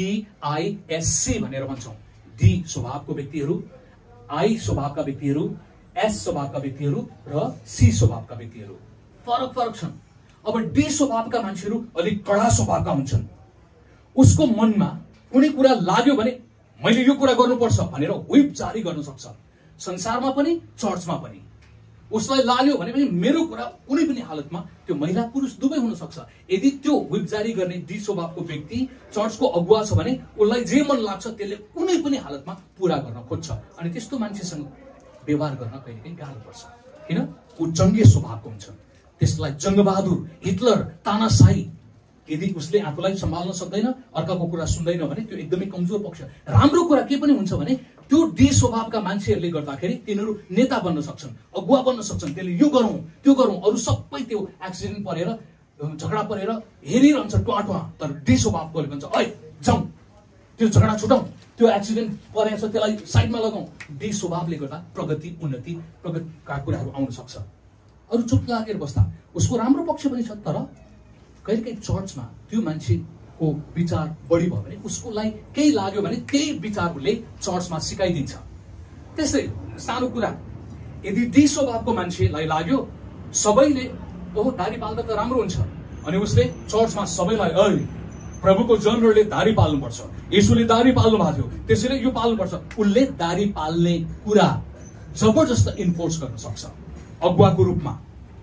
DISC भनेर भन्छौँ। D स्वभावको व्यक्तिहरू, I स्वभावका व्यक्तिहरू, S स्वभावका व्यक्तिहरू र C स्वभावका व्यक्तिहरू। फरक फरक छन्। अब D स्वभावका मान्छेहरू अलिक कडा स्वभावका हुन्छन्। उसको मनमा कुनै कुरा लाग्यो भने मैले यो कुरा गर्नुपर्छ भनेर व्हिप जारी गर्न सक्छ। संसारमा पनि चर्चमा पनि उसलाई लाग्यो भने मेरो कुरा कुनै पनि हालतमा, त्यो महिला पुरुष दुवै हुन सक्छ, यदि त्यो व्हिप जारी गर्ने डी स्वभावको व्यक्ति चर्चको अगुवा छ भने उसलाई जे मन लाग्छ त्यसले कुनै पनि हालतमा पूरा गर्न खोज्छ। अनि त्यस्तो मान्छेसँग व्यवहार गर्न कहिलेकाहीँ गाह्रो पर्छ, किन ऊ जङ्गे स्वभावको हुन्छ। त्यसलाई जङ्गबहादुर, हिटलर, तानाशाही, यदि उसले आफूलाई सम्हाल्न सक्दैन, अर्काको कुरा सुन्दैन भने त्यो एकदमै कमजोर पक्ष। राम्रो कुरा के पनि हुन्छ भने त्यो डी स्वभावका मान्छेहरूले गर्दाखेरि तिनीहरू नेता बन्न सक्छन्, अगुवा बन्न सक्छन्। त्यसले यो गरौँ त्यो गरौँ, अरू सबै त्यो एक्सिडेन्ट परेर झगडा परेर हेरिरहन्छ टुवा, तर डी स्वभावकोले भन्छ ऐ जाउँ त्यो झगडा छुटाउँ, त्यो एक्सिडेन्ट परेको छ त्यसलाई साइडमा लगाउँ। डी स्वभावले गर्दा प्रगति, उन्नति, प्रगतिका कुराहरू आउन सक्छ। अरू चुप लागेर बस्दा उसको राम्रो पक्ष पनि छ, तर कहिलेकाहीँ चर्चमा त्यो मान्छेको विचार बढी भयो भने उसकोलाई केही लाग्यो भने त्यही विचार उसले चर्चमा सिकाइदिन्छ। त्यसै सानो कुरा, यदि डी स्वभावको मान्छेलाई लाग्यो सबैले ओहो दारी पाल्दा त राम्रो हुन्छ, अनि उसले चर्चमा सबैलाई ऐ प्रभुको जनहरूले दारी पाल्नुपर्छ, येशूले दारी पाल्नु भएको थियो त्यसैले यो पाल्नुपर्छ, उसले दारी पाल्ने कुरा जबरजस्त इन्फोर्स गर्न सक्छ अगुवाको रूपमा।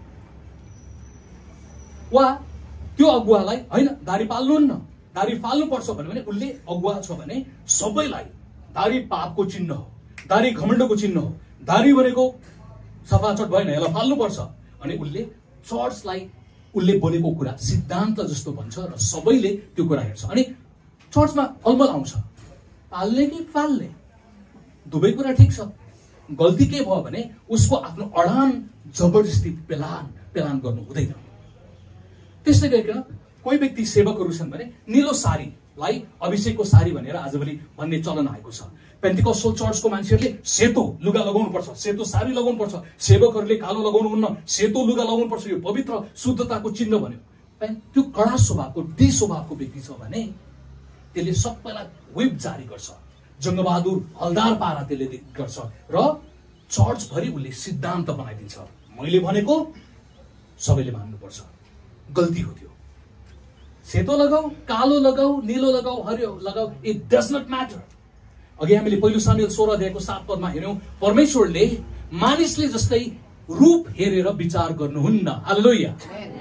वा त्यो अगुवालाई होइन दारी पाल्नुहुन्न, दारी पाल्नुपर्छ भन्यो भने उसले अगुवा छ भने सबैलाई दारी पापको चिन्ह हो, दारी घमण्डको चिन्ह हो, दारी भनेको सफाचट भएन यसलाई फाल्नुपर्छ। अनि उसले चर्चलाई उसले बोलेको कुरा सिद्धान्त जस्तो भन्छ र सबैले त्यो कुरा हेर्छ। अनि चर्चमा अलमल आउँछ, पाल्ने कि फाल्ने, दुवै कुरा ठिक छ। गल्ती के भयो भने उसको आफ्नो अडान जबरजस्ती पेलान गर्नु हुँदैन। त्यसले गरिकन कोही व्यक्ति सेवकहरू छन् भने निलो सारीलाई अभिषेकको सारी भनेर आजभोलि भन्ने चलन आएको छ। पेन्टिकस्टल चर्चको मान्छेहरूले सेतो लुगा लगाउनु पर्छ, सेतो सारी लगाउनु पर्छ, सेवकहरूले कालो लगाउनुहुन्न, सेतो लुगा लगाउनु पर्छ, यो पवित्र शुद्धताको चिन्ह भन्यो। त्यो कडा स्वभावको डी स्वभावको व्यक्ति छ भने त्यसले सबैलाई व्हिप जारी गर्छ, जङ्गबहादुर हलदार पारा त्यसले गर्छ र चर्चभरि उसले सिद्धान्त बनाइदिन्छ। मैले भनेको सबैले मान्नुपर्छ, गल्ती हो त्यो। सेतो लगाऊ, कालो लगाऊ, निलो लगाऊ, हरियो लगाऊ, इट डज नट म्याटर। अघि हामीले पहिलो सामुएल 16 अध्यायको 7 पदमा हेर्यौं, परमेश्वरले मानिसले जस्तै रूप हेरेर विचार गर्नुहुन्न। हालेलुया।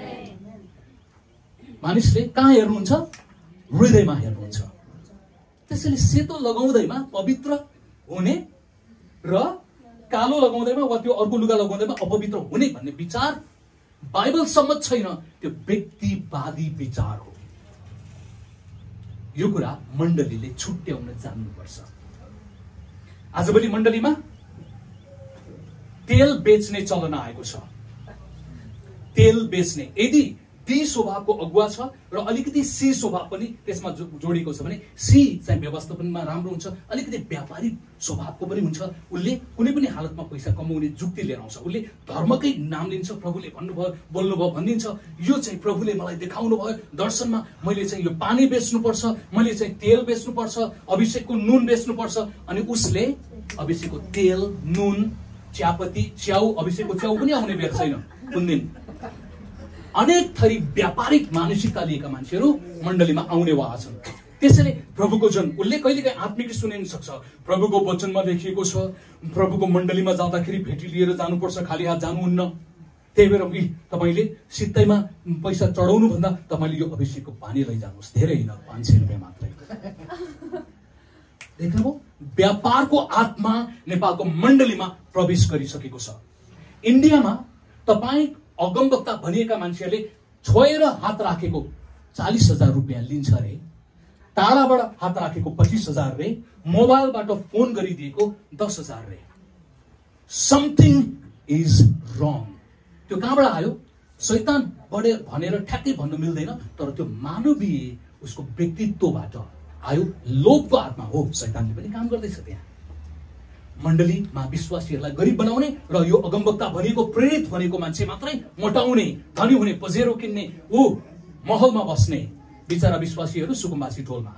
मानिसले कहाँ हेर्नुहुन्छ? हृदयमा हेर्नुहुन्छ। त्यसैले सेतो लगाउँदैमा पवित्र हुने र कालो लगाउँदैमा वा त्यो अर्को लुगा लगाउँदैमा अपवित्र हुने भन्ने विचार बाइबल सम्मत छैन, त्यो व्यक्तिवादी विचार हो। यो कुरा मण्डलीले छुट्याउन जान्नुपर्छ। आजभोलि मण्डलीमा तेल बेच्ने चलन आएको छ। तेल बेच्ने, यदि डी स्वभावको अगुवा छ र अलिकति सी स्वभाव पनि त्यसमा जोडिएको छ भने सी चाहिँ व्यवस्थापनमा राम्रो हुन्छ, अलिकति व्यापारिक स्वभावको पनि हुन्छ। उसले कुनै पनि हालतमा पैसा कमाउने जुक्ति लिएर आउँछ, उसले धर्मकै नाम लिन्छ, प्रभुले भन्नुभयो बोल्नुभयो भनिदिन्छ, यो चाहिँ प्रभुले मलाई देखाउनु भयो दर्शनमा, मैले चाहिँ यो पानी बेच्नुपर्छ, मैले चाहिँ तेल बेच्नुपर्छ, अभिषेकको नुन बेच्नुपर्छ। अनि उसले अभिषेकको तेल, नुन, चियापत्ती, च्याउ, अभिषेकको च्याउ पनि आउने बेर छैन कुन दिन। अनेक थरी व्यापारिक मानसिकता लिएका मान्छेहरू मण्डलीमा आउने वाला छन्। त्यसैले प्रभुको जन उसले कहिलेकाहीँ आत्मिक सुनिन सक्छ, प्रभुको वचनमा लेखिएको छ प्रभुको मण्डलीमा जाँदाखेरि भेटी लिएर जानुपर्छ, खाली हात जानुहुन्न। त्यही भएर तपाईँले सित्तैमा पैसा चढाउनु भन्दा तपाईँले यो अभिषेकको पानी लैजानुहोस्, धेरै होइन, 500 रुपियाँ मात्रै। देख्नुभयो? व्यापारको आत्मा नेपालको मण्डलीमा प्रवेश गरिसकेको छ। इन्डियामा तपाईँ अगमवक्ता भनिएका मान्छेहरूले छोएर हात राखेको 40,000 रुपियाँ लिन्छ रे, टाढाबाट हात राखेको 25,000 रे, मोबाइलबाट फोन गरिदिएको 10,000 रे। Something is wrong. त्यो कहाँबाट आयो? शैतान बढे भनेर ठ्याक्कै भन्नु मिल्दैन, तर त्यो मानवीय उसको व्यक्तित्वबाट आयो। लोभको आत्मा हो, शैतानले पनि काम गर्दैछ त्यहाँ। मण्डलीमा विश्वासीहरूलाई गरिब बनाउने र यो अगमवक्ता भनेको प्रेरित भनेको मान्छे मात्रै मोटाउने, धनी हुने, पजेरो किन्ने, ऊ महलमा बस्ने बिचारा विश्वासीहरू सुकुम्बासी टोलमा।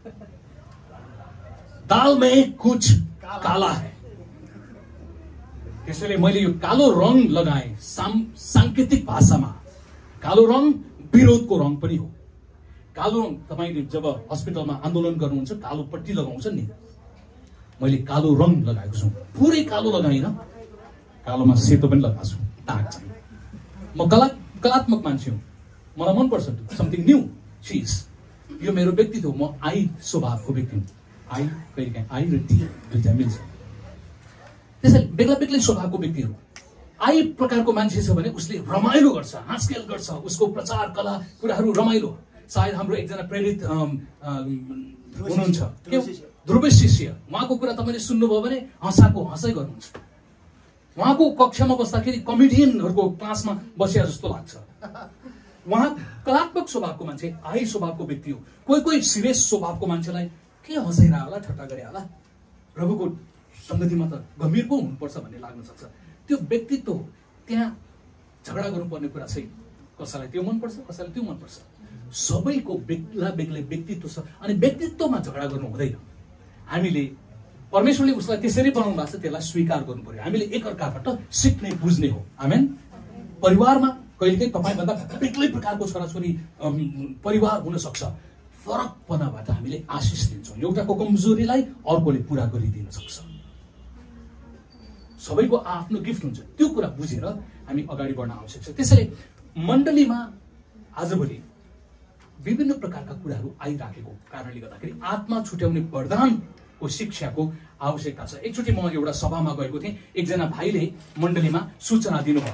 दाल में कुछ काला है। त्यसैले मैले यो कालो रङ लगाए। सांकेतिक भाषामा कालो रङ विरोधको रङ पनि हो। कालो रङ तपाईले जब हस्पिटलमा आन्दोलन गर्नुहुन्छ कालो पट्टी लगाउँछ नि, मैले कालो रङ लगाएको छु। पुरै कालो लगाइन, कालोमा सेतो पनि लगाएको छु, दाग चाहिँ। म कलात्मक मान्छे हुँ, मलाई मनपर्छ समथिङ न्यू चिज। यो मेरो व्यक्तित्व हो। म आई स्वभावको व्यक्ति हुँ। आई कहिलेकाहीँ आई र टी दुईटा मिल्छ। त्यसैले बेग्ला बेग्लै स्वभावको व्यक्तिहरू। आई प्रकारको मान्छे छ भने उसले रमाइलो गर्छ, हाँसखेल गर्छ, उसको प्रचार कला कुराहरू रमाइलो। सायद हाम्रो एकजना प्रेरित हुनुहुन्छ ध्रुव शिष्य, उहाँको कुरा तपाईँले सुन्नुभयो भने हँसाइ गर्नुहुन्छ। उहाँको कक्षामा बस्दाखेरि कमेडियनहरूको क्लासमा बसिया जस्तो लाग्छ। उहाँ कलात्मक स्वभावको मान्छे, आई स्वभावको व्यक्ति हो। कोही सिरियस स्वभावको मान्छेलाई के हँसाइरह होला, ठट्टा गरे होला, प्रभुको संगतिमा त गम्भीर पो हुनुपर्छ भन्ने लाग्न सक्छ। त्यो व्यक्तित्व हो। त्यहाँ झगडा गर्नुपर्ने कुरा छैन। कसैलाई त्यो मनपर्छ, कसैलाई त्यो मनपर्छ। सबैको बेग्ला बेग्लै व्यक्तित्व छ अनि व्यक्तित्वमा झगडा गर्नु हुँदैन। हामीले परमेश्वरले उसलाई त्यसरी बनाउनु भएको छ, त्यसलाई स्वीकार गर्नु पर्यो। हामीले एकअर्काबाट सिक्ने बुझ्ने हो। आमेन। परिवारमा कहिलेकाहीँ तपाईँभन्दा बेग्लै प्रकारको छोराछोरी परिवार हुन सक्छ। फरकपनाबाट हामीले आशिष दिन्छौँ। एउटाको कमजोरीलाई अर्कोले पूरा गरिदिन सक्छ। सबैको आफ्नो गिफ्ट हुन्छ। त्यो कुरा बुझेर हामी अगाडि बढ्न आवश्यक छ। त्यसैले मण्डलीमा आजभोलि विभिन्न प्रकारका कुराहरू आइराखेको कारणले गर्दाखेरि आत्मा छुट्याउने वरदानको शिक्षाको आवश्यकता छ। एकचोटि म एउटा सभामा गएको थिएँ। एकजना भाइले मण्डलीमा सूचना दिनुभयो,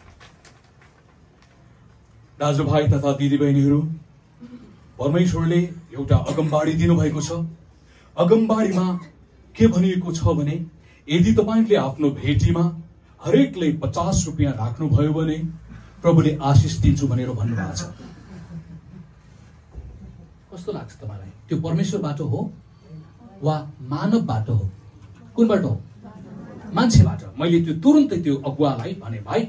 दाजुभाइ तथा दिदीबहिनीहरू, परमेश्वरले एउटा अगमबाडी दिनुभएको छ। अगमबाडीमा के भनिएको छ भने यदि तपाईँले आफ्नो भेटीमा हरेकले 50 रुपियाँ राख्नुभयो भने प्रभुले आशिष दिन्छु भनेर भन्नुभएको छ। कस्तो लाग्छ तपाईँलाई? त्यो परमेश्वरबाट हो वा मानवबाट हो? कुनबाट हो? मान्छेबाट। मैले त्यो तुरुन्तै त्यो अगुवालाई भने, भाइ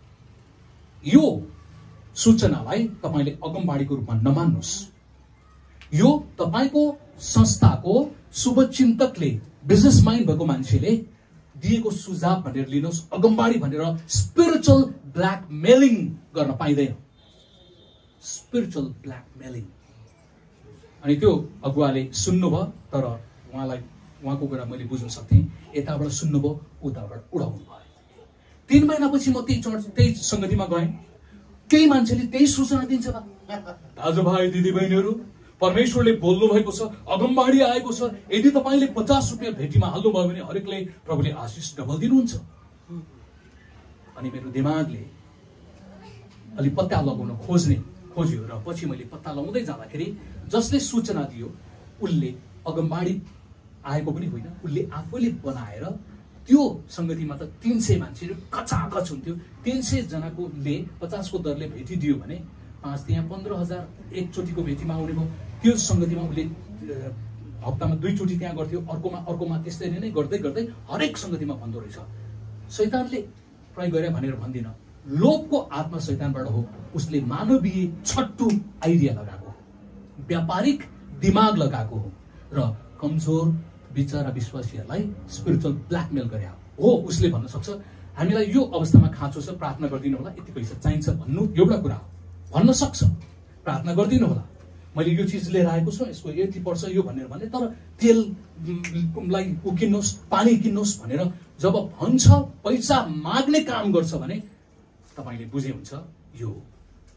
यो सूचनालाई तपाईँले अगमबाडीको रूपमा नमान्नुहोस्। यो तपाईँको संस्थाको शुभचिन्तकले, बिजनेस माइन्ड भएको मान्छेले दिएको सुझाव भनेर लिनुहोस्। अगमबाडी भनेर स्पिरिचुअल ब्ल्याकमेलिङ गर्न पाइँदैन। Spiritual blackmailing. अनि त्यो अगुवाले सुन्नुभयो, तर उहाँको कुरा मैले बुझ्न सक्थेँ। यताबाट सुन्नुभयो, उताबाट उडाउनु भयो। 3 महिनापछि म त्यही संगतिमा गएँ। केही मान्छेले त्यही सूचना दिन्छ। दाजुभाइ दिदीबहिनीहरू, परमेश्वरले बोल्नु भएको छ, अगमबाडी आएको छ। यदि तपाईँले 50 रुपियाँ भेटीमा हाल्नुभयो भने हरेकले प्रभुले आशिष डबल दिनुहुन्छ। अनि मेरो दिमागले अलि पत्ता लगाउन खोज्यो र पछि मैले पत्ता लगाउँदै जाँदाखेरि जसले सूचना दियो उसले अगमबाडी आएको पनि होइन, उसले आफैले बनाएर त्यो संगतिमा त 300 मान्छेहरू कचाकच हुन्थ्यो। 300 जनाकोले 50 को दरले भेटी दियो भने 5 त्यहाँ 15,000 एकचोटिको भेटीमा आउने भयो। त्यो संगतिमा उसले हप्तामा 2 चोटि त्यहाँ गर्थ्यो, अर्कोमा त्यसरी नै गर्दै गर्दै हरेक संगतिमा भन्दो रहेछ। शैतानले प्रयोग गरे भनेर भन्दिन, लोभको आत्मा शैतानबाट हो। उसले मानवीय छट्टु आइडिया लगाएको, व्यापारिक दिमाग लगाएको हो र कमजोर बिचारा विश्वासीहरूलाई स्पिरिचुअल ब्ल्याकमेल गरे हो। उसले भन्न सक्छ हामीलाई यो अवस्थामा खाँचो छ, प्रार्थना गरिदिनु होला, यति पैसा चाहिन्छ भन्नु एउटा कुरा हो। भन्न सक्छ प्रार्थना गरिदिनु होला, मैले यो चिज लिएर आएको छु, यसको यति पर्छ यो भनेर भने। तर तेललाई किन्नुहोस्, पानी किन्नुहोस् भनेर जब भन्छ, पैसा माग्ने काम गर्छ भने तपाईँले बुझे हुन्छ यो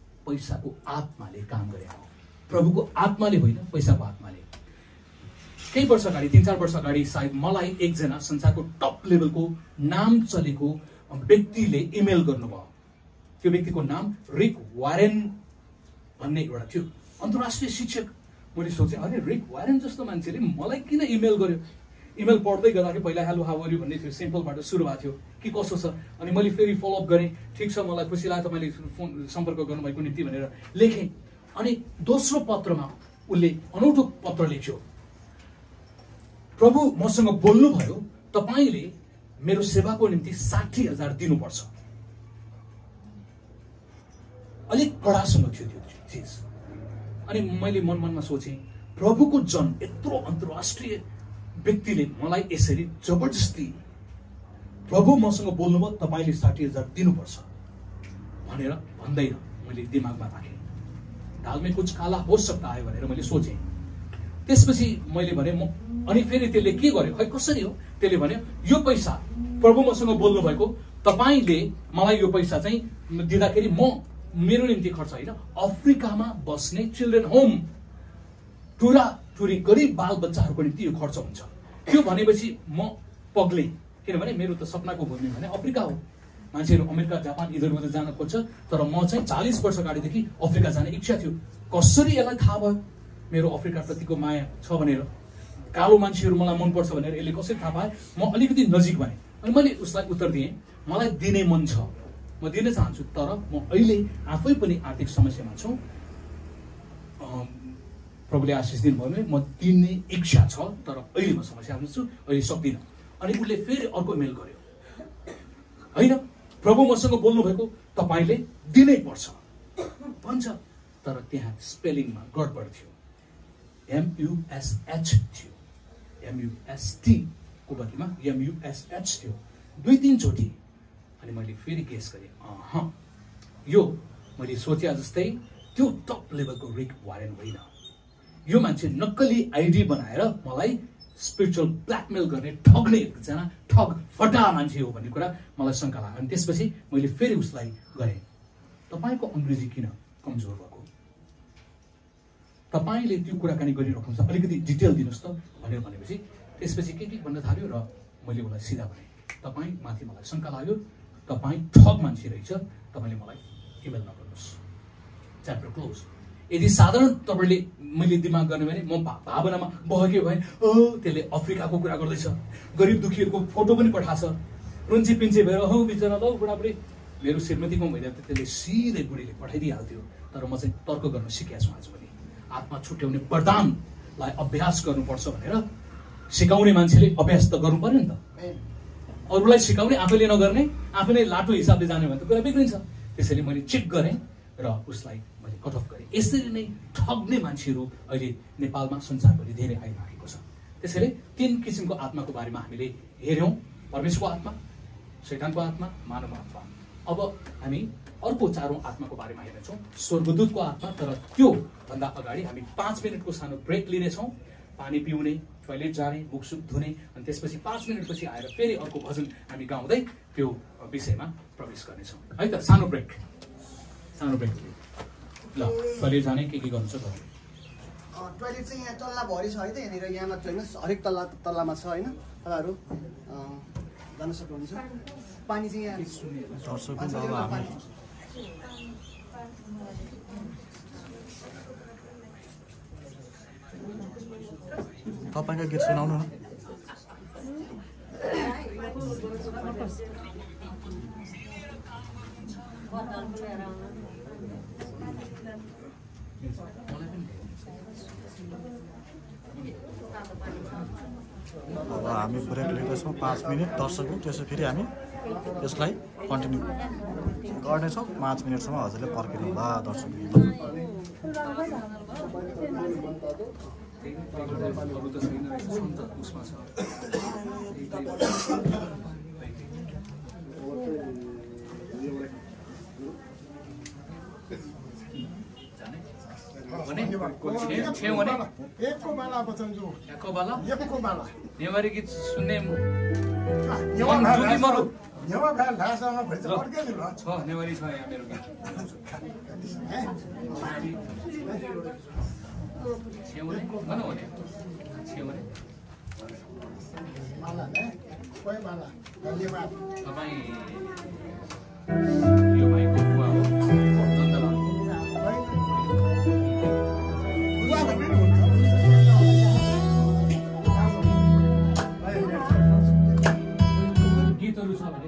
पैसाको आत्माले काम गरे हो। प्रभुको आत्माले होइन, पैसाको आत्माले। केही वर्ष अगाडि 3-4 वर्ष अगाडि सायद मलाई एकजना संसारको टप लेभलको नाम चलेको व्यक्तिले इमेल गर्नुभयो। त्यो व्यक्तिको नाम रिक वारेन भन्ने एउटा थियो, अन्तर्राष्ट्रिय शिक्षक। मैले सोचेँ अरे रिक वारेन जस्तो मान्छेले मलाई किन इमेल गर्यो। इमेल पढ्दै गर्दाखेरि पहिला हेलो हाउ आर यु भन्ने थियो, सिम्पलबाट सुरु भएको थियो कि कसो छ। अनि मैले फेरि फलोअप गरेँ, ठिक छ मलाई खुसी लाग्यो तपाईँले फोन सम्पर्क गर्नुभएको निम्ति भनेर लेखेँ। अनि दोस्रो पत्रमा उसले अनौठो पत्र लेख्यो, प्रभु मसँग बोल्नुभयो तपाईँले मेरो सेवाको निम्ति 60,000 दिनुपर्छ। अलिक कडासँग थियो त्यो चिज। अनि मैले मनमा सोचेँ प्रभुको जन यत्रो अन्तर्राष्ट्रिय व्यक्तिले मलाई यसरी जबरजस्ती प्रभु मसँग बोल्नुभयो तपाईँले 60,000 दिनुपर्छ भनेर भन्दैन मैले दिमागमा राखेँ। दाल में कुछ काला हो सकता है भनेर मैले सोचेँ। त्यसपछि मैले भने अनि फेरि त्यसले के गर्यो, खै कसरी हो, त्यसले भन्यो यो पैसा प्रभु मसँग बोल्नु भएको, तपाईले मलाई यो पैसा चाहिँ दिँदाखेरि म मेरो निम्ति खर्च होइन, अफ्रिकामा बस्ने चिल्ड्रेन होम टुरा टुरी गरिब बाल बच्चाहरूको निम्ति यो खर्च हुन्छ। त्यो भनेपछि म पग्लेँ, किनभने मेरो त सपनाको भूमि भने अफ्रिका हो। मान्छेहरू अमेरिका जापान इधर उधर जान खोज्छ, तर म चाहिँ 40 वर्ष अगाडिदेखि अफ्रिका जाने इच्छा थियो। कसरी यसलाई थाहा भयो मेरो अफ्रिका प्रतिको माया छ भनेर, कालो मान्छेहरू मलाई मनपर्छ भनेर यसले कसरी थाहा पाए। म अलिकति नजिक भएँ अनि मैले उसलाई उत्तर दिएँ मलाई दिने मन छ, म दिन चाहन्छु, तर म अहिले आफै पनि आर्थिक समस्यामा छु, प्रभुले आशिष दिनुभयो भने म दिने इच्छा छ, तर अहिले म समस्यामा छु, अहिले सक्दिनँ। अनि उसले फेरि अर्को मेल गर्यो, होइन प्रभु मसँग बोल्नु भएको तपाईँले दिनै पर्छ भन्छ, तर त्यहाँ स्पेलिङमा गडबड थियो, MUSH थियो, MUST को बदलीमा MUSH थियो 2-3 चोटि। अनि मैले फेरि गेस गरेँ, यो मैले सोचे जस्तै त्यो टप लेभलको रिक वारेन होइन, यो मान्छे नक्कली आइडी बनाएर मलाई स्पिरिचुअल ब्ल्याकमेल गर्ने ठग्ने एकजना ठग फटा मान्छे हो भन्ने कुरा मलाई शङ्का लाग्यो। अनि त्यसपछि मैले फेरि उसलाई गरेँ, तपाईँको अङ्ग्रेजी किन कमजोर भएको, तपाईँले त्यो कुराकानी गरिराख्नुहुन्छ, अलिकति डिटेल दिनुहोस् त भनेर भनेपछि त्यसपछि के भन्न थाल्यो र मैले उसलाई सिधा भने तपाईँ माथि मलाई शङ्का लाग्यो, तपाईँ ठग मान्छे रहेछ, तपाईँले मलाई इमेल नगर्नुहोस्, च्याप्टर क्लोज। यदि साधारण तपाईँले मैले दिमाग गर्ने भने म भावनामा बहके भएँ, त्यसले अफ्रिकाको कुरा गर्दैछ, गरिब दुखीहरूको फोटो पनि पठाएको छ, रुन्ची पिन्चे भएर हौ बिचरा ल बुढाबुढी, मेरो श्रीमतीको भइदियो त त्यसले सिधै बुढीले पठाइदिइहाल्थ्यो। तर म चाहिँ तर्क गर्न सिकेको छु आज पनि, आत्मा छुट्याउने वरदानलाई अभ्यास गर्नुपर्छ भनेर सिकाउने मान्छेले अभ्यास त गर्नु पर्यो नि त, अरूलाई सिकाउने आफैले नगर्ने, आफै नै लाटो हिसाबले जाने भने त कुरा बिग्रिन्छ। त्यसैले मैले चेक गरेँ र उसलाई मैले कट अफ गरेँ। यसरी नै ठग्ने मान्छेहरू अहिले नेपालमा संसारभरि धेरै आइराखेको छ। त्यसैले 3 किसिमको आत्माको बारेमा हामीले हेऱ्यौँ, परमेश्वरको आत्मा, शैतानको आत्मा, मानवको आत्मा। अब हामी अर्को 4औं आत्माको बारेमा हेर्नेछौँ, स्वर्गदूतको आत्मा। तर त्यो भन्दा अगाडि हामी 5 मिनटको सानो ब्रेक लिनेछौँ, पानी पिउने, टोयलेट जाने, मुखसुख धुने, अनि त्यसपछि 5 मिनटपछि आएर फेरि अर्को भजन हामी गाउँदै त्यो विषयमा प्रवेश गर्नेछौँ है त। सानो ब्रेक ल। टोयलेट जाने के गर्नु छ गर्नु। टोयलेट चाहिँ यहाँ तल्लाभरि छ है त, यहाँनिर यहाँ मात्र होइन, हरेक तल्लामा छ होइन, तपाईँहरू जान सक्नुहुन्छ। पानी चाहिँ यहाँ तपाईँको गीत सुनाउनु न। अब हामी ब्रेक लिँदैछौँ 5 मिनट दर्शकहरू, त्यसो फेरि हामी यसलाई कन्टिन्यू गर्नेछौँ। 5 मिनटसम्म हजुरले पर्खिनु होला दर्शकहरू। नेवारी गीत सुन्ने नेवारी छ यहाँ मेरो गीत। थियो भने तपाईँ यो भाइको बुवा हो गीतहरू छ भने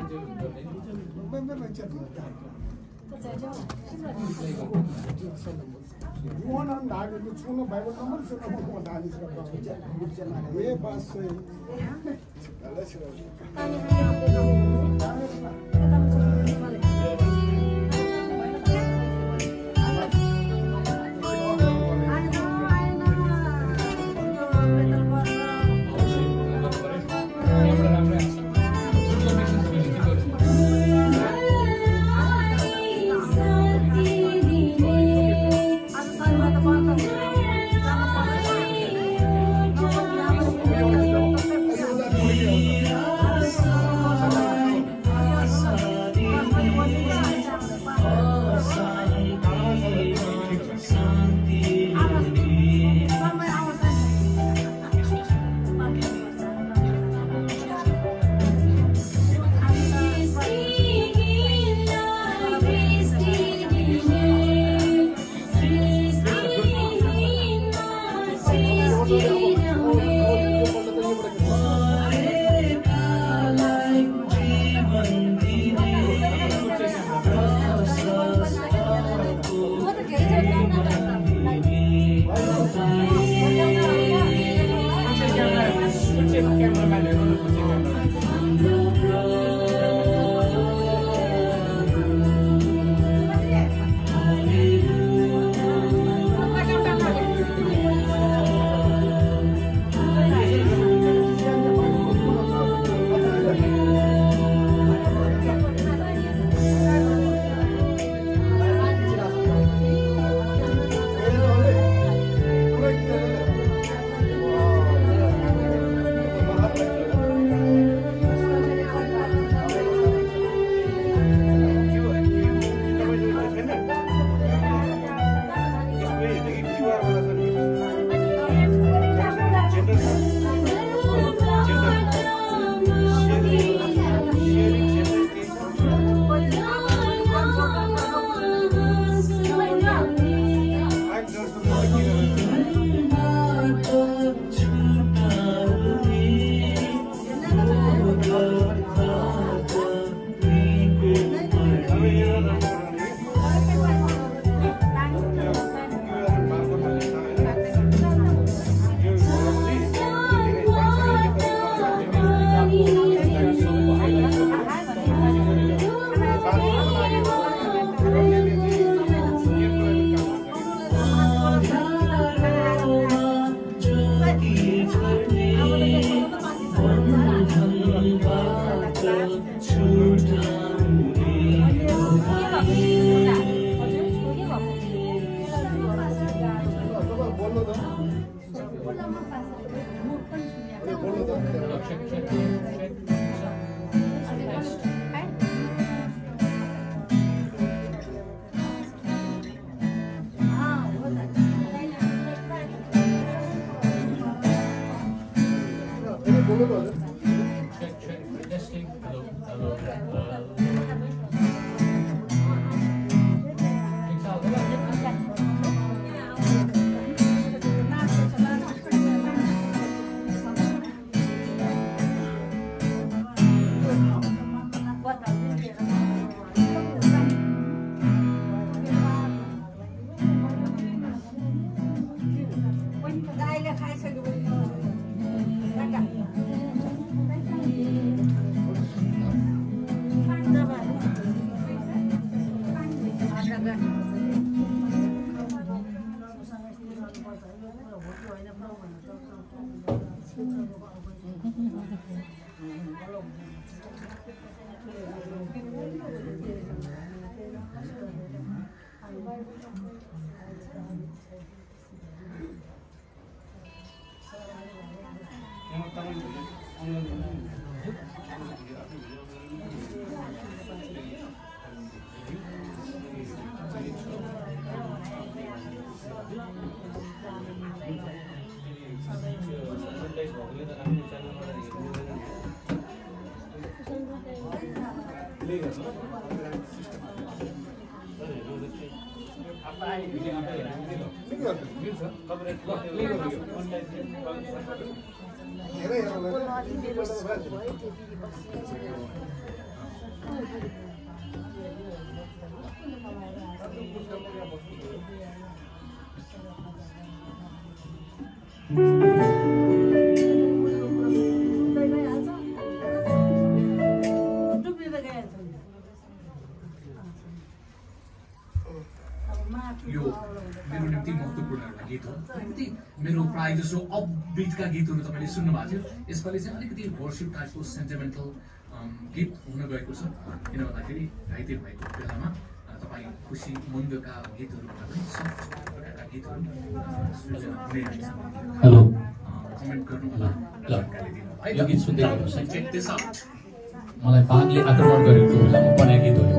यो मेरो निम्ति महत्त्वपूर्ण एउटा गीत हो। अलिकति मेरो प्रायः जसो अपबिटका गीतहरू तपाईँले सुन्नुभएको थियो। यसपालि चाहिँ अलिकति वर्शिप टाइपको सेन्टिमेन्टल गीत हुन गएको छ। किन भन्दाखेरि घाइते भएको बेलामा तपाईँ खुसी मन्दका गीतहरूबाट पनि सफ्ट प्रकारका गीतहरू सृजना हुने रहेछ। हेलो कमेन्ट गर्नु होला। यो गीत सुन्दै गर्नुहोस् है। मलाई बाघले आक्रमण गरेको बेलामा बनाएको गीत हो।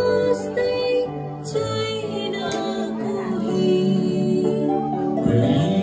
Hey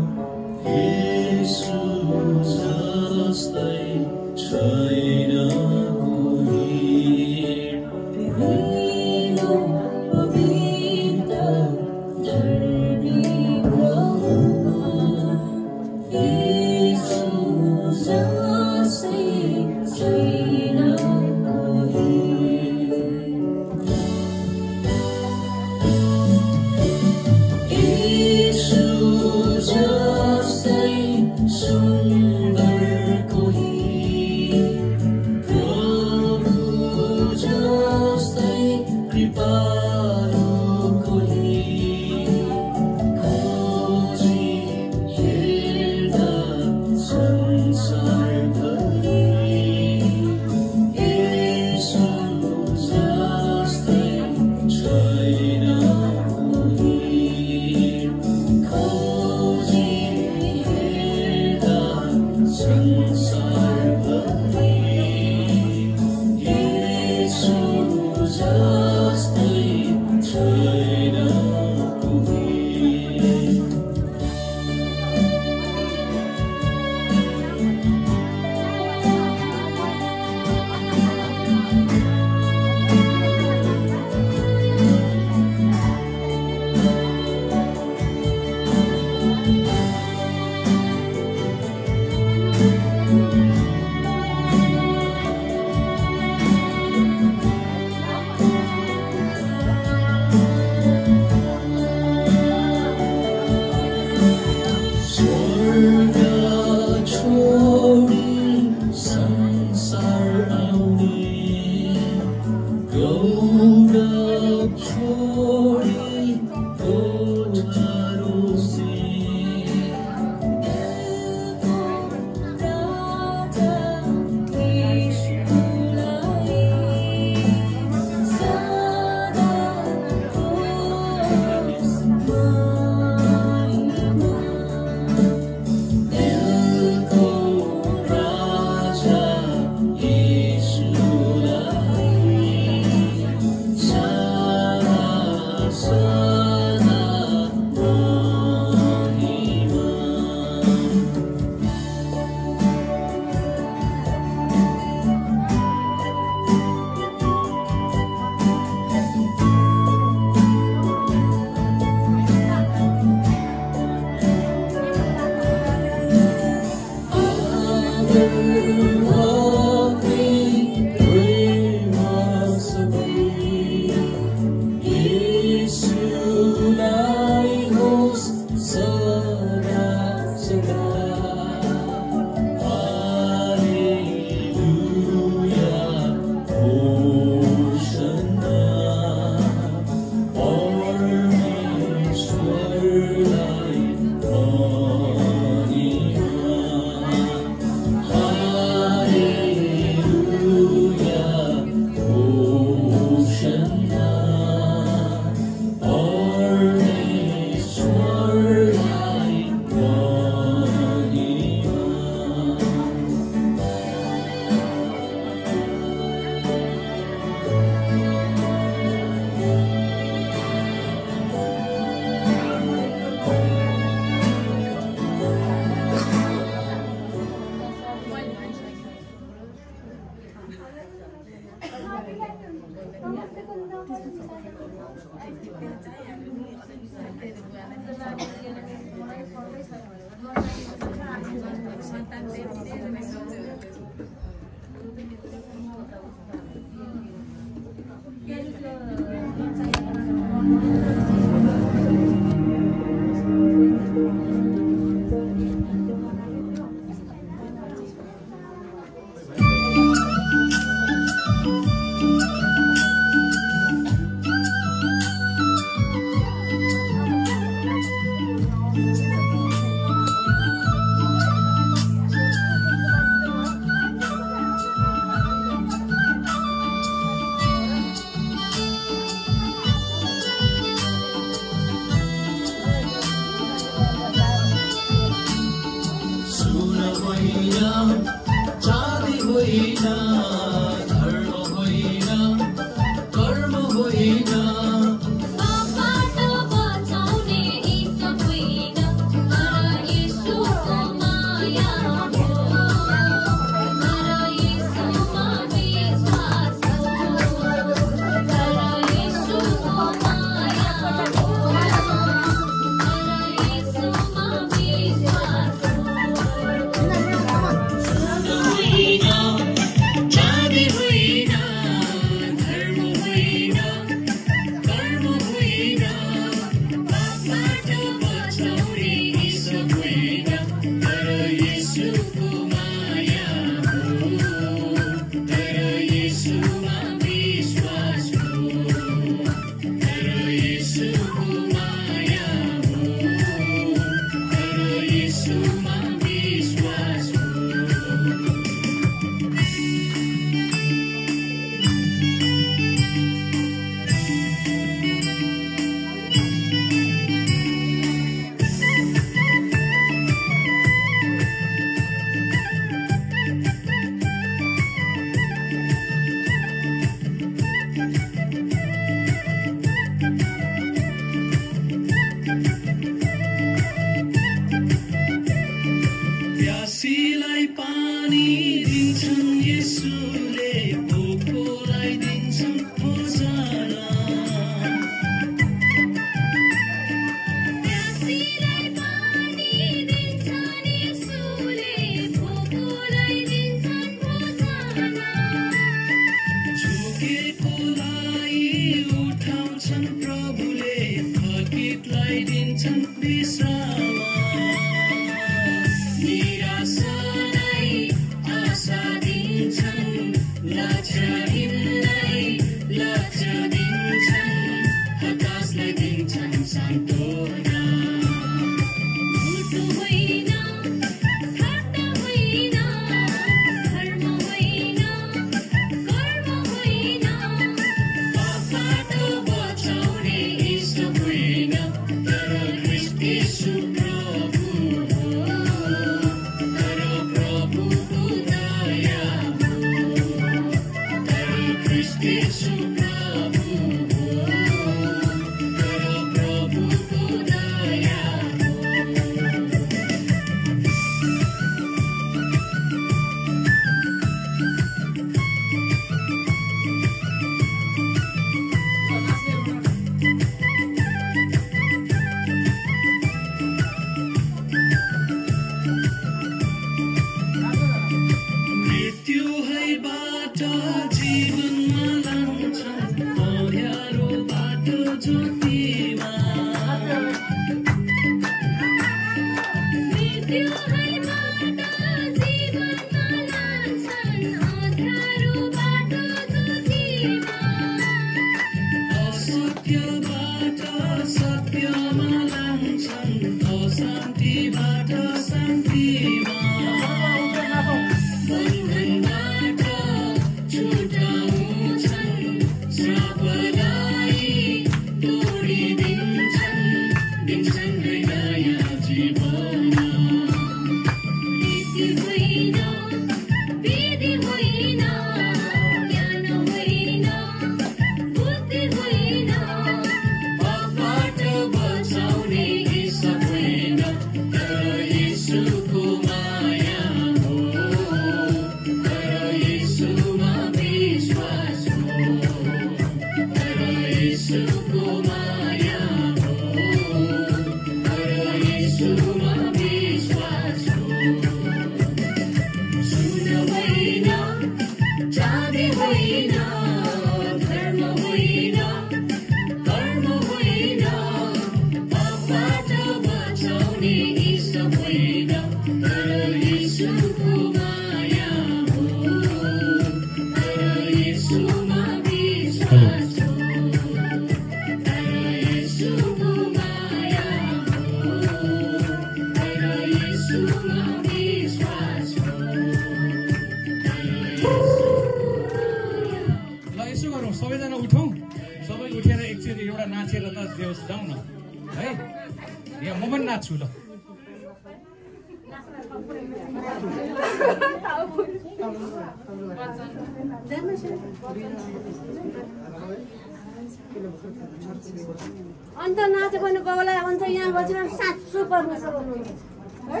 अन्त नाचे पनि कोही हुन्छ यहाँ बसेर साँच्चो परमेश्वर हुनुहुन्छ है।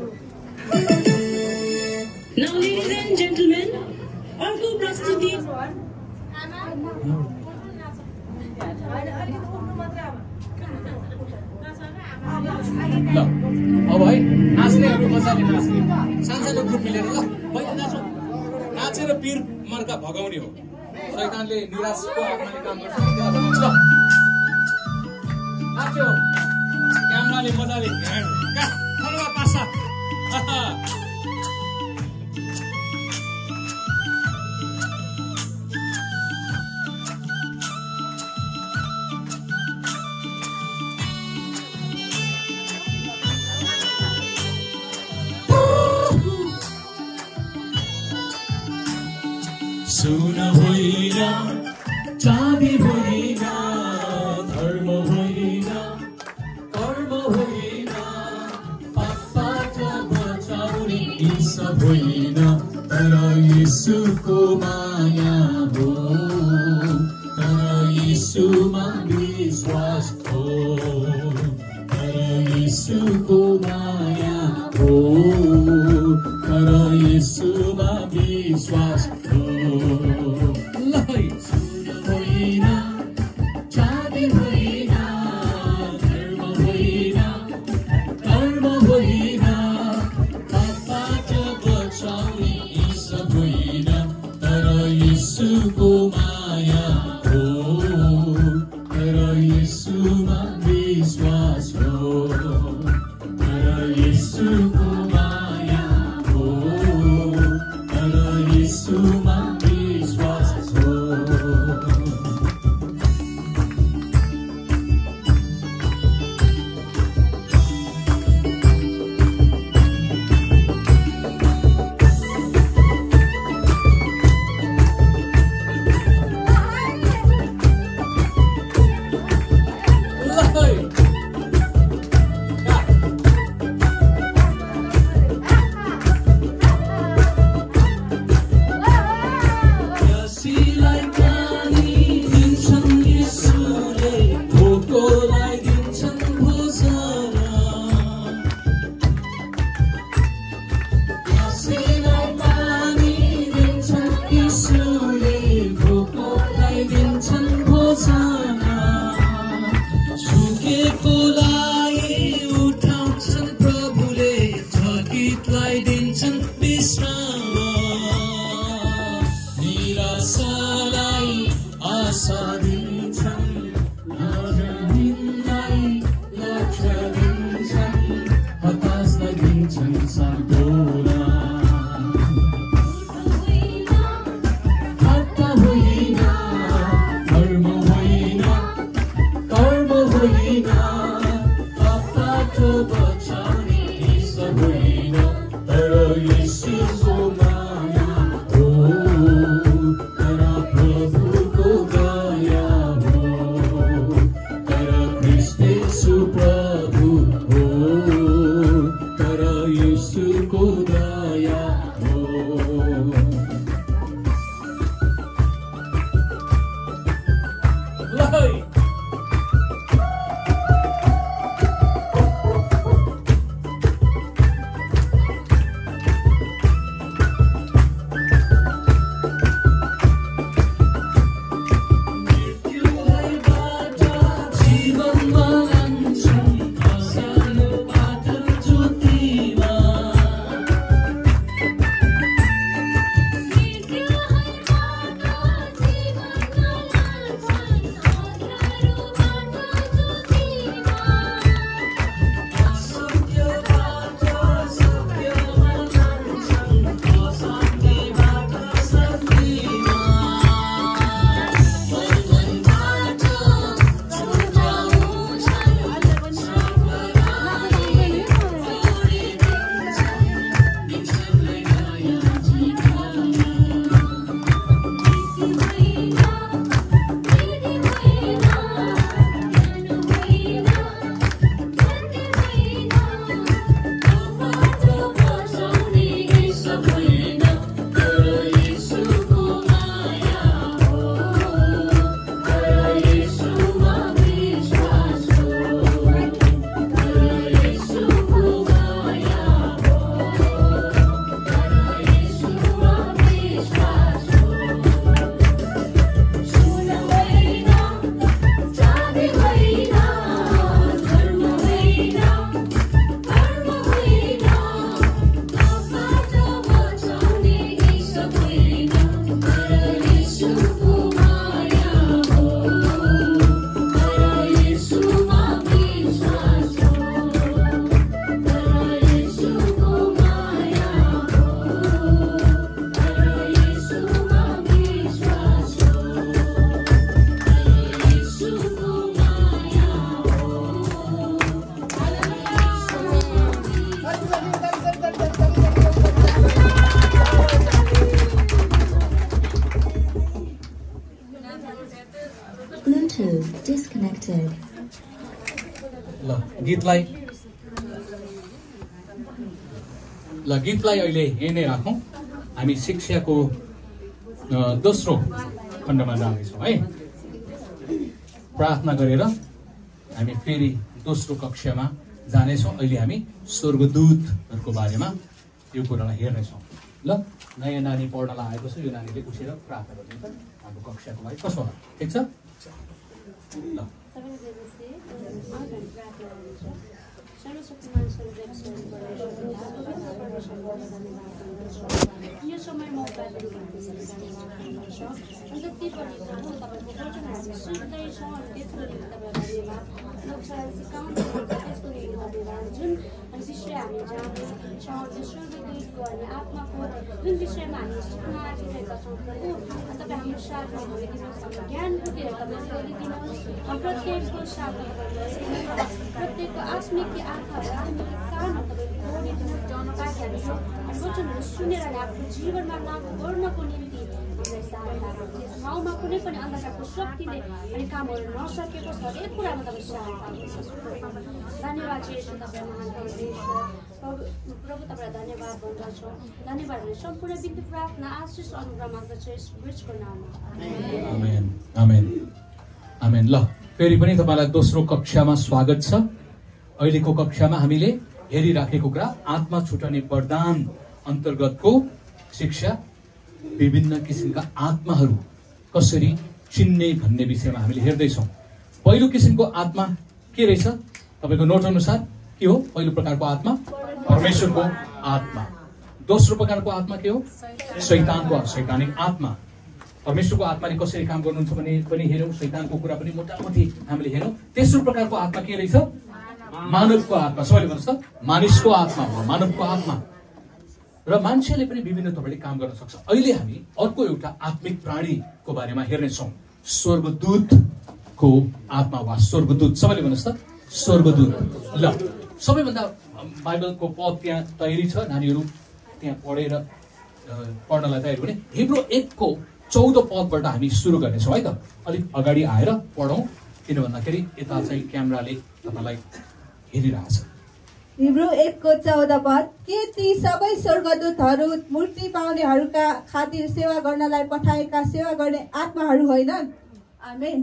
Now ladies and gentlemen, अर्को प्रस्तुति ल अब है नाच्नेहरू मजाले नाच्ने सानसानो ग्रुप मिलेर ल मैले नाचौँ नाचेर पीर मर्का भगाउने हो शैतानले निराशको आत्माले काम गर्छ ल नाच्यो क्यामेराले मजाले पासा सुन होइन चाँदी होइन धर्म होइन कर्म होइन पापबाट बचाउने यी सब होइन तर यीशुको माया हो तर यीशुमा विश्वास हो तर यीशुको माया हो तर यीशुमा विश्वास हो। होइन चाँदी होइन धर्म होइन कर्म होइन पापबाट बचाउने यी सब होइन तर यीशुको माया हो तर यीशुमा विश्वास हो तर Bluetooth disconnected. ल गीतलाई अहिले यही नै राखौँ। हामी शिक्षाको दोस्रो खण्डमा जाँदैछौँ है। प्रार्थना गरेर हामी फेरि दोस्रो कक्षामा जानेछौँ। अहिले हामी स्वर्गदूतहरूको बारेमा यो कुरालाई हेर्नेछौँ। ल नयाँ नानी पढ्नलाई आएको छ, यो नानीले उठेर प्रार्थना गरिदिन्छ हाम्रो कक्षाको लागि। कसो होला, ठिक छ? ल यो समय मौका जति पनि तपाईँको वचन हामी सुन्दैछौँ अनि त्यसको निम्ति तपाईँलाई धन्यवाद। लोकसभा सिकाउनु त्यसको निम्ति धन्यवाद। जुन विषय हामी जाँदैछौँ त्यो स्वर्गदूतको अनि आत्माको जुन विषयमा हामी सिक्न आइरहेका छौँ प्रभु, तपाईँ हाम्रो साथमा भइदिनुहोस्, हाम्रो ज्ञान बुद्धि तपाईँले गरिदिनुहोस्, प्रत्येकको साथमा गरिदिनुहोस्, प्रत्येकको आत्मिक आँखाहरू आत्मिक कानमा तपाईँले खोलिदिनुहोस्, ताकि हामी वचनहरू सुनेर आफ्नो जीवनमा लागू गर्नको निम्ति हामीलाई सहायता गर्नु। त्यस ठाउँमा कुनै पनि अन्धकारको शक्तिले अनि कामहरू नसकेको छ, हरेक कुरामा तपाईँ सहायता गर्नुहोस्। धन्यवाद यसो तपाईँ महान परमेश्वर प्रभु, तपाईँलाई धन्यवाद भन्दछौँ। धन्यवाद भने सम्पूर्ण बिन्ती प्रार्थना आशिष अनुग्रह माग्दछु यसको नाममा। आमेन आमेन आमेन। ल फेरि पनि तपाईँलाई दोस्रो कक्षामा स्वागत छ। अहिलेको कक्षामा हामीले हेरिराखेको कुरा आत्मा छुटाउने वरदान अन्तर्गतको शिक्षा, विभिन्न किसिमका आत्माहरू कसरी चिन्ने भन्ने विषयमा हामीले हेर्दैछौँ। पहिलो किसिमको आत्मा के रहेछ तपाईँको नोट अनुसार? के हो पहिलो प्रकारको आत्मा? परमेश्वरको आत्मा। दोस्रो प्रकारको आत्मा के हो? शैतानिक आत्मा। परमेश्वरको आत्माले कसरी काम गर्नुहुन्छ भने पनि हेरौँ, शैतानको कुरा पनि मोटामोटी हामीले हेरौँ। तेस्रो प्रकारको आत्मा के रहेछ? मानवको आत्मा। सबैले भन्नुहोस् त, मानिसको आत्मा हो, मानवको आत्मा। र मान्छेले पनि विभिन्न तपाईँले काम गर्न सक्छ। अहिले हामी अर्को एउटा आत्मिक प्राणीको बारेमा हेर्नेछौँ, स्वर्गदूतको आत्मा वा स्वर्गदूत। सबैले भन्नुहोस् त, स्वर्गदूत। ल सबैभन्दा बाइबलको पद त्यहाँ तयारी छ, नानीहरू त्यहाँ पढेर पढ्नलाई तयारी हुने। हिब्रू 1को 14 पदबाट हामी सुरु गर्नेछौँ है त। अलिक अगाडि आएर पढौँ, किन भन्दाखेरि यता चाहिँ क्यामेराले तपाईँलाई हेरिरहेछ। हिब्रू 1को 14 पद, के ती सबै स्वर्गदूतहरू मूर्ति पाउनेहरूका खातिर सेवा गर्नलाई पठाएका सेवा गर्ने आत्माहरू होइनन्? आमेन।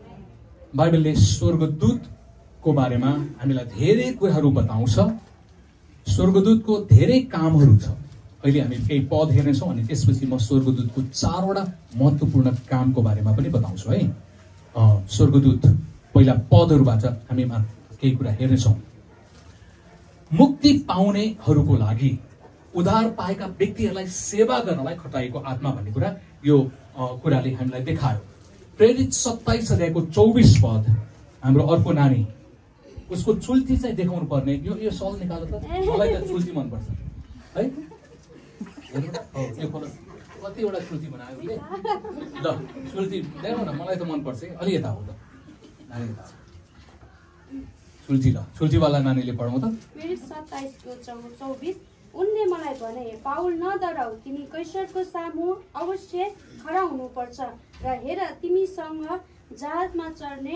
बाइबलले स्वर्गदूतको बारेमा हामीलाई धेरै कुराहरू बताउँछ। स्वर्गदूतको धेरै कामहरू छ। अहिले हामी केही पद हेर्नेछौँ अनि त्यसपछि म स्वर्गदूतको 4वटा महत्त्वपूर्ण कामको बारेमा पनि बताउँछु है। स्वर्गदूत पहिला पदहरूबाट हामी केही कुरा हेर्नेछौँ। मुक्ति पाउनेहरूको लागि, उद्धार पाएका व्यक्तिहरूलाई सेवा गर्नलाई खटाएको आत्मा भन्ने कुरा यो कुराले हामीलाई देखायो। प्रेरित 27 अध्यायको 24 पद, हाम्रो अर्को नानी, उसको चुल्ती चाहिँ देखाउनु पर्ने। यो सल निकाल्नु त, मलाई त चुल्ती मनपर्छ है। कतिवटा चुल्ती बनायो ल, चुल्ती देखाउ न, मलाई त मनपर्छ। अलि यता हो त नानी, चुल्ती। ल चुल्तीवाला नानीले पढौँ त। प्रेरित 27को 24, उनले मलाई भने, पाउल नडराऊ, तिमी कैसरको सामु अवश्य खडा हुनुपर्छ र हेर तिमीसँग जहाजमा चढ्ने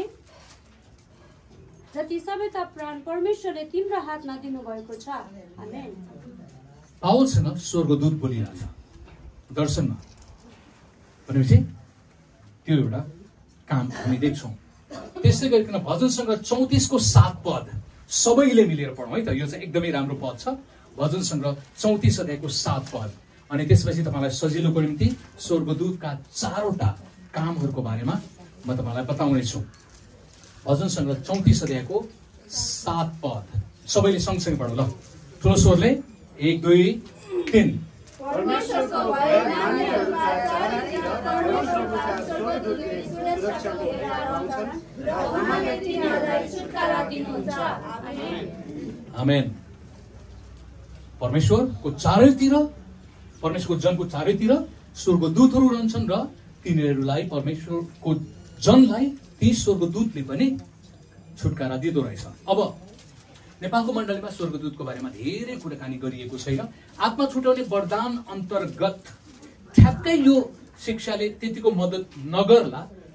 जति सबैका प्राण परमेश्वरले तिम्रो हातमा दिनुभएको छ। आमेन। पाउलसँग स्वर्गदूत बोलिरहेछ दर्शनमा भनेपछि त्यो एउटा काम हामी देख्छौँ। त्यसै गरिकन भजन सङ्ग्रह 34को 7 पद सबैले मिलेर पढौँ है त। यो चाहिँ एकदमै राम्रो पद छ। भजन सङ्ग्रह 34 अध्यायको 7 पद। अनि त्यसपछि तपाईँलाई सजिलोको निम्ति स्वर्गदूतका 4वटा कामहरूको बारेमा म तपाईँलाई बताउनेछु। भजन सङ्ग्रह 34 अध्यायको 7 पद सबैले सँगसँगै पढौँ ल, ठुलो स्वरले। 1 2 3। परमेश्वरको भय मान्नेहरूका चारैतिर परमेश्वरका स्वर्गदूतले सुरक्षा लिएर आउँछन् र उहाँले तिनीहरूलाई छुटकारा दिनुहुन्छ। आमेन। आमेन। परमेश्वरको चारैतिर, परमेश्वरको जनको चारैतिर स्वर्गदूतहरू रहन्छन् र तिनीहरूलाई, परमेश्वरको जनलाई ती स्वर्गदूतले पनि छुटकारा दिँदो रहेछ। अब नेपालको मण्डलीमा स्वर्गदूतको बारेमा धेरै कुराकानी गरिएको छैन। आत्मा छुटाउने वरदान अन्तर्गत ठ्याक्कै यो शिक्षाले त्यतिको मद्दत नगर्ला,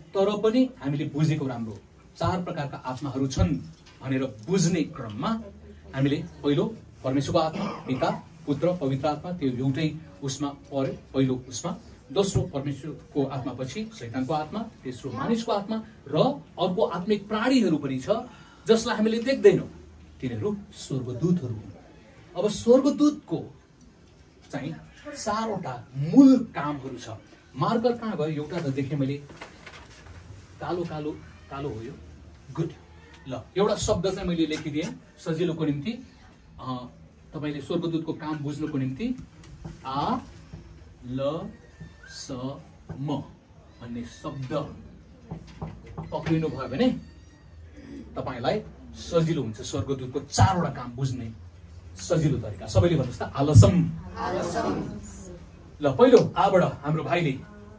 तर पनि हामीले बुझेको राम्रो 4 प्रकारका आत्माहरू छन् भनेर बुझ्ने क्रममा हामीले पहिलो परमेश्वरको आत्मा, पिता, पुत्र, पवित्र आत्मा, त्यो एउटै उसमा पर्यो पहिलो उसमा। दोस्रो परमेश्वरको आत्मा, पछि शैतानको आत्मा, तेस्रो मानिसको आत्मा र अर्को आत्मिक प्राणीहरू पनि छ जसलाई हामीले देख्दैनौँ, तिनीहरू स्वर्गदूतहरू हुन्। अब स्वर्गदूतको चाहिँ 4वटा मूल कामहरू छ। मार्कर कहाँ गयो? एउटा त देखेँ मैले, कालो कालो कालो हो यो, गुड। ल एउटा शब्द चाहिँ मैले लेखिदिएँ सजिलोको निम्ति, तपाईँले स्वर्गदूतको काम बुझ्नुको निम्ति। आ ल स म भन्ने शब्द पक्रिनु भयो भने तपाईँलाई सजिलो हुन्छ स्वर्गदूतको 4वटा काम बुझ्ने सजिलो तरिका। सबैले भन्नुहोस् त आलसम। ल पहिलो आबाट हाम्रो भाइले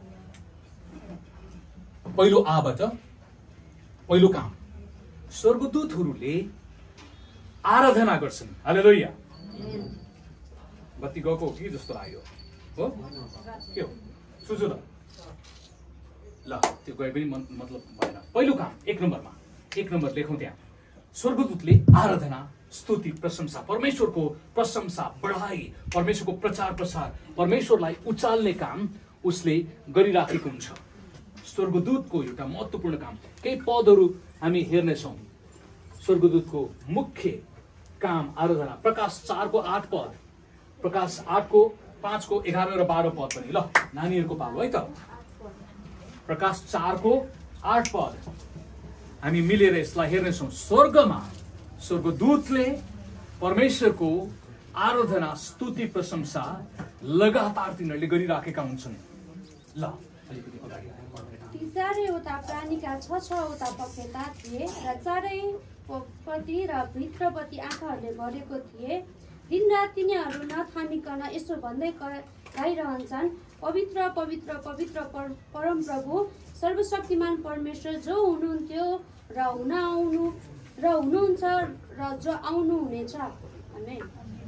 पहिलो आबाट पहिलो काम, स्वर्गदूतहरूले आराधना गर्छन्। हालेलुया। बत्ती गएको हो कि जस्तो लाग्यो हो, के हो सुझो ल। ल त्यो गए पनि मतलब भएन। पहिलो काम 1 नम्बर लेखौँ त्यहाँ। स्वर्गदूतले आराधना, स्तुति, प्रशंसा, परमेश्वरको प्रशंसा, बढाई, परमेश्वरको प्रचार प्रसार, परमेश्वरलाई उचाल्ने काम उसले गरिराखेको हुन्छ। स्वर्गदूतको एउटा महत्त्वपूर्ण काम। केही पदहरू हामी हेर्नेछौँ। स्वर्गदूतको मुख्य काम आराधना। प्रकाश 4 को 8 पद, प्रकाश 8 को 5 को 11 र 12 पद पनि। ल नानीहरूको पालो है त। प्रकाश 4 को 8 पद हामी मिलेर यसलाई हेर्नेछौँ। स्वर्गमा स्वर्गदूतले परमेश्वरको आराधना, स्तुति, प्रशंसा लगातार तिनीहरूले गरिराखेका हुन्छन्। ल अलिकति अगाडि ती चारैवटा प्राणीका 6-6वटा पखेटा थिए र चारैपट्टि र भित्रपट्टि आँखाहरूले भरेको थिए। दिनरात तिनीहरू नथामिकन यसो भन्दै गाइरहन्छन्, पवित्र पवित्र पवित्र परमप्रभु सर्वशक्तिमान परमेश्वर, जो हुनुहुन्थ्यो र हुनुहुन्छ र जो आउनु हुनेछ। आमेन।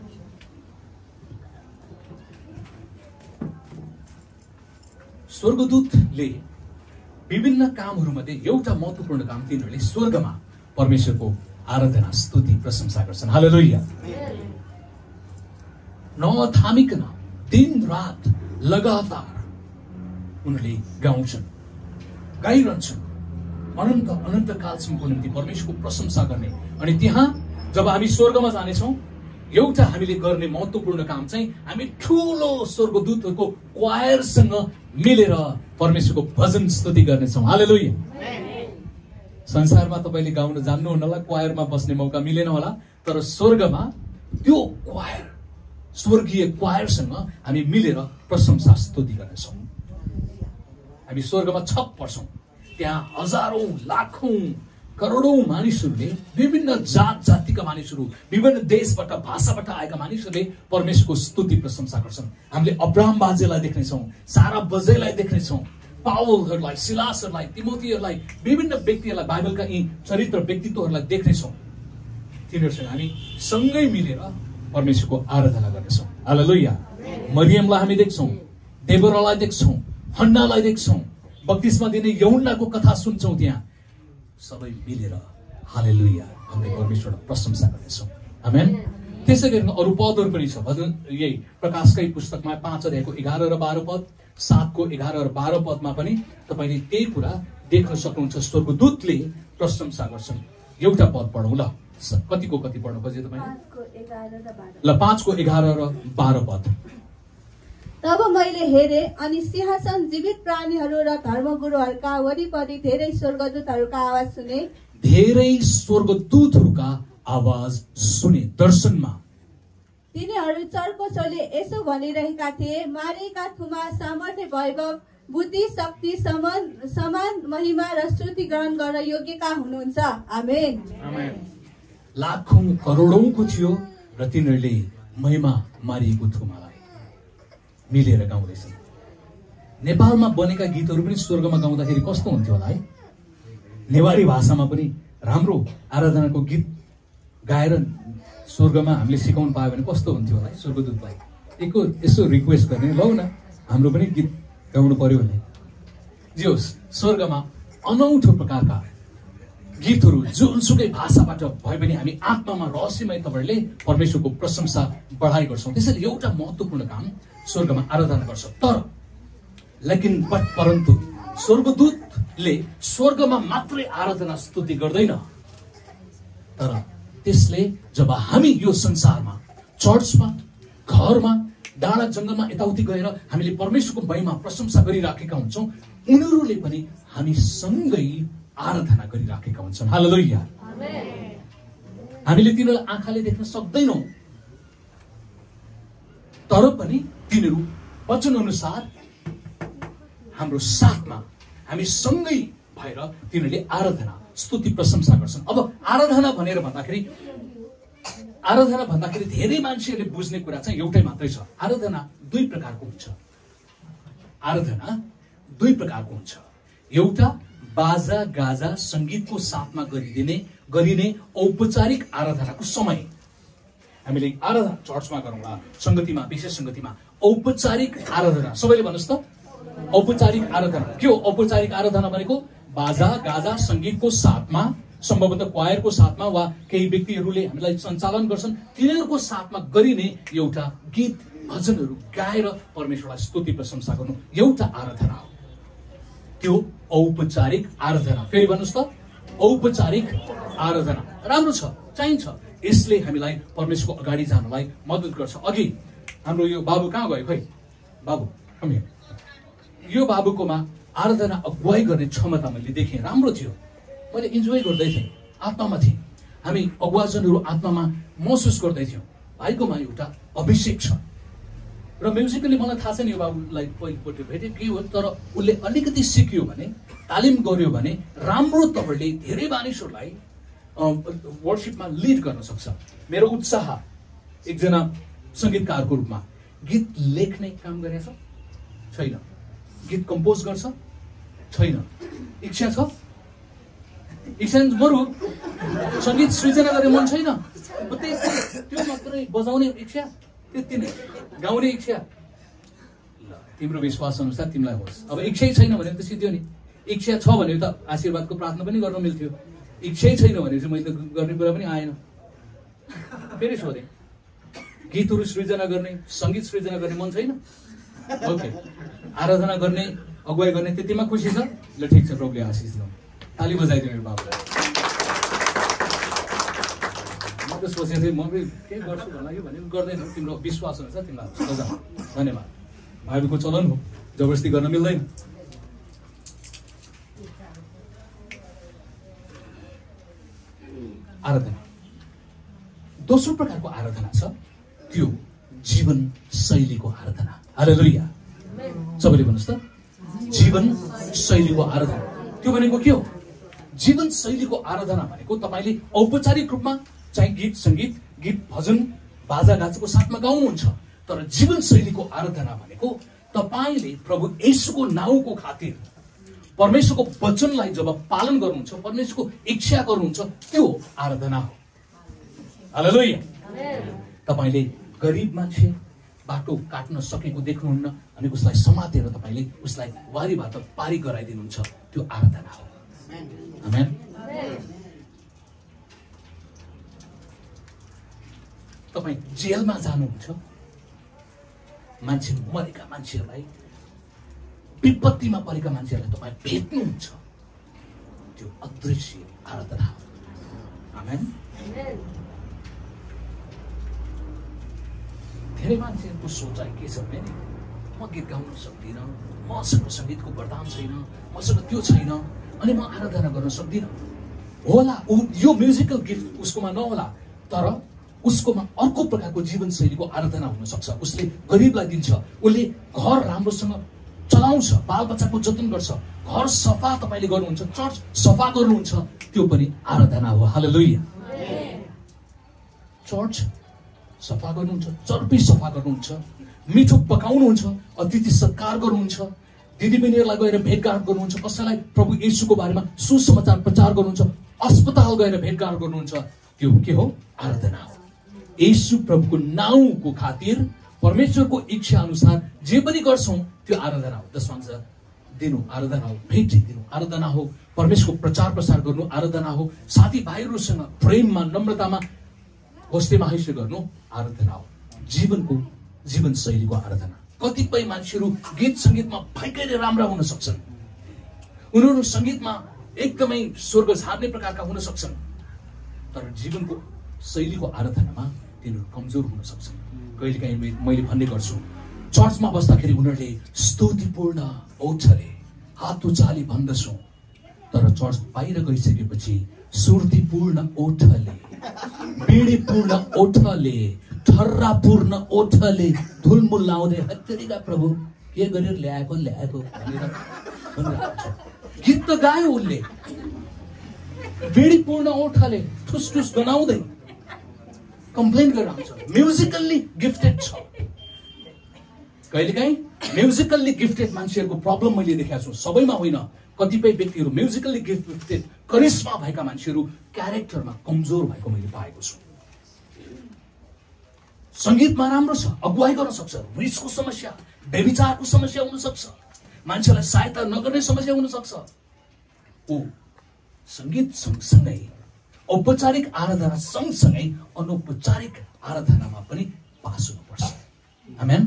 स्वर्गदूतले विभिन्न कामहरूमध्ये एउटा महत्त्वपूर्ण काम तिनीहरूले स्वर्गमा परमेश्वरको आराधना, स्तुति, प्रशंसा गर्छन्। हालेलुया। नथामिकन दिन रात लगातार उनीहरूले गाउँछन्, गाइरहन्छन्, अनन्त कालसम्मको निम्ति परमेश्वरको प्रशंसा गर्ने। अनि त्यहाँ जब हामी स्वर्गमा जानेछौँ, एउटा हामीले गर्ने महत्त्वपूर्ण काम चाहिँ हामी ठुलो स्वर्गदूतहरूको क्वायरसँग मिलेर परमेश्वरको भजन स्तुति गर्नेछौँ। हालेलुया। संसारमा तपाईँले गाउन जान्नुहुन्न होला, क्वायरमा बस्ने मौका मिलेन होला, तर स्वर्गमा त्यो क्वायर, स्वर्गीय क्वायरसँग हामी मिलेर प्रशंसा स्तुति गर्नेछौँ। हामी स्वर्गमा छप पर्छौँ। त्यहाँ हजारौं, लाखौं, करोडौं मानिसहरूले, विभिन्न जात जातिका मानिसहरू, विभिन्न देशबाट, भाषाबाट आएका मानिसहरूले परमेश्वरको स्तुति प्रशंसा गर्छन्। हामीले अब्राहम बाजेलाई देख्नेछौँ, सारा बजेलाई देख्नेछौँ, पावलहरूलाई, सिलासहरूलाई, तिमोथीहरूलाई, विभिन्न व्यक्तिहरूलाई, बाइबलका यी चरित्र व्यक्तित्वहरूलाई देख्नेछौँ। तिनीहरूसँग हामी सँगै मिलेर परमेश्वरको आराधना गर्नेछौँ। हालेलुया। मरियमलाई हामी देख्छौँ, देबोरालाई देख्छौँ, हन्नालाई देख्छौँ, बप्तिस्मा दिने यहुन्नाको कथा सुन्छौँ। त्यहाँ सबै मिलेर हालेलुया हामीले परमेश्वरको प्रशंसा गर्नेछौँ। आमेन। त्यसै गरी अरू पदहरू पनि छ। भजन यही प्रकाशकै पुस्तकमा 5 अध्यायको 11 र 12 पद, 7 को 11 र 12 पदमा पनि तपाईँले त्यही कुरा देख्न सक्नुहुन्छ। स्वर्गदूतले प्रशंसा गर्छन्। एउटा पद पढौँ ल। कतिको कति पढ्नु खोजे तपाईँ? ल 5 को 11 र 12 पद। तब मैले हेरेँ अनि सिंहासन, जीवित प्राणीहरू र धर्मगुरुहरूका वरिपरि धेरै स्वर्गदूतहरूका आवाज सुने। धेरै स्वर्गदूतहरूका आवाज सुने दर्शनमा। तिनीहरू चर्को स्वरले यसो भनिरहेका थिए, मारेका थुमा, सामर्थ्य, वैभव, बुद्धि, शक्ति, समान महिमा र स्तुति ग्रहण गर्न योग्यका हुनुहुन्छ। आमेन। आमेन। लाखौं करोडौंको थियो र तिनीहरूले महिमा मारिएको थुमालाई मिलेर गाउँदैछन्। नेपालमा बनेका गीतहरू पनि स्वर्गमा गाउँदाखेरि कस्तो हुन्थ्यो होला है? नेवारी भाषामा पनि राम्रो आराधनाको गीत गाएर स्वर्गमा हामीले सिकाउनु पायो भने कस्तो हुन्थ्यो होला है? स्वर्गदूतलाई यसो रिक्वेस्ट गर्ने, लौ न हाम्रो पनि गीत गाउनु पर्यो भने। जे होस्, स्वर्गमा अनौठो प्रकारका गीतहरू जुनसुकै भाषाबाट भए पनि हामी आत्मामा रहस्यमय तपाईँहरूले परमेश्वरको प्रशंसा बढाइ गर्छौँ। त्यसैले एउटा महत्त्वपूर्ण काम स्वर्गमा आराधना गर्छ। तर परन्तु स्वर्गदूतले स्वर्गमा मात्रै आराधना स्तुति गर्दैन, तर त्यसले जब हामी यो संसारमा चर्चमा, घरमा, डाँडा जङ्गलमा यताउति गएर हामीले परमेश्वरको महिमा प्रशंसा गरिराखेका हुन्छौँ, उनीहरूले पनि हामी सँगै आराधना गरिराखेका हुन्छन्। हालेलुया। हामीले तिनीहरूलाई आँखाले देख्न सक्दैनौँ, तर पनि तिनीहरू वचन अनुसार हाम्रो साथमा हामी सँगै भएर तिनीहरूले आराधना स्तुति प्रशंसा गर्छन्। अब आराधना भन्दाखेरि धेरै मान्छेहरूले बुझ्ने कुरा चाहिँ एउटै मात्रै छ। आराधना दुई प्रकारको हुन्छ। एउटा बाजा गाजा संगीतको साथमा गरिने औपचारिक आराधनाको समय। हामीले आराधना चर्चमा गरौँला, संगतिमा, विशेष संगतिमा औपचारिक आराधना। सबैले भन्नुहोस् त, औपचारिक आराधना के हो? औपचारिक आराधना भनेको बाजा गाजा संगीतको साथमा, सम्भवतः क्वायरको साथमा वा केही व्यक्तिहरूले हामीलाई सञ्चालन गर्छन्, तिनीहरूको साथमा गरिने एउटा गीत भजनहरू गाएर परमेश्वरलाई स्तुति प्रशंसा गर्नु एउटा आराधना हो। त्यो औपचारिक आराधना। फेरि भन्नुहोस् त, औपचारिक आराधना राम्रो छ, चाहिन्छ। यसले हामीलाई परमेश्वरको अगाडि जानलाई मद्दत गर्छ। अघि हाम्रो यो बाबु कहाँ गयो? खै बाबु कमी। यो बाबुकोमा आराधना अगुवाई गर्ने क्षमता मैले देखेँ, राम्रो थियो। मैले इन्जोय गर्दै थिएँ, आत्मामा थिएँ। हामी अगुवाजनहरू आत्मामा महसुस गर्दै थियौँ। भाइकोमा एउटा अभिषेक छ र म्युजिकली मलाई थाहा छैन यो बाबुलाई पहिलोपल्ट भेटेँ के हो, तर उसले अलिकति सिक्यो भने, तालिम गर्यो भने राम्रो तपाईँले धेरै मानिसहरूलाई वर्शिपमा लिड गर्न सक्छ। मेरो उत्साह एकजना सङ्गीतकारको रूपमा गीत लेख्ने काम गरेछ छैन, गीत कम्पोज गर्छ छैन, इच्छा छ, इच्छा मरु सङ्गीत सृजना गर्ने मन छैन, त्यो मात्रै बजाउने इच्छा, त्यति नै गाउने इच्छा। तिम्रो विश्वास अनुसार तिमीलाई होस्। अब इच्छै छैन भने त सिद्धियो नि। इच्छा छ भने त आशीर्वादको प्रार्थना पनि गर्न मिल्थ्यो। इच्छै छैन भने चाहिँ मैले गर्ने कुरा पनि आएन। फेरि सोधेँ, गीतहरू सृजना गर्ने, सङ्गीत सृजना गर्ने मन छैन? ओके, आराधना गर्ने, अगुवाई गर्ने त्यतिमा खुसी छ? ल ठिक छ, प्रभुले आशिष दिउँ। ताली बजाइदिउँ मेरो बाबुलाई। म त सोचेको थिएँ म के गर्छु भन्दा कि भने गर्दैन, तिम्रो विश्वास हुन्छ तिमीलाई बजाऊ। धन्यवाद। बाइबलको चलन हो, जबरजस्ती गर्न मिल्दैन। आराधना दोस्रो प्रकारको आराधना छ, त्यो जीवन शैलीको आराधना। हालेलुया। सबैले भन्नुहोस् त, जीवन शैलीको आराधना। त्यो भनेको के हो? जीवन शैलीको आराधना भनेको तपाईँले औपचारिक रूपमा चाहिँ गीत सङ्गीत, गीत भजन, बाजा गाजाको साथमा गाउनुहुन्छ, तर जीवन शैलीको आराधना भनेको तपाईँले प्रभु येशूको नाउँको खातिर परमेश्वरको वचनलाई जब पालन गर्नुहुन्छ, परमेश्वरको इच्छा गर्नुहुन्छ, त्यो आराधना हो। हालेलुया। तपाईँले गरिब मान्छे बाटो काट्न सकेको देख्नुहुन्न अनि उसलाई समातेर तपाईँले उसलाई वारीबाट पारी गराइदिनुहुन्छ, त्यो आराधना हो। आमेन। तपाईँ जेलमा जानुहुन्छ, मान्छे मरेका मान्छेहरूलाई, विपत्तिमा परेका मान्छेहरूलाई तपाईँ भेट्नुहुन्छ, त्यो अदृश्य आराधना हो। आमेन। धेरै मान्छेहरूको सोचाइ के छ भने म गीत गाउन सक्दिनँ, मसँग सङ्गीतको वरदान छैन, मसँग त्यो छैन, अनि म आराधना गर्न सक्दिनँ। होला, यो म्युजिकल गिफ्ट उसकोमा नहोला, तर उसकोमा अर्को प्रकारको जीवनशैलीको आराधना हुन सक्छ। उसले गरिबलाई दिन्छ, उसले घर राम्रोसँग चलाउँछ, बालबच्चाको जतन गर्छ, घर सफा तपाईँले गर्नुहुन्छ, चर्च सफा गर्नुहुन्छ, त्यो पनि आराधना हो। हालेलुया। चर्च सफा गर्नुहुन्छ, चर्पी सफा गर्नुहुन्छ, मिठो पकाउनुहुन्छ, अतिथि सत्कार गर्नुहुन्छ, दिदीबहिनीहरूलाई गएर भेटघाट गर्नुहुन्छ, कसैलाई प्रभु येशूको बारेमा सुसमाचार प्रचार गर्नुहुन्छ, अस्पताल गएर भेटघाट गर्नुहुन्छ, त्यो के हो? आराधना हो। येशू प्रभुको नाउँको खातिर परमेश्वरको इच्छा अनुसार जे पनि गर्छौँ त्यो आराधना हो। जसमा दिनु आराधना हो, भेट दिनु आराधना हो, परमेश्वरको प्रचार प्रसार गर्नु आराधना हो, साथीभाइहरूसँग प्रेममा नम्रतामा होस्टेमा हैसियत गर्नु आराधना हो, जीवनशैलीको आराधना। कतिपय मान्छेहरू गीत सङ्गीतमा भयंकर राम्रा हुन सक्छन्, उनीहरू सङ्गीतमा एकदमै स्वर्ग छाड्ने प्रकारका हुन सक्छन्, तर जीवनको शैलीको आराधनामा तिनीहरू कमजोर हुन सक्छन्। कहिलेकाहीँ मैले भन्ने गर्छु, चर्चमा बस्दाखेरि उनीहरूले स्तुतिपूर्ण ओठले हात उचाली भन्दछौ, तर चर्च बाहिर गइसकेपछि सुर्तीपूर्ण ओठले, बेडीपूर्ण ओठले, ठर्रापूर्ण ओठले धुलमुल लाउँदै हत्तेरीका प्रभु के गरेर ल्याएको भनेर गीत त गायो उनले, बेडीपूर्ण ओठले ठुस गनाउँदै कम्प्लेन गरेर आउँछ। म्युजिकल्ली गिफ्टेड छ। कहिलेकाहीँ म्युजिकल्ली गिफ्टेड मान्छेहरूको प्रब्लम मैले देखेको छु, सबैमा होइन, कतिपय व्यक्तिहरू म्युजिकल्ली गिफ्टेड करिश्मा भएका मान्छेहरू क्यारेक्टरमा कमजोर भएको मैले पाएको छु। सङ्गीतमा राम्रो छ, अगुवाई गर्न सक्छ, रिसको समस्या, व्यभिचारको समस्या हुन सक्छ, मान्छेलाई सहायता नगर्ने समस्या हुन सक्छ, ऊ सङ्गीत सँगसँगै औपचारिक आराधना सँगसँगै अनौपचारिक आराधनामा पनि पास हुनुपर्छ। आमेन।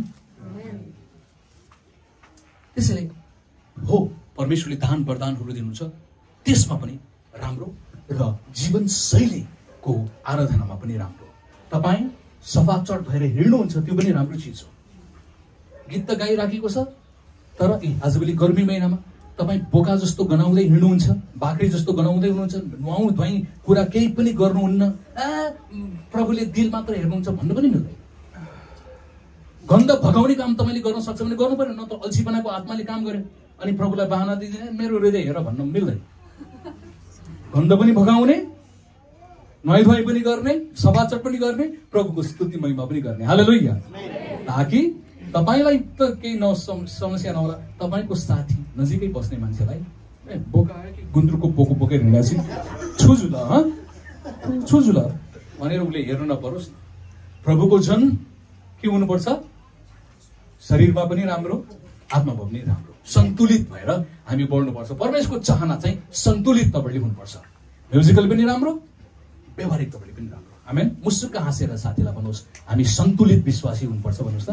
त्यसैले हो परमेश्वरले दान वरदानहरू दिनुहुन्छ, त्यसमा पनि राम्रो र जीवनशैलीको आराधनामा पनि राम्रो। तपाईँ सफाचट भएर हिँड्नुहुन्छ त्यो पनि राम्रो चिज हो। गीत त गाइराखेको छ, तर आजभोलि गर्मी महिनामा तपाईँ बोका जस्तो गनाउँदै हिँड्नुहुन्छ, बाख्री जस्तो गनाउँदै हुनुहुन्छ, नुहाउँ धुवाई कुरा केही पनि गर्नुहुन्न, प्रभुले दिल मात्र हेर्नुहुन्छ भन्नु पनि मिल्दैन। गन्ध भगाउने काम तपाईँले गर्न सक्छ भने गर्नु पर्यो, न त अल्छीपनाको आत्माले काम गर्यो अनि प्रभुलाई बहाना दिँदैन मेरो हृदय हेर भन्नु मिल्दैन। गन्ध पनि भगाउने, नुहाई पनि गर्ने, सफाचट पनि गर्ने, प्रभुको स्तुति महिमा पनि गर्ने। हालेलुया। ताकि तपाईलाई त केही समस्या नहोला, तपाईँको साथी नजिकै बस्ने मान्छेलाई बोका आयो कि गुन्द्रुकको पोको बोकेर हिँडेपछि छुजु ल भनेर उसले हेर्नु नपरोस्। प्रभुको जन के हुनुपर्छ? शरीरमा पनि राम्रो, आत्मामा पनि राम्रो, सन्तुलित भएर हामी बढ्नुपर्छ। परमेश्वरको चाहना चाहिँ सन्तुलित तपाईँले हुनुपर्छ, म्युजिकल पनि राम्रो, व्यवहारिक तपाईँले पनि राम्रो। आमेन। मुसुक्क हाँसेर साथीलाई भन्नुहोस् हामी सन्तुलित विश्वासी हुनुपर्छ भन्नुहोस् त।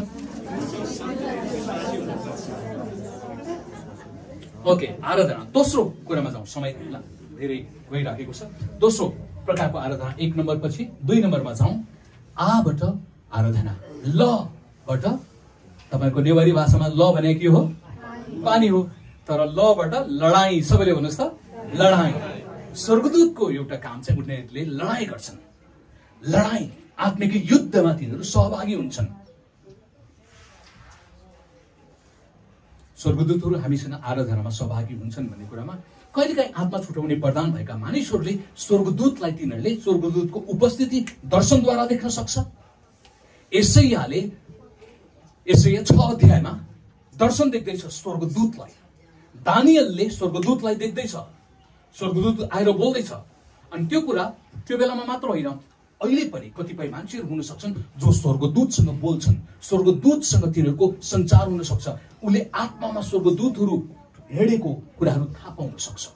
ओके, आराधना दोस्रो कुरामा जाउँ, समय धेरै गइराखेको छ। दोस्रो प्रकारको आराधना 1 नम्बर पछि 2 नम्बरमा जाउँ। आबाट आराधना, लबाट, तपाईँको नेवारी भाषामा ल भने के हो? पानी हो, तर लबाट लडाई, सबैले भन्नुहोस् त लडाई। स्वर्गदूतको एउटा काम चाहिँ उनीहरूले लडाई गर्छन्, लडाई आत्मिक युद्धमा तिनीहरू सहभागी हुन्छन्। स्वर्गदूतहरू हामीसँग आराधनामा सहभागी हुन्छन् भन्ने कुरामा कहिलेकाहीँ आत्मा छुटाउने वरदान भएका मानिसहरूले स्वर्गदूतलाई तिनीहरूले स्वर्गदूतको उपस्थिति दर्शनद्वारा देख्न सक्छ। यसैयाले यसैया 6 अध्यायमा दर्शन देख्दैछ स्वर्गदूतलाई, दानियलले स्वर्गदूतलाई देख्दैछ, स्वर्गदूत आएर बोल्दैछ। अनि त्यो कुरा त्यो बेलामा मात्र होइन, अहिले पनि कतिपय मान्छेहरू हुन सक्छन् जो स्वर्गदूतसँग बोल्छन्, स्वर्गदूतसँग तिनीहरूको सञ्चार हुन सक्छ, उसले आत्मामा स्वर्गदूतहरू हिँडेको कुराहरू थाहा पाउन सक्छ।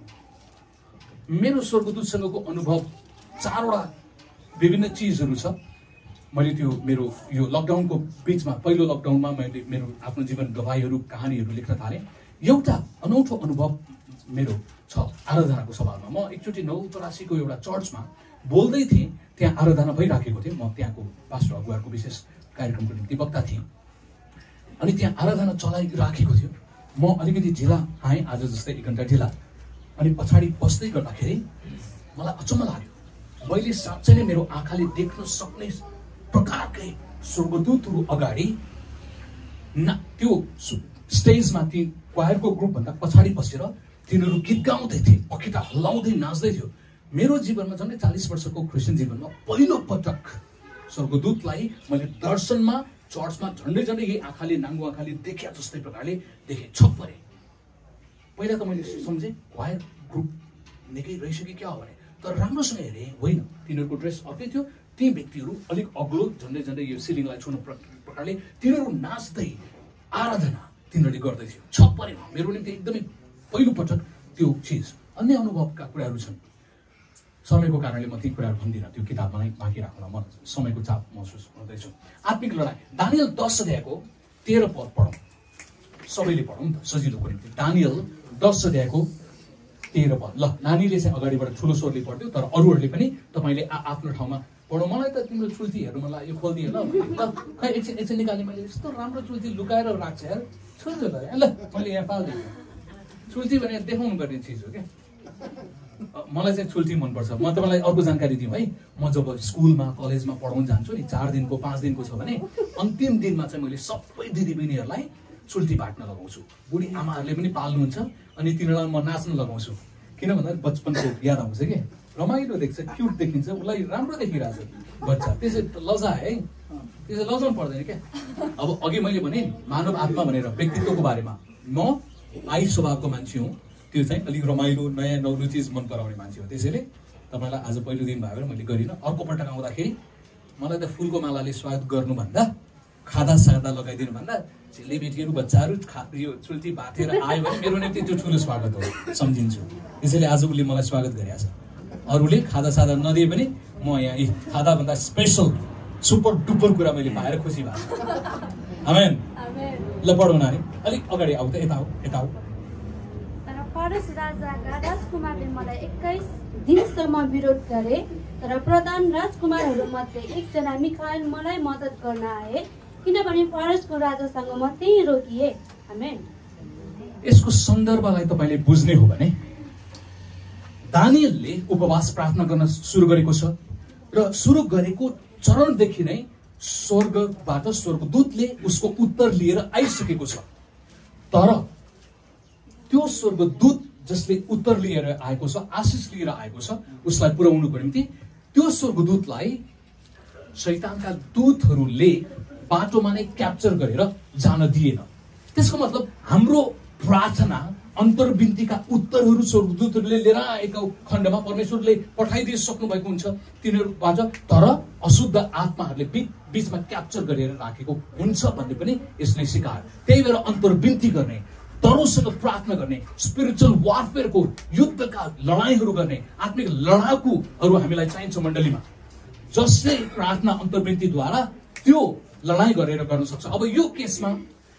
मेरो स्वर्गदूतसँगको अनुभव 4वटा विभिन्न चिजहरू छ। मैले त्यो मेरो यो लकडाउनको बिचमा, पहिलो लकडाउनमा मैले मेरो आफ्नो जीवन गवाहीहरू, कहानीहरू लेख्न थालेँ। एउटा अनौठो अनुभव मेरो छ आराधनाको सभामा। म एकचोटि 984 को एउटा चर्चमा बोल्दै थिएँ, त्यहाँ आराधना भइराखेको थियो, म त्यहाँको पास्टर अगुवाको विशेष कार्यक्रमको निम्ति वक्ता थिएँ। अनि त्यहाँ आराधना चलाइराखेको थियो, म अलिकति ढिला आएँ, आज जस्तै 1 घन्टा ढिला। अनि पछाडि बस्दै गर्दाखेरि मलाई अचम्म लाग्यो, मैले साँच्चै नै मेरो आँखाले देख्न सक्ने प्रकारकै स्वर्गदूतहरू अगाडि त्यो स्टेजमा ती क्वायरको ग्रुपभन्दा पछाडि बसेर तिनीहरू गीत गाउँदै थिए, अखिता हल्लाउँदै नाच्दै थियो। मेरो जीवनमा झन्डै 40 वर्षको क्रिस्चियन जीवनमा पहिलो पटक स्वर्गदूतलाई मैले दर्शनमा चर्चमा झन्डै यही आँखाले, नाङ्गो आँखाले देखे जस्तै प्रकारले देखेँ, छक परे। पहिला त मैले सम्झेँ क्वायर ग्रुप निकै रहिसक्यो क्या हो भने, तर राम्रोसँग हेरेँ होइन, तिनीहरूको ड्रेस अर्कै थियो। ती व्यक्तिहरू अलिक अग्लो, झन्डै यो सिलिङलाई छुने प्रकारले तिनीहरू नाच्दै आराधना तिनीहरूले गर्दै थियो। छक परेन मेरो निम्ति एकदमै पहिलोपटक त्यो चिज। अन्य अनुभवका कुराहरू छन्, समयको कारणले म ती कुराहरू भन्दिनँ, त्यो किताबमा नै बाँकी राख्न म समयको चाप महसुस गर्दैछु। आत्मिक लडाइँ दानियल 10 अध्यायको 13 पद पढौँ, सबैले पढौँ नि त सजिलोको निम्ति। दानियल 10 अध्यायको 13 पद। ल नानीले चाहिँ अगाडिबाट ठुलो स्वरले पढ्थ्यो, तर अरूहरूले पनि तपाईँले आफ्नो ठाउँमा पढौँ। मलाई त तिम्रो चुल्ती हेर्नु मलाई यो खोलिदियो ल, खै एकछिन निकाल्ने, मैले यस्तो राम्रो चुल्ती लुकाएर राख्छ यार, छोड्छु ल मैले यहाँ पाल्दिनँ। चुल्ती भने देखाउनु पर्ने चिज हो क्या। मलाई चाहिँ चुल्ती मनपर्छ। म तपाईँलाई अर्को जानकारी दिउँ है, म जब स्कुलमा कलेजमा पढाउन जान्छु नि, 4 दिनको 5 दिनको छ भने अन्तिम दिनमा चाहिँ मैले सबै दिदीबहिनीहरूलाई चुल्ती बाट्न लगाउँछु। बुढी आमाहरूले पनि पाल्नुहुन्छ अनि तिनीहरूलाई म नाच्न लगाउँछु। किन भन्दा बचपनको याद आउँछ कि रमाइलो देख्छ, क्युट देखिन्छ, उसलाई राम्रो देखिरहेछ बच्चा, त्यसै लजा है, त्यसै लजाउनु पर्दैन क्या। अब अघि मैले भने मानव आत्मा भनेर व्यक्तित्वको बारेमा, म आई स्वभावको मान्छे हुँ, त्यो चाहिँ अलिक रमाइलो नयाँ नौलो चिज मन पराउने मान्छे हो। त्यसैले तपाईँलाई आज पहिलो दिन भयो भने मैले गरिनँ। अर्को पटक आउँदाखेरि मलाई त फुलको मालाले स्वागत गर्नुभन्दा, खादा सादा लगाइदिनु भन्दा चेलीबेटीहरू बच्चाहरू यो चुल्ती बाँधेर आयो भने मेरो निम्ति त्यो ठुलो स्वागत हो सम्झिन्छु। त्यसैले आज उसले मलाई स्वागत गरिरहेछ। अरूले खादा सादा नदिए पनि म यहाँ खादाभन्दा स्पेसल सुपर डुपर कुरा मैले पाएर खुसी भएको छु। आमेन। ल पढौँ नानी, अलिक अगाडि आऊ त, यता आऊ यता आऊ। फारस राजाका राजकुमारले मलाई 21 दिनसम्म विरोध गरे, तर प्रधान राजकुमारहरूमध्ये एकजना मिखाएल मलाई मद्दत गर्न आए, किनभने फारसको राजासँग म त्यही रोकिए। आमेन। यसको सन्दर्भलाई तपाईँले बुझ्ने हो भने दानियलले उपवास प्रार्थना गर्न सुरु गरेको छ र सुरु गरेको चरणदेखि नै स्वर्गबाट स्वर्गदूतले उसको उत्तर लिएर आइसकेको छ। तर त्यो स्वर्गदूत जसले उत्तर लिएर आएको छ, आशिष लिएर आएको छ, उसलाई पुर्याउनुको निम्ति त्यो स्वर्गदूतलाई शैतानका दूतहरूले बाटोमा नै क्याप्चर गरेर जान दिएन। त्यसको मतलब हाम्रो प्रार्थना अन्तर्विन्तीका उत्तरहरू स्वर्गदूतहरूले लिएर आएको खण्डमा परमेश्वरले पठाइदिइसक्नु भएको हुन्छ तिनीहरूबाट, तर अशुद्ध आत्माहरूले बीचमा क्याप्चर गरेर राखेको हुन्छ भन्ने पनि यसले सिकायो। त्यही भएर अन्तर्विन्ती गर्ने, तरोसँग प्रार्थना गर्ने, स्पिरिचुअल वारफेयरको युद्धका लडाइँहरू गर्ने आत्मिक लडाकुहरू हामीलाई चाहिन्छ मण्डलीमा, जसले प्रार्थना अन्तर्विन्तीद्वारा त्यो लडाइँ गरेर गर्न सक्छ। अब यो केसमा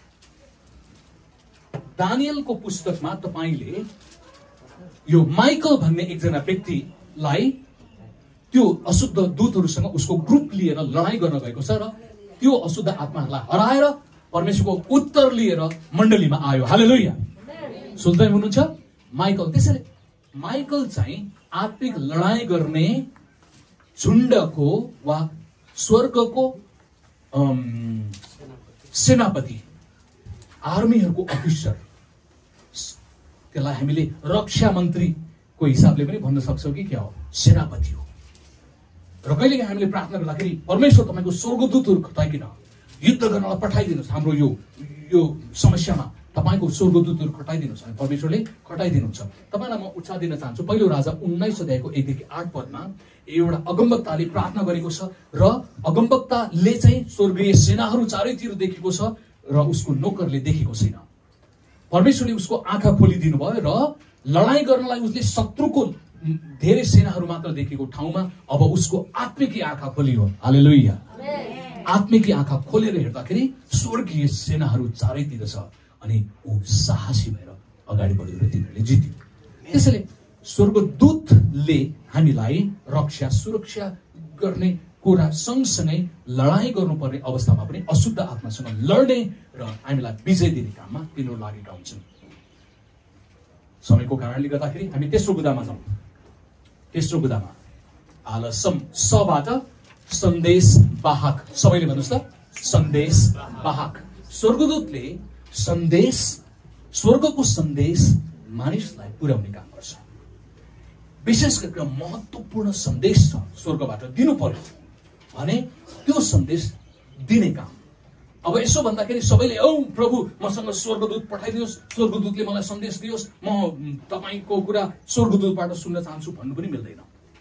दानियलको पुस्तकमा तपाईँले यो माइकल भन्ने एकजना व्यक्तिलाई त्यो अशुद्ध दूतहरूसँग उसको ग्रुप लिएर लडाइँ गर्न गएको छ र त्यो अशुद्ध आत्माहरूलाई हराएर परमेश्वरको उत्तर लिएर मण्डलीमा आयो। हालेलुया। सुन्दै हुनुहुन्छ माइकल। त्यसैले माइकल चाहिँ आत्मिक लडाइँ गर्ने झुण्डको वा स्वर्गको सेनापति, आर्मीहरूको अफिसर, त्यसलाई हामीले रक्षा मन्त्रीको हिसाबले पनि भन्न सक्छौँ कि क्या हो, सेनापति हो। र कहिलेकाहीँ हामीले प्रार्थना गर्दाखेरि परमेश्वर तपाईँको स्वर्गदूतहरू खटाइकिन युद्ध गर्नलाई पठाइदिनुहोस्, हाम्रो यो समस्यामा तपाईँको स्वर्गदूतहरू खटाइदिनुहोस् भने परमेश्वरले खटाइदिनुहुन्छ। तपाईँलाई म उत्साह दिन चाहन्छु, पहिलो राजा 19 अध्यायको 1 देखि 8 पदमा एउटा अगमवक्ताले प्रार्थना गरेको छ र अगमवक्ताले चाहिँ स्वर्गीय सेनाहरू चारैतिर देखेको छ र उसको नोकरले देखेको छैन। परमेश्वरले उसको आँखा खोलिदिनु भयो र लडाइँ गर्नलाई उसले शत्रुको धेरै सेनाहरू मात्र देखेको ठाउँमा अब उसको आत्मिकी आँखा खोलियो। हालेलुया। आत्मिकी आँखा खोलेर हेर्दाखेरि स्वर्गीय सेनाहरू चारैतिर छ अनि ऊ साहसी भएर अगाडि बढ्यो र तिनीहरूले जित्यो। त्यसैले स्वर्गदूतले हामीलाई रक्षा सुरक्षा गर्ने कुरा सँगसँगै लडाइँ गर्नुपर्ने अवस्थामा पनि अशुद्ध आत्मासँग लड्ने र हामीलाई विजय दिने काममा तिनीहरू लागेका हुन्छन्। समयको कारणले गर्दाखेरि हामी तेस्रो बुदामा जाउँ। तेस्रो बुदामा सबाट सन्देश वाहक, सबैले भन्नुहोस् त, सन्देश वाहक। स्वर्गदूतले सन्देश, स्वर्गको सन्देश मानिसलाई पुर्याउने काम गर्छ। विशेष गरेर महत्त्वपूर्ण सन्देश छ स्वर्गबाट दिनु पर्यो भने त्यो सन्देश दिने काम। अब यसो भन्दाखेरि सबैले औ प्रभु मसँग स्वर्गदूत पठाइदियोस्, स्वर्गदूतले मलाई सन्देश दियोस्, म तपाईँको कुरा स्वर्गदूतबाट सुन्न चाहन्छु भन्नु पनि मिल्दैन।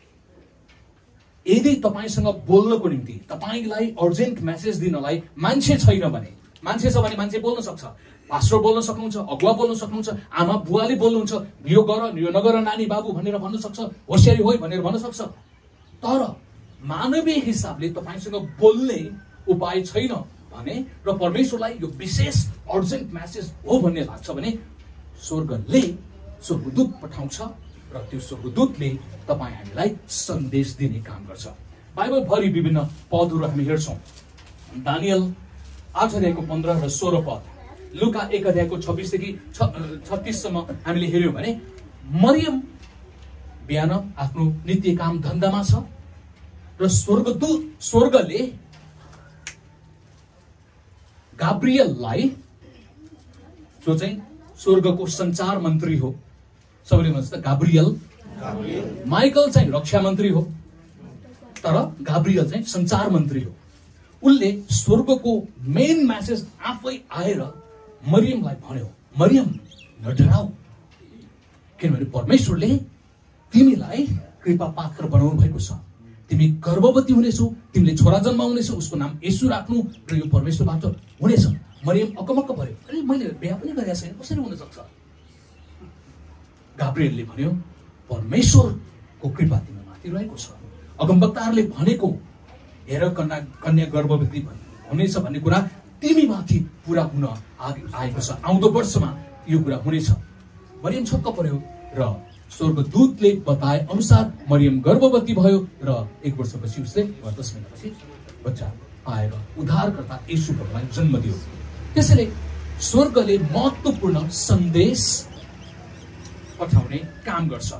यदि तपाईँसँग बोल्नको निम्ति, तपाईँलाई अर्जेन्ट मेसेज दिनलाई मान्छे छैन भने, मान्छे छ भने मान्छे बोल्न सक्छ, पास्टर बोल्न सक्नुहुन्छ, अगुवा बोल्न सक्नुहुन्छ, आमा बुवाले बोल्नुहुन्छ, यो गर यो नगर नानी बाबु भनेर भन्न सक्छ, होसियारी होइ भनेर भन्न सक्छ। तर मानवीय हिसाबले तपाईसँग बोल्ने उपाय छैन भने र परमेश्वरलाई यो विशेष अर्जेन्ट मेसेज हो भन्ने लाग्छ भने स्वर्गले स्वर्गदूत पठाउँछ र त्यो स्वर्गदूतले तपाईँ हामीलाई सन्देश दिने काम गर्छ। बाइबल भरि विभिन्न पदहरू हामी हेर्छौँ। दानियल 8 अध्यायको 15 र 16 पद, लुका 1 अध्यायको 26 देखि 36 सम्म हामीले हेर्यौँ भने मरियम बिहान आफ्नो नित्य काम धन्दामा छ र स्वर्गले गाब्रियललाई, जो चाहिँ स्वर्गको संचार मन्त्री हो, सबैले भन्छ गाब्रियल, माइकल चाहिँ रक्षा मन्त्री हो तर गाब्रियल चाहिँ संचार मन्त्री हो। उनले स्वर्गको मेन मेसेज आफै आएर मरियमलाई भन्यो, मरियम नडराऊ, किनभने परमेश्वरले तिमीलाई कृपा पात्र बनाउनु भएको छ। तिमी गर्भवती हुनेछौ, तिमीले छोरा जन्माउनेछौ, उसको नाम येशू राख्नु र यो परमेश्वरबाट हुनेछ। मरियम अकमक्क पर्यो, अरे मैले बिहा पनि गरेको छैन, कसरी हुन सक्छ? गाब्रियलले भन्यो, परमेश्वरको कृपा तिम्रो माथि रहेको छ। अगमवक्ताहरूले भनेको हेर कन्या गर्भवती हुनेछ भन्ने कुरा तिमी माथि पूरा हुन आएको छ। आउँदो वर्षमा यो कुरा हुनेछ। मरियम छक्क पर्यो र स्वर्गदूतले बताए अनुसार मरियम गर्भवती भयो र 1 वर्षपछि उसले 10 महिनापछि बच्चा पाएर उद्धारकर्ता येशू प्रभुलाई जन्म दियो। त्यसैले स्वर्गले महत्त्वपूर्ण सन्देश पठाउने काम गर्छ।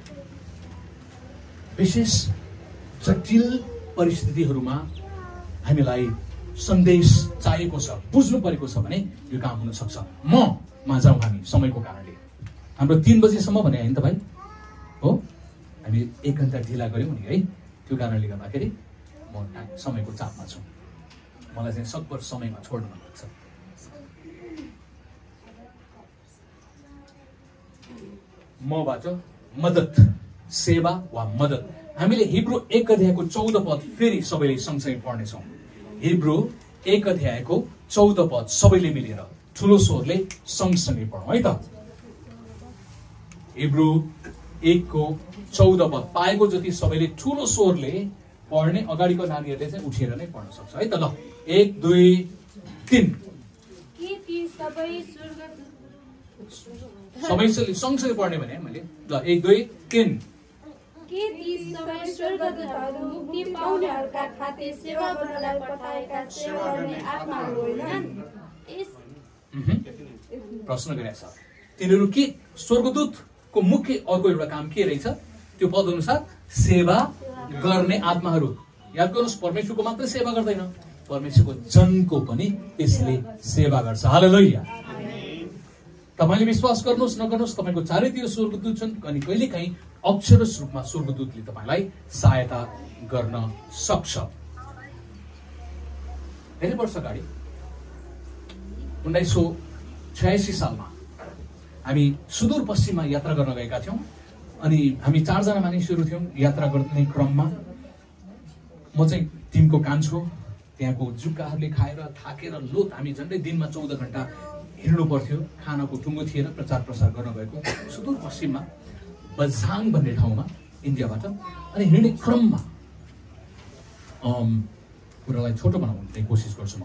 विशेष जटिल परिस्थितिहरूमा हामीलाई सन्देश चाहिएको छ, बुझ्नु परेको छ भने यो काम हुन सक्छ। म जाउँ हामी समयको कारणले, हाम्रो 3 बजेसम्म भने होइन त भाइ हो, हामी 1 घन्टा ढिला गऱ्यौँ नि है, त्यो कारणले गर्दाखेरि म समयको चापमा छु। मलाई चाहिँ सकभर समयमा छोड्नु मन लाग्छ। मबाट मद्दत, सेवा वा मद्दत। हामीले हिब्रू 1 अध्यायको 14 पद फेरि सबैले सँगसँगै पढ्नेछौँ। हिब्रू 1 अध्यायको 14 पद सबैले मिलेर ठुलो स्वरले सँगसँगै पढौँ है त। हिब्रू 1 को 14 पद पाएको जति सबैले ठुलो स्वरले पढ्ने, अगाडिको नानीहरूले चाहिँ उठेर नै पढ्न सक्छ है त। ल 1 2 3 सबै सँगसँगै पढ्ने भने मैले ल 1 2 3 के ती सबै स्वर्गदूतहरू मुक्ति पाउनेहरूका खातिर सेवा गर्नलाई पठाएका सेवा गर्ने आत्माहरू होइनन्? प्रश्न गरेछ। तिनीहरू के स्वर्गदूतको मुख्य अर्को एउटा काम के रहेछ? त्यो पद अनुसार सेवा गर्ने आत्माहरू। याद गर्नुहोस्, परमेश्वरको मात्रै सेवा गर्दैन, परमेश्वरको जनको पनि त्यसले सेवा गर्छ। हालेलुया। तपाईले विश्वास गर्नुहोस् नगर्नुहोस्, तपाईको चारैतिर स्वर्गदूत छन् अनि कहिलेकाहीँ अक्षरश रूपमा स्वर्गदूतले तपाईलाई सहायता गर्न सक्छ। धेरै वर्ष अगाडि 1986 सालमा हामी सुदूरपश्चिममा यात्रा गर्न गएका थियौँ अनि हामी 4 जना मानिसहरू थियौँ। यात्रा गर्ने क्रममा म चाहिँ टिमको कान्छो, त्यहाँको जुक्काहरूले खाएर थाकेर लोत हामी झन्डै दिनमा 14 घण्टा हिँड्नु पर्थ्यो। खानाको टुङ्गो थिएन, प्रचार प्रसार गर्न गएको सुदूरपश्चिममा बझाङ भन्ने ठाउँमा इन्डियाबाट। अनि हिँड्ने क्रममा कुरालाई छोटो बनाउने कोसिस गर्छु म।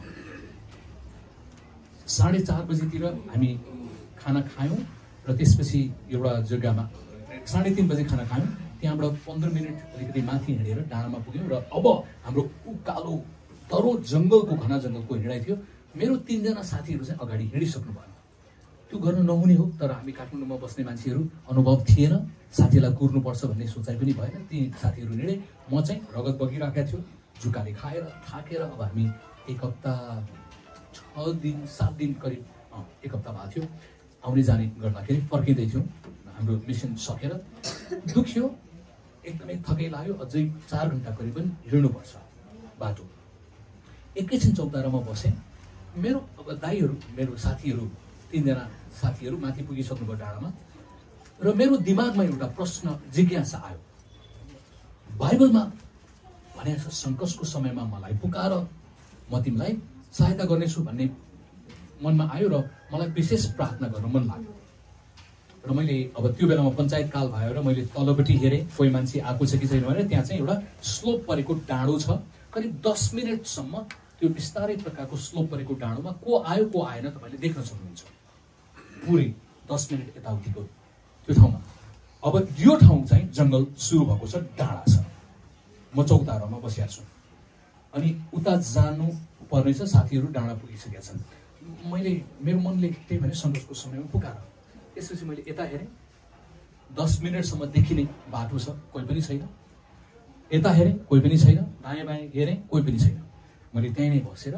4:30 बजीतिर हामी खाना खायौँ र त्यसपछि एउटा जग्गामा 3:30 बजे खाना खायौँ। त्यहाँबाट 15 मिनट अलिकति माथि हिँडेर डाँडामा पुग्यौँ र अब हाम्रो उकालो तरो जङ्गलको घना जङ्गलको हिँडाइ थियो। मेरो 3 जना साथीहरू चाहिँ अगाडि हिँडिसक्नु भयो। त्यो गर्न नहुने हो, तर हामी काठमाडौँमा बस्ने मान्छेहरू अनुभव थिएन, साथीलाई कुर्नुपर्छ भन्ने सोचाइ पनि भएन। ती साथीहरू हिँडे, म चाहिँ रगत बगिरहेका थियो, जुकाले खाएर थाकेर। अब हामी 1 हप्ता 6 दिन 7 दिन करिब 1 हप्ता भएको थियो आउने जाने गर्दाखेरि। फर्किँदै थियौँ, हाम्रो मिसन सकेर दुख्यो, एकदमै थकै लाग्यो। अझै 4 घन्टा करिब पनि हिँड्नुपर्छ बाटो। एकैछिन चौतारामा बसेँ। मेरो अब दाइहरू, मेरो साथीहरू 3 जना साथीहरू माथि पुगिसक्नु भयो डाँडामा र मेरो दिमागमा एउटा प्रश्न जिज्ञासा आयो। बाइबलमा भने छ सङ्कटको समयमा मलाई पुकार, म तिमीलाई सहायता गर्नेछु भन्ने मनमा आयो र मलाई विशेष प्रार्थना गर्न मन लाग्यो र मैले अब त्यो बेलामा पञ्चायत काल भयो र मैले तलपट्टि हेरेँ कोही मान्छे आएको छ कि छैन भनेर। त्यहाँ चाहिँ एउटा स्लोप परेको डाँडो छ, करिब 10 मिनटसम्म त्यो बिस्तारै प्रकारको स्लोप परेको डाँडोमा को आयो को आएन तपाईँले देख्न सक्नुहुन्छ, पुरै 10 मिनट यताउतिको त्यो ठाउँमा। अब यो ठाउँ चाहिँ जङ्गल सुरु भएको छ, डाँडा छ, म चौतारामा बसिया छु अनि उता जानु पर्ने छ, साथीहरू डाँडा पुगिसकेका छन्। मेरो मनले त्यही भने सङ्घर्षको समयमा पुकार। त्यसपछि मैले यता हेरेँ, 10 मिनटसम्म देखिने बाटो छ, कोही पनि छैन। यता हेरेँ, कोही पनि छैन। दायाँ बायाँ हेरेँ, कोही पनि छैन। मैले त्यहीँ नै बसेर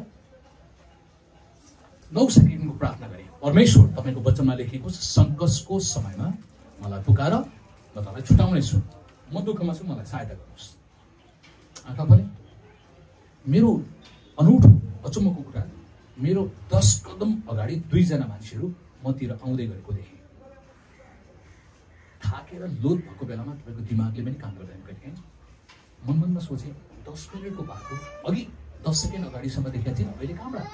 9 सेकेन्डको प्रार्थना गरेँ, परमेश्वर तपाईँको वचनमा लेखिएको छ सङ्कटको समयमा मलाई पुकार, म तपाईँलाई छुटाउनेछु, म दुःखमा छु, मलाई सहायता गर्नुहोस्। आँखा खोले, मेरो अनौठो अचम्मको कुरा, मेरो 10 कदम अगाडि 2 जना मान्छेहरू मतिर आउँदै गरेको देखेँ। थाकेर लोड भएको बेलामा तपाईँको दिमागले पनि काम गर्दैन कहिलेकाहीँ। मनमा सोचेँ 10 मिनटको बाटो अघि 10 सेकेन्ड अगाडिसम्म देखेको थिएँ, अहिले कहाँबाट?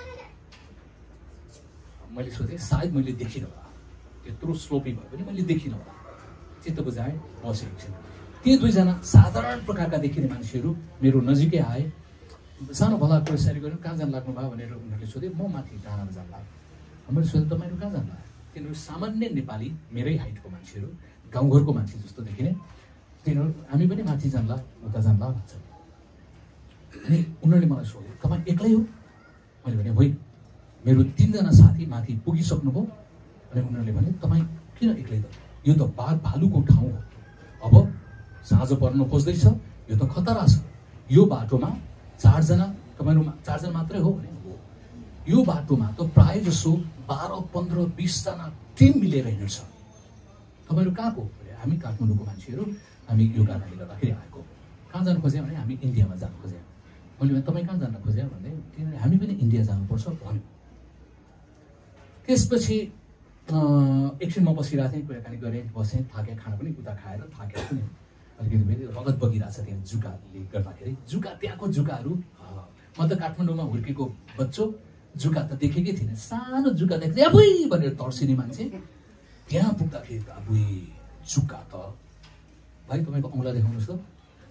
मैले सोचेँ सायद मैले देखिनँ होला, त्यत्रो स्लोपी भयो भने मैले देखिनँ होला। चित्त बुझाएँ, बसेको छैन। ती 2 जना साधारण प्रकारका देखिने मान्छेहरू मेरो नजिकै आए। सानो भला कुरासरी गर्नु, कहाँ जान लाग्नु भयो भनेर उनीहरूले सोधे। म माथि डाँडामा जान लाग्यो। मैले सोधेँ तपाईँहरू कहाँ जानु लाग्यो? तिनीहरू सामान्य नेपाली, मेरै हाइटको मान्छेहरू, गाउँघरको मान्छे जस्तो देखिने। तिनीहरू हामी पनि माथि जानला, उता जानला भन्छ। अनि उनीहरूले मलाई सोधे, तपाईँ एक्लै हो? मैले भने होइन, मेरो 3 जना साथी माथि पुगिसक्नुभयो। अनि उनीहरूले भने तपाईँ किन एक्लै त? यो त बाघ भालुको ठाउँ हो, अब साँझ पर्न खोज्दैछ, यो त खतरा छ। यो बाटोमा 4 जना, तपाईँहरू 4 जना मात्रै हो भने हो। यो बाटोमा त प्राय जसो 12, 15, 20 जना टिम मिलेर हिँड्छ। तपाईँहरू कहाँको? हामी काठमाडौँको मान्छेहरू, हामी यो कारणले गर्दाखेरि आएको। कहाँ जानु खोज्यो भने हामी इन्डियामा जानु खोज्यौँ। मैले भने तपाईँ कहाँ जान खोज्यो भने किनभने हामी पनि इन्डिया जानुपर्छ भन्यो। त्यसपछि एकछिन म बसिरहेको थिएँ, कुराकानी गरेँ, बसेँ, थाकेँ, खाना पनि उता खाएर थाकेको छु नि। अलिकति फेरि रगत बगिरहेको छ त्यहाँ जुकाले गर्दाखेरि। जुका, त्यहाँको जुकाहरू, म त काठमाडौँमा हुर्केको बच्चो, जुका त देखेकै थिइनँ। सानो जुका देख्दै अबुई भनेर तर्सिने मान्छे, त्यहाँ पुग्दाखेरि त अबुई जुका त। भाइ तपाईँको औँला देखाउनुहोस् त,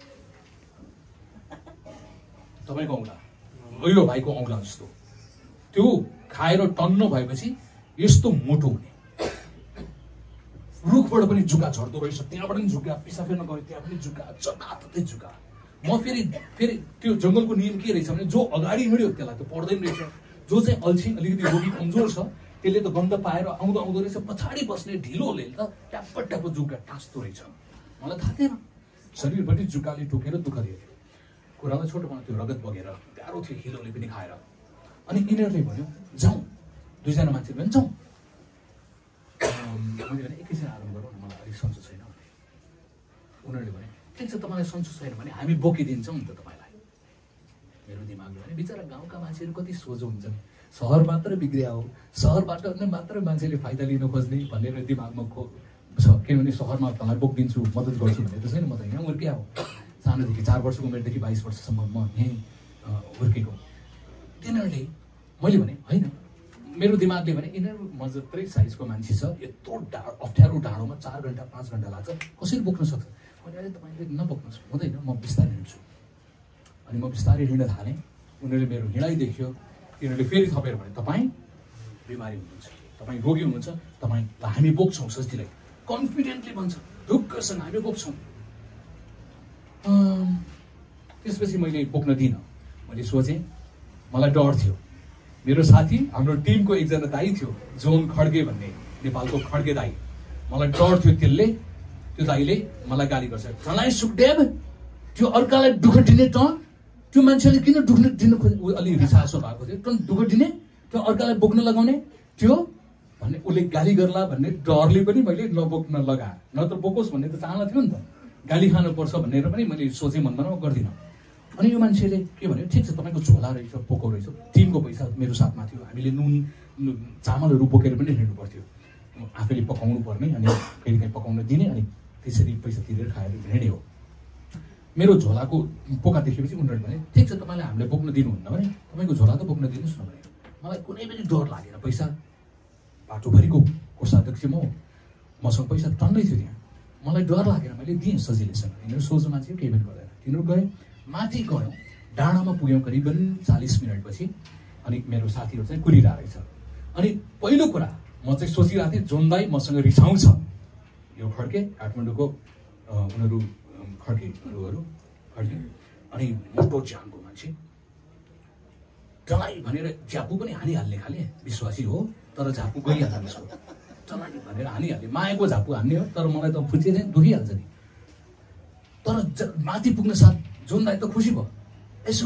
तपाईँको औँला, यो भाइको औँला जस्तो। त्यो खाएर टन्न भएपछि यस्तो मोटो हुने, रुखबाट पनि जुका झर्दो रहेछ, त्यहाँबाट पनि जुका, पिसा फेर्न गयो त्यहाँ पनि जुका, जताततै जुका। म फेरि त्यो जङ्गलको नियम के रहेछ भने जो अगाडि हिँड्यो त्यसलाई त पर्दैन रहेछ, जो चाहिँ अल्छी अलिकति रोगी कमजोर छ त्यसले त गन्ध पाएर आउँदो रहेछ, पछाडि बस्ने ढिलोले त ट्याप्प ट्याप्प जुका टाँच्दो रहेछ। मलाई थाहा थिएन, शरीरभरि जुकाले टोकेर दुःख दियो। कुरालाई छोटो बनाउँथ्यो, त्यो रगत बगेर गाह्रो थियो, हिलोले पनि खाएर। अनि यिनीहरूले भन्यो जाउँ, 2 जना मान्छे भने जाउँ। मैले भने एकैछिन आराम गरौँ न, मलाई अलिक सन्चो छैन भने। उनीहरूले भने ठिक छ, तपाईँलाई सन्चो छैन भने हामी बोकिदिन्छौँ नि त तपाईँलाई। मेरो दिमागले भने बिचरा गाउँका मान्छेहरू कति सोझो हुन्छन्, सहर मात्र बिग्रिया हो, सहरबाट मात्र मान्छेले फाइदा लिन खोज्ने भनेर दिमागमा छ। किनभने सहरमा तँलाई बोकिदिन्छु, मद्दत गर्छु भनेर त छैन, म त यहाँ हुर्किया हो। सानोदेखि 4 वर्षको उमेरदेखि 22 वर्षसम्म म यहीँ हुर्केको। तिनीहरूले, मैले भने होइन, मेरो दिमागले भने यिनीहरू म जत्रै साइजको मान्छे छ, यत्रो अप्ठ्यारो डाँडोमा 4 घन्टा 5 घन्टा लाग्छ, कसरी बोक्न सक्छ? मैले अरे तपाईँले नबोक्नुहोस्, हुँदैन, म बिस्तारै हिँड्छु। अनि म बिस्तारै हिँड्न थालेँ। उनीहरूले मेरो हिँडाइ देख्यो। तिनीहरूले फेरि थपेर भने तपाईँ बिमारी हुनुहुन्छ, तपाईँ रोगी हुनुहुन्छ, तपाईँलाई हामी बोक्छौँ सजिलै, कन्फिडेन्टली भन्छ, ढुक्कसँग हामी बोक्छौँ। त्यसपछि मैले बोक्न दिइनँ। मैले सोचेँ, मलाई डर थियो। मेरो साथी, हाम्रो टिमको एकजना दाई थियो, जोन खड्गे भन्ने, नेपालको खड्गे दाई। मलाई डर थियो, त्यो दाईले मलाई गाली गर्छ, तँलाई सुखदेव त्यो अर्कालाई दुःख दिने, त त्यो मान्छेले किन दुःख दिन खोज्ने? अलि रिसासो भएको थियो, तँ दुःख दिने, त्यो अर्कालाई बोक्न लगाउने त्यो भन्ने, उसले गाली गर्ला भन्ने डरले पनि मैले नबोक्न लगाएँ। नत्र बोकोस् भन्ने त चाहना थियो नि त, गाली खानुपर्छ भनेर पनि मैले सोचेँ मनमा, म गर्दिनँ। अनि यो मान्छेले के भन्यो, ठिक छ तपाईँको झोला रहेछ, बोको रहेछ, टिमको पैसा मेरो साथमा थियो, हामीले नुन चामलहरू बोकेर पनि हिँड्नु पर्थ्यो, आफैले पकाउनु पर्ने, अनि कहिले काहीँ पकाउन दिने, अनि त्यसरी पैसा तिरेर खाएर हिँड्ने हो। मेरो झोलाको पोका देखेपछि उनीहरूले भने ठिक छ, तपाईँलाई हामीले बोक्न दिनुहुन्न भने तपाईँको झोला त बोक्न दिनुहोस् न भने। मलाई कुनै पनि डर लागेन, पैसा बाटोभरिको कोषाध्यक्ष मसँग पैसा टन्नै थियो त्यहाँ। मलाई डर लागेर मैले दिएँ सजिलैसँग। यिनीहरू सोझो मान्छे केही पनि गर्दैन। तिनीहरू गए, माथि गयौँ, डाँडामा पुग्यौँ करिबन 40 मिनटपछि। अनि मेरो साथीहरू चाहिँ कुरिरहेको छ। अनि पहिलो कुरा म चाहिँ सोचिरहेको थिएँ, जोन दाई मसँग रिसाउँछ, यो खड्के काठमाडौँको उनीहरू खड्केहरू खड्के, अनि मोटो ज्यानको मान्छे चलाइ भनेर झ्यापु पनि हानिहाल्ने खाले विश्वासी हो, तर झापु गइहाल्छ उसको। चलाइ भनेर हानिहाल्ने, मायाको झापु हान्ने हो, तर मलाई त फुच्चे चाहिँ दुखिहाल्छ नि। तर माथि पुग्न साथ जोन दाइ त खुसी भयो, यसो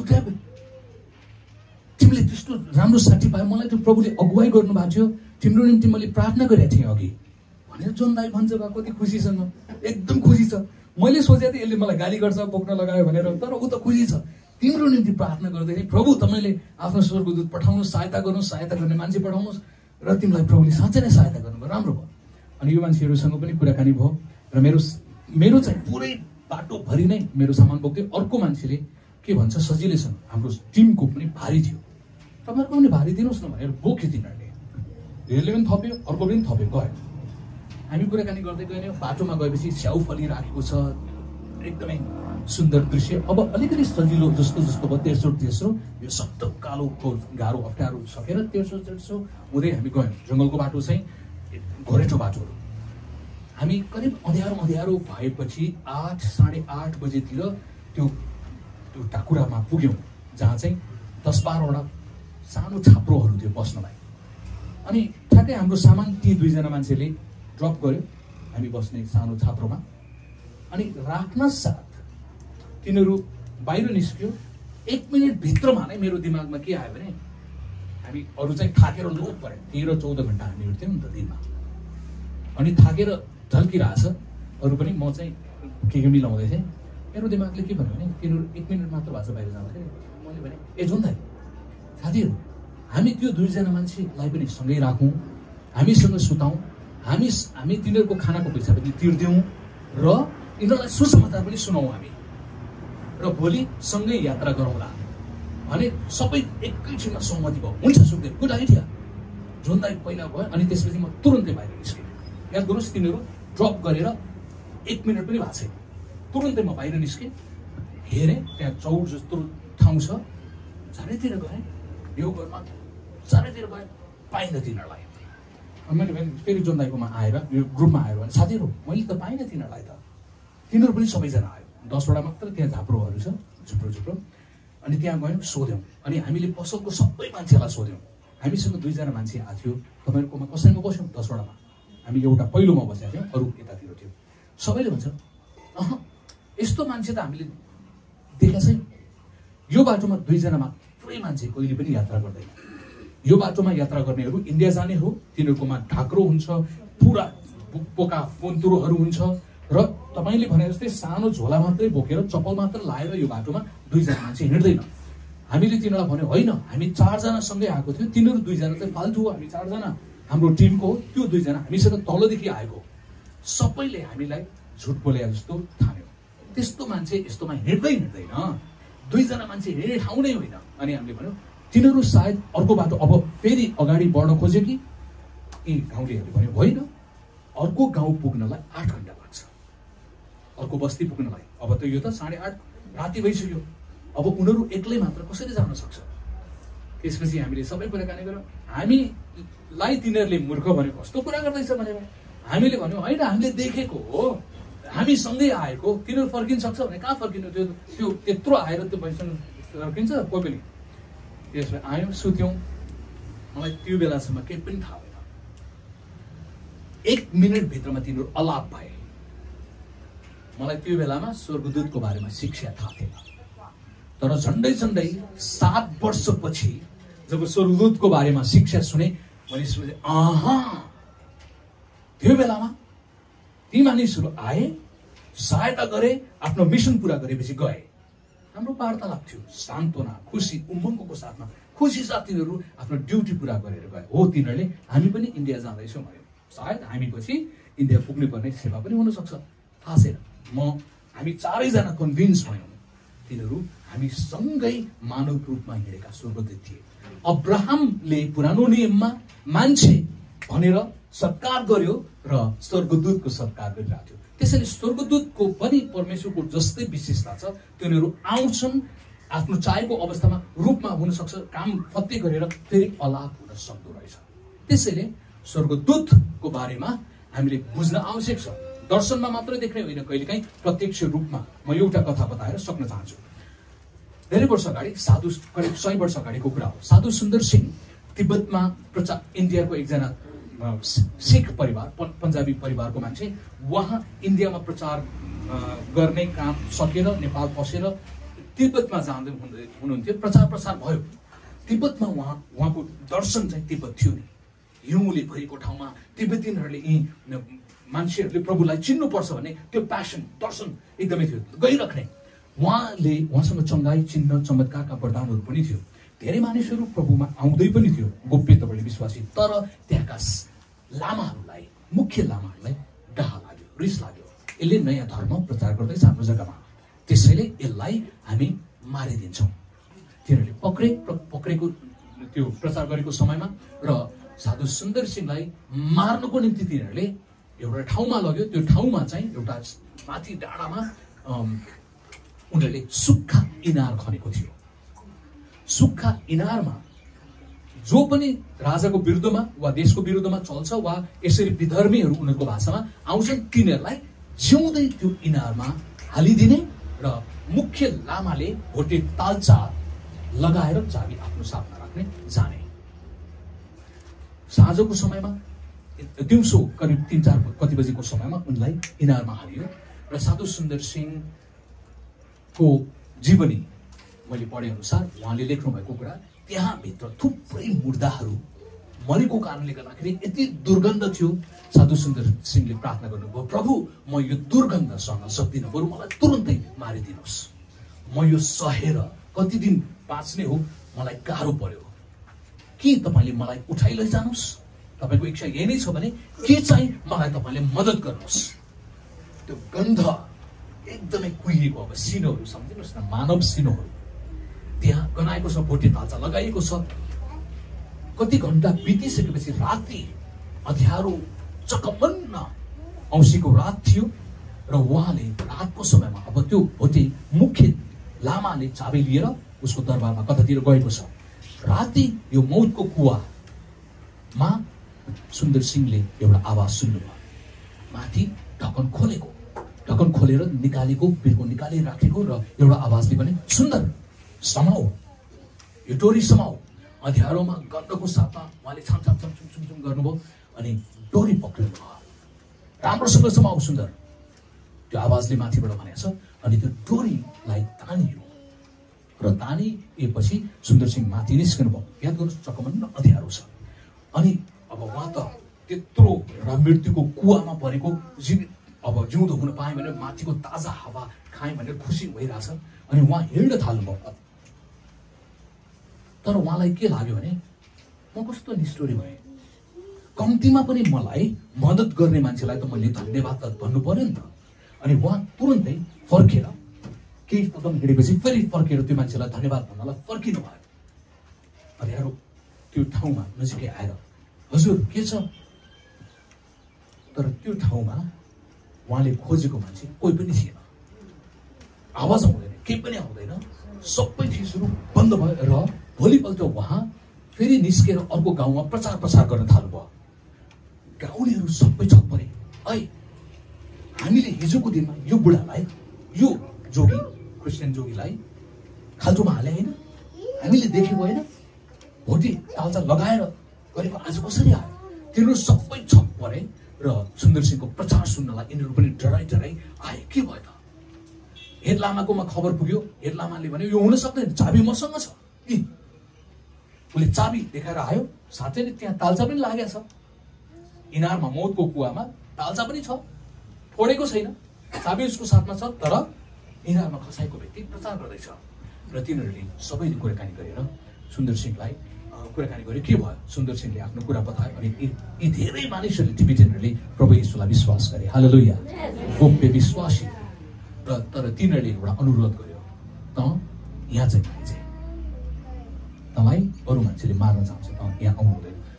तिमीले त्यस्तो राम्रो साथी पायो, मलाई त्यो प्रभुले अगुवाई गर्नुभएको थियो, तिम्रो निम्ति मैले प्रार्थना गरेको थिएँ अघि भनेर जोन दाइ भन्छ। बा कति खुसीसँग, एकदम खुसी छ। मैले सोचेको थिएँ यसले मलाई गाली गर्छ, बोक्न लगायो भनेर, तर ऊ त खुसी छ। तिम्रो निम्ति प्रार्थना गर्दै प्रभु तपाईँले आफ्नो स्वर्गदूत पठाउनुहोस्, सहायता गर्नुहोस्, सहायता गर्ने मान्छे पठाउनुहोस्, र तिमीलाई प्रभुले साँच्चै नै सहायता गर्नुभयो, राम्रो भयो। अनि यो मान्छेहरूसँग पनि कुराकानी भयो र मेरो चाहिँ पुरै बाटोभरि नै मेरो सामान बोक्थ्यो। अर्को मान्छेले के भन्छ, सजिलैसँग हाम्रो टिमको पनि भारी थियो, तपाईँहरूको पनि भारी दिनुहोस् न भनेर बोक्यो तिनीहरूले। धेरैले पनि थप्यो, अर्को पनि थप्यो, गयो। हामी कुराकानी गर्दै गयौँ। बाटोमा गएपछि स्याउ फलिराखेको छ, एकदमै सुन्दर दृश्य। अब अलिकति सजिलो जस्तो जस्तो भयो, तेस्रो यो सख्त कालोको गाह्रो अप्ठ्यारो सकेर तेर्सो हुँदै हामी गयौँ। जङ्गलको बाटो चाहिँ घोरेटो बाटोहरू। हामी करिब अँध्यारो भएपछि 8 साढे 8 बजेतिर त्यो टाकुरामा पुग्यौँ, जहाँ चाहिँ 10-12वटा सानो छाप्रोहरू थियो बस्नलाई। अनि ठ्याक्कै हाम्रो सामान ती 2जना मान्छेले ड्रप गर्यो हामी बस्ने सानो छाप्रोमा। अनि राख्न साथ तिनीहरू बाहिर निस्क्यो। 1 मिनट भित्रमा नै मेरो दिमागमा के आयो भने, हामी अरू चाहिँ थाकेर लोप पऱ्यो। 13-14 घन्टा हामीहरू थियौँ नि त दिनमा, अनि थाकेर ढल्किरहेछ अरू पनि। म चाहिँ के मिलाउँदै थिएँ। मेरो दिमागले के भन्यो भने, तिनीहरू 1 मिनट मात्र भएको छ बाहिर जाँदाखेरि। मैले भने, ए जोन दाइ, साथीहरू हामी त्यो 2जना मान्छेलाई पनि सँगै राखौँ, हामीसँग सुताउँ, हामी तिनीहरूको खानाको पैसा पनि तिर्दिउँ र यिनीहरूलाई सुसमाचार पनि सुनाउँ हामी, र भोलि सँगै यात्रा गरौँला भने सबै एकैछिनमा सहमति भयो। हुन्छ सुखदेव, गुड आइडिया। जोन दाइ पहिला भयो, अनि त्यसपछि म तुरन्तै बाहिर निस्केँ। याद गर्नुहोस्, तिनीहरू ड्रप गरेर 1 मिनट पनि भएको छैन, तुरन्तै म बाहिर निस्केँ। हेरेँ त्यहाँ चौर जस्तो ठाउँ छ, चारैतिर गएँ, यो घरमा चारैतिर गएँ, पाइनँ तिनीहरूलाई। मैले भने फेरि जोन दाइकोमा आएर, यो ग्रुपमा आएर भने, साथीहरू मैले त पाइनँ तिनीहरूलाई त। तिनीहरू पनि सबैजना आयो, 10वटा मात्र त्यहाँ झाप्रोहरू छ, झुप्रो। अनि त्यहाँ गयौँ, सोध्यौँ। अनि हामीले पसलको सबै मान्छेलाई सोध्यौँ। हामीसँग 2जना मान्छे आएको थियो, तपाईँहरूकोमा कसैमा बस्यौँ 10वटामा। हामी एउटा पहिलोमा बसेका थियौँ, अरू यतातिर थियो। सबैले भन्छ, यस्तो मान्छे त हामीले देखेका छैन। यो बाटोमा 2जना मात्रै मान्छे कहिले पनि यात्रा गर्दैन। यो बाटोमा यात्रा गर्नेहरू इन्डिया जाने हो, तिनीहरूकोमा ढाक्रो हुन्छ, पुरा पोका पोन्तुरोहरू हुन्छ, र तपाईँले भने जस्तै सानो झोला मात्रै बोकेर चप्पल मात्र लाएर यो बाटोमा 2जना मान्छे हिँड्दैन। हामीले तिनीहरूलाई भन्यो, होइन हामी 4जना सँगै आएको थियो, तिनीहरू 2जना चाहिँ फाल्तु हो, हामी 4जना हाम्रो टिमको हो, त्यो 2जना हामीसँग तलदेखि आएको। सबैले हामीलाई झुट बोले जस्तो ठान्यो। त्यस्तो मान्छे यस्तोमा हिँड्दैन, 2जना मान्छे हिँड्ने ठाउँ नै होइन। अनि हामीले भन्यो, तिनीहरू सायद अर्को बाटो अब फेरि अगाडि बढ्न खोज्यो कि। यी गाउँलेहरूले भन्यो, होइन, अर्को गाउँ पुग्नलाई 8 घन्टा लाग्छ, अर्को बस्ती पुग्नलाई। अब त यो त 8:30 राति भइसक्यो, अब उनीहरू एक्लै मात्र कसरी जान सक्छ। त्यसपछि हामीले सबै कुराकानी गऱ्यौँ। हामीलाई तिनीहरूले मूर्ख भन्यो, कस्तो कुरा गर्दैछ भनेर। हामीले भन्यौँ, होइन हामीले देखेको हो, हामी सँगै आएको, तिनीहरू फर्किन सक्छ भने कहाँ फर्किनु, त्यो त्यत्रो आएर त्यो पैसा फर्किन्छ कोही पनि। त्यसमा आयौँ, सुत्यौँ। मलाई त्यो बेलासम्म केही पनि थाहा भएन। 1 मिनटभित्रमा तिनीहरू अलाप भए। मलाई त्यो बेलामा स्वर्गदूतको बारेमा शिक्षा थाहा थिएन, तर झन्डै 7 वर्षपछि जब स्वर्गदूतको बारेमा शिक्षा सुने, मैले सोचे, त्यो बेलामा ती मानिसहरू आए, सहायता गरे, आफ्नो मिसन पुरा गरेपछि गए। हाम्रो वार्तालाप थियो, सान्त्वना, खुसी, उमङ्गको साथमा। खुसी साथ तिनीहरू आफ्नो ड्युटी पुरा गरेर गए। हो, तिनीहरूले हामी पनि इन्डिया जाँदैछौँ भन्यो। सायद हामी पछि इन्डिया पुग्नु पर्ने सेवा पनि हुनसक्छ, थाहा छैन। हामी 4जना कन्भिन्स भयौँ, तिनीहरू हामी सँगै मानव रूपमा हिँडेका स्वर्गदूत थिए। अब्राहमले पुरानो नियममा मान्छे भनेर सत्कार गर्यो र स्वर्गदूतको सत्कार गरिरहेको थियो। त्यसैले स्वर्गदूतको पनि परमेश्वरको जस्तै विशेषता छ। तिनीहरू आउँछन्, आफ्नो चाहेको अवस्थामा रूपमा हुन सक्छ, काम फत्ते गरेर फेरि अलाप हुन सक्दो रहेछ। त्यसैले स्वर्गदूतको बारेमा हामीले बुझ्न आवश्यक छ। दर्शनमा मात्रै देख्ने होइन, कहिलेकाहीँ प्रत्यक्ष रूपमा। म एउटा कथा बताएर सक्न चाहन्छु। धेरै वर्ष अगाडि, करिब 100 वर्ष अगाडिको कुरा हो। साधु सुन्दर सिंह तिब्बतमा इन्डियाको एकजना सिख परिवार, पन्जाबी परिवारको मान्छे, उहाँ इन्डियामा प्रचार गर्ने काम सकेर नेपाल पसेर तिब्बतमा जाँदै हुनुहुन्थ्यो। प्रसार भयो। तिब्बतमा उहाँको दर्शन चाहिँ तिब्बत थियो नि। हिउँले भरिको ठाउँमा तिब्बतीहरूले यी मान्छेहरूले प्रभुलाई चिन्नुपर्छ भन्ने त्यो प्यासन, दर्शन एकदमै थियो, गइराख्ने। उहाँसँग चङ्गाई, चिन्ह, चमत्कारका वरदानहरू पनि थियो। धेरै मानिसहरू प्रभुमा आउँदै पनि थियो, गोप्यताबाट विश्वासी। तर त्यहाँका लामाहरूलाई, मुख्य लामाहरूलाई डाह लाग्यो, रिस लाग्यो। यसले नयाँ धर्म प्रचार गर्दैछ हाम्रो जग्गामा, त्यसैले यसलाई हामी मारिदिन्छौँ। तिनीहरूले पक्रेको त्यो प्रचार गरेको समयमा र साधु सुन्दर सिंहलाई मार्नको निम्ति तिनीहरूले एउटा ठाउँमा लग्यो। त्यो ठाउँमा चाहिँ एउटा माथि डाँडामा उनीहरूले सुक्खा इनार खनेको थियो। सुक्खा इनारमा जो पनि राजाको विरुद्धमा वा देशको विरुद्धमा चल्छ वा यसरी विधर्मीहरू उनीहरूको भाषामा आउँछन्, तिनीहरूलाई जिउँदै त्यो इनारमा हालिदिने र मुख्य लामाले भोटे तालचा लगाएर चाबी आफ्नो साथमा राख्ने जाने। साँझको समयमा, दिउँसो करिब 3-4 कति बजेको समयमा उनलाई इनारमा हालियो र साधु सुन्दर सिंहको जीवनी मैले पढे अनुसार उहाँले लेख्नु भएको कुरा, त्यहाँ भित्र थुप्रै मुर्दाहरू मरेको कारणले गर्दाखेरि यति दुर्गन्ध थियो। साधु सुन्दर सिंहले प्रार्थना गर्नुभयो, प्रभु म यो दुर्गन्ध सहन सक्दिनँ, बरु मलाई तुरन्तै मारिदिनुहोस्। म यो सहेर कति दिन बाँच्ने हो, मलाई गाह्रो पर्यो। के तपाईँले मलाई उठाइ लैजानुहोस्? तपाईँको इच्छा यही नै छ भने के चाहिँ मलाई तपाईँले मद्दत गर्नुहोस्। त्यो गन्ध एकदमै कुहिएको, अब सिनोहरू सम्झिनुहोस् न, मानव सिनोहरू त्यहाँ गनाएको छ, भोटे तालचा लगाइएको छ। कति घण्टा बितिसकेपछि राति अँध्यारो चकमन्न औँसीको रात थियो र उहाँले रातको समयमा अब त्यो भोटे मुख्य लामाले चाबी लिएर उसको दरबारमा कतातिर गएको छ। राति यो मौतको कुवामा सुन्दर सिंहले एउटा आवाज सुन्नुभयो, माथि ढक्कन खोलेको, ढक्कन खोलेर निकालेको, बिर्को निकालिराखेको र एउटा आवाजले भने, सुन्दर समाऊ, यो डोरी समाऊ। अँध्यारोमा गन्धको साथमा उहाँले छाम गर्नुभयो अनि डोरी पक्रिनु भयो। राम्रोसँग समाऊ सुन्दर, त्यो आवाजले माथिबाट भनेको छ। अनि त्यो डोरीलाई तानियो र तानिएपछि सुन्दर सिंह माथि निस्कनु भयो। याद गर्नुहोस्, चकमन्न अँध्यारो छ। अनि अब उहाँ त त्यत्रो मृत्युको कुवामा परेको, अब जिउँदो हुन पाएँ भने माथिको ताजा हावा खाएँ भनेर खुसी भइरहेछ। अनि उहाँ हिँड्न थाल्नुभयो। तर उहाँलाई के लाग्यो भने, म कस्तो निष्ठुरी भएँ, कम्तीमा पनि मलाई मद्दत गर्ने मान्छेलाई त मैले धन्यवाद त भन्नु पर्यो नि त। अनि उहाँ तुरन्तै फर्केर केही कदम हिँडेपछि फेरि फर्केर त्यो मान्छेलाई धन्यवाद भन्नलाई फर्किनु भयो। अँध्यारो त्यो ठाउँमा नजिकै आएर, हजुर के छ? तर त्यो ठाउँमा उहाँले खोजेको मान्छे कोही पनि थिएन। आवाज आउँदैन, केही पनि आउँदैन, सबै चिजहरू बन्द भयो। र भोलिपल्ट उहाँ फेरि निस्केर अर्को गाउँमा प्रचार गर्न थाल्नुभयो। गाउँलेहरू सबै छक परे, ऐ हामीले हिजोको दिनमा यो बुढालाई, यो जोगी, क्रिस्चियन जोगीलाई खाल्टोमा हाले होइन, हामीले देखेको होइन, भोटे तालचा लगाएर गरेको आज कसरी आयो? तिनीहरू सबै छक परे र सुन्दर सिंहको प्रचार सुन्नलाई यिनीहरू पनि डराइ आए। के भयो त? हेड लामाकोमा खबर पुग्यो। हेड लामाले भन्यो, यो हुन सक्दैन, चाबी मसँग छ। उसले चाबी देखाएर आयो, साथै नै त्यहाँ तालचा पनि लागेको छ। इनारमा, मौतको कुवामा तालचा पनि छ, फोडेको छैन, चाबी उसको साथमा छ। तर इनारमा खसाएको व्यक्ति प्रचार गर्दैछ। र तिनीहरूले सबैले कुराकानी गरेर सुन्दर सिंहलाई कुराकानी गरे। के भयो? सुन्दर सिंहले आफ्नो कुरा बताए अनि यी धेरै मानिसहरूले, टिबेटियनहरूले प्रभु येशूलाई विश्वास गरे। हालेलुया, गोप्य विश्वासी। र तर तिनीहरूले एउटा अनुरोध गर्यो, त यहाँ चाहिँ तँलाई अरू मान्छेले मार्न चाहन्छ, त यहाँ आउनु हुँदैन।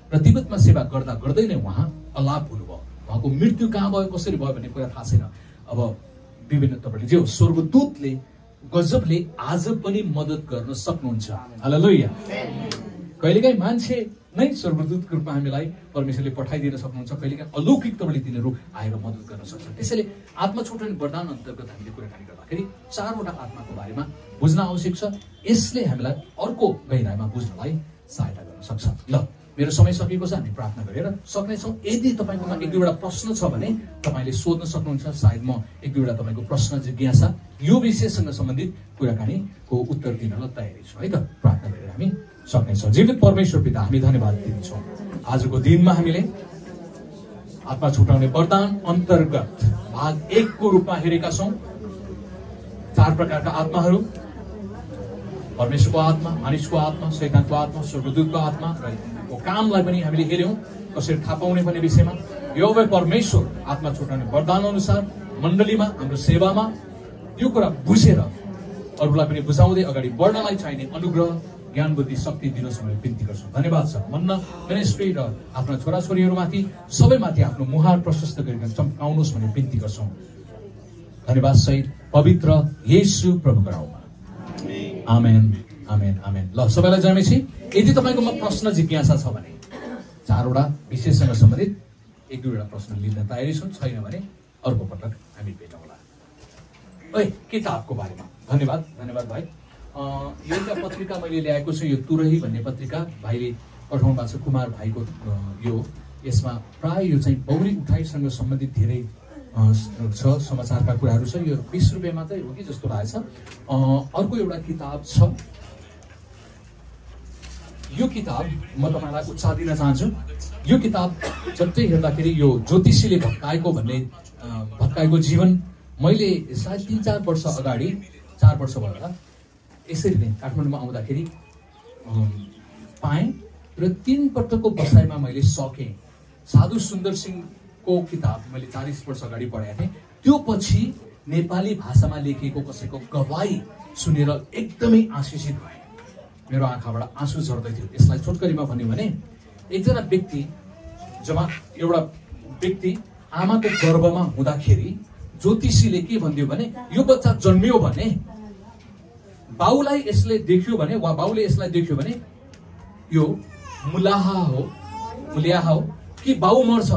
प्रतिबद्धमा सेवा गर्दा गर्दै नै उहाँ अलाप हुनुभयो। उहाँको मृत्यु कहाँ भयो, कसरी भयो भन्ने कुरा थाहा छैन। अब विभिन्न तपाईँले जे हो स्वर्गदूतले गजबले आज पनि मद्दत गर्न सक्नुहुन्छ। हालेलुया। कहिलेकाहीँ मान्छे नै स्वर्गदूतको रूपमा हामीलाई परमेश्वरले पठाइदिन सक्नुहुन्छ, कहिलेकाहीँ अलौकिक तपाईँले तिनीहरू आएर मद्दत गर्न सक्छ। त्यसैले आत्मा छुट्याउने वरदान अन्तर्गत हामीले कुराकानी गर्दाखेरि 4वटा आत्माको बारेमा बुझ्न आवश्यक छ। यसले हामीलाई अर्को गहिराइमा बुझ्नलाई सहायता गर्न सक्छ। ल, मेरो समय सकिएको छ, हामी प्रार्थना गरेर सक्नेछौँ। यदि तपाईँकोमा 1-2वटा प्रश्न छ भने तपाईँले सोध्न सक्नुहुन्छ। सायद म 1-2वटा तपाईँको प्रश्न जिज्ञासा यो विषयसँग सम्बन्धित कुराकानीको उत्तर दिनलाई तयारी छु है त। प्रार्थना गरेर हामी सक्नेछौँ। जीवित परमेश्वर पिता, हामी धन्यवाद दिन्छौँ आजको दिनमा हामीले आत्मा छुटाउने वरदान अन्तर्गत भाग 1 को रूपमा हेरेका छौँ। 4 प्रकारका आत्माहरू, परमेश्वरको आत्मा, मानिसको आत्मा, शैतानको आत्मा, स्वर्गदूतको आत्मा र कामलाई पनि हामीले हेर्यौं कसरी थाहा पाउने भन्ने विषयमा। यहोवा परमेश्वर आत्मा छुटाउने वरदान अनुसार मण्डलीमा, हाम्रो सेवामा यो कुरा बुझेर अरूलाई पनि बुझाउँदै अगाडि बढ्नलाई चाहिने अनुग्रह, ज्ञान, बुद्धि, शक्ति दिनुहोस् भनेर बिन्ती गर्छौँ। धन्यवाद छ। मन्ना मिनिस्ट्री र आफ्ना छोराछोरीहरूमाथि सबैमाथि आफ्नो मुहार प्रशस्त गरिकन चम्काउनुहोस् भनेर बिन्ती गर्छौँ। धन्यवाद सहित पवित्र येशू प्रभुको नाममा आमेन, आमेन, आमेन। ल, सबैलाई जयमसी। यदि तपाईँकोमा प्रश्न जिज्ञासा छ भने 4वटा विषयसँग सम्बन्धित 1-2वटा प्रश्न लिन तयारी छौँ। छैन भने अर्को पटक हामी भेटौँला। किताबको बारेमा धन्यवाद, धन्यवाद भाइ। एउटा पत्रिका मैले ल्याएको छु, यो तुरही भन्ने पत्रिका भाइले पठाउनु भएको छ, कुमार भाइको यो। यसमा प्राय यो चाहिँ पौडी उठाइसँग सम्बन्धित धेरै छ, समाचारका कुराहरू छ। यो 20 रुपियाँ मात्रै हो कि जस्तो लागेछ। अर्को एउटा किताब छ। यो किताब म तपाईँलाई उत्साह दिन चाहन्छु। यो किताब जति हेर्दाखेरि यो ज्योतिषीले भत्काएको जीवन मैले सायद 3-4 वर्ष अगाडि, 4 वर्ष भयो होला, यसरी नै काठमाडौँमा आउँदाखेरि पाएँ र 3 पटकको बसाइमा मैले सकेँ। साधु सुन्दर सिंहको किताब मैले 40 वर्ष अगाडि पढेको थिएँ। त्यो पछि नेपाली भाषामा लेखिएको कसैको गवाही सुनेर एकदमै आशिषित भएँ। मेरो आँखाबाट आँसु झर्दै थियो। यसलाई छोटकरीमा भन्यो भने एकजना व्यक्ति, एउटा व्यक्ति आमाको गर्भमा हुँदाखेरि ज्योतिषीले के भनिदियो भने यो बच्चा जन्मियो भने बाउलाई यसले देख्यो भने वा बाउले यसलाई देख्यो भने यो मुलाहा हो कि बाउ मर्छ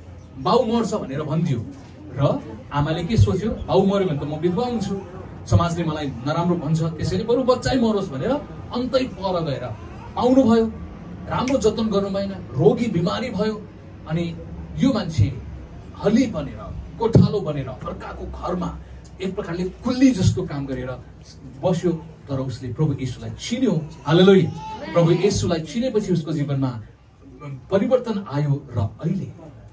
भनेर भनिदियो। र आमाले के सोच्यो, बाउ मर्यो भने त म विधवा हुन्छु, समाजले मलाई नराम्रो भन्छ, त्यसैले बरु बच्चै मरोस् भनेर अन्तै पर गएर पाउनु भयो। राम्रो जतन गर्नु भएन, रोगी बिमारी भयो। अनि यो मान्छे हली बनेर, कोठालो बनेर अर्काको घरमा एक प्रकारले कुल्ली जस्तो काम गरेर बस्यो। तर उसले प्रभु येशूलाई चिन्यो। हालेलुया। प्रभु येशूलाई चिनेपछि उसको जीवनमा परिवर्तन आयो र अहिले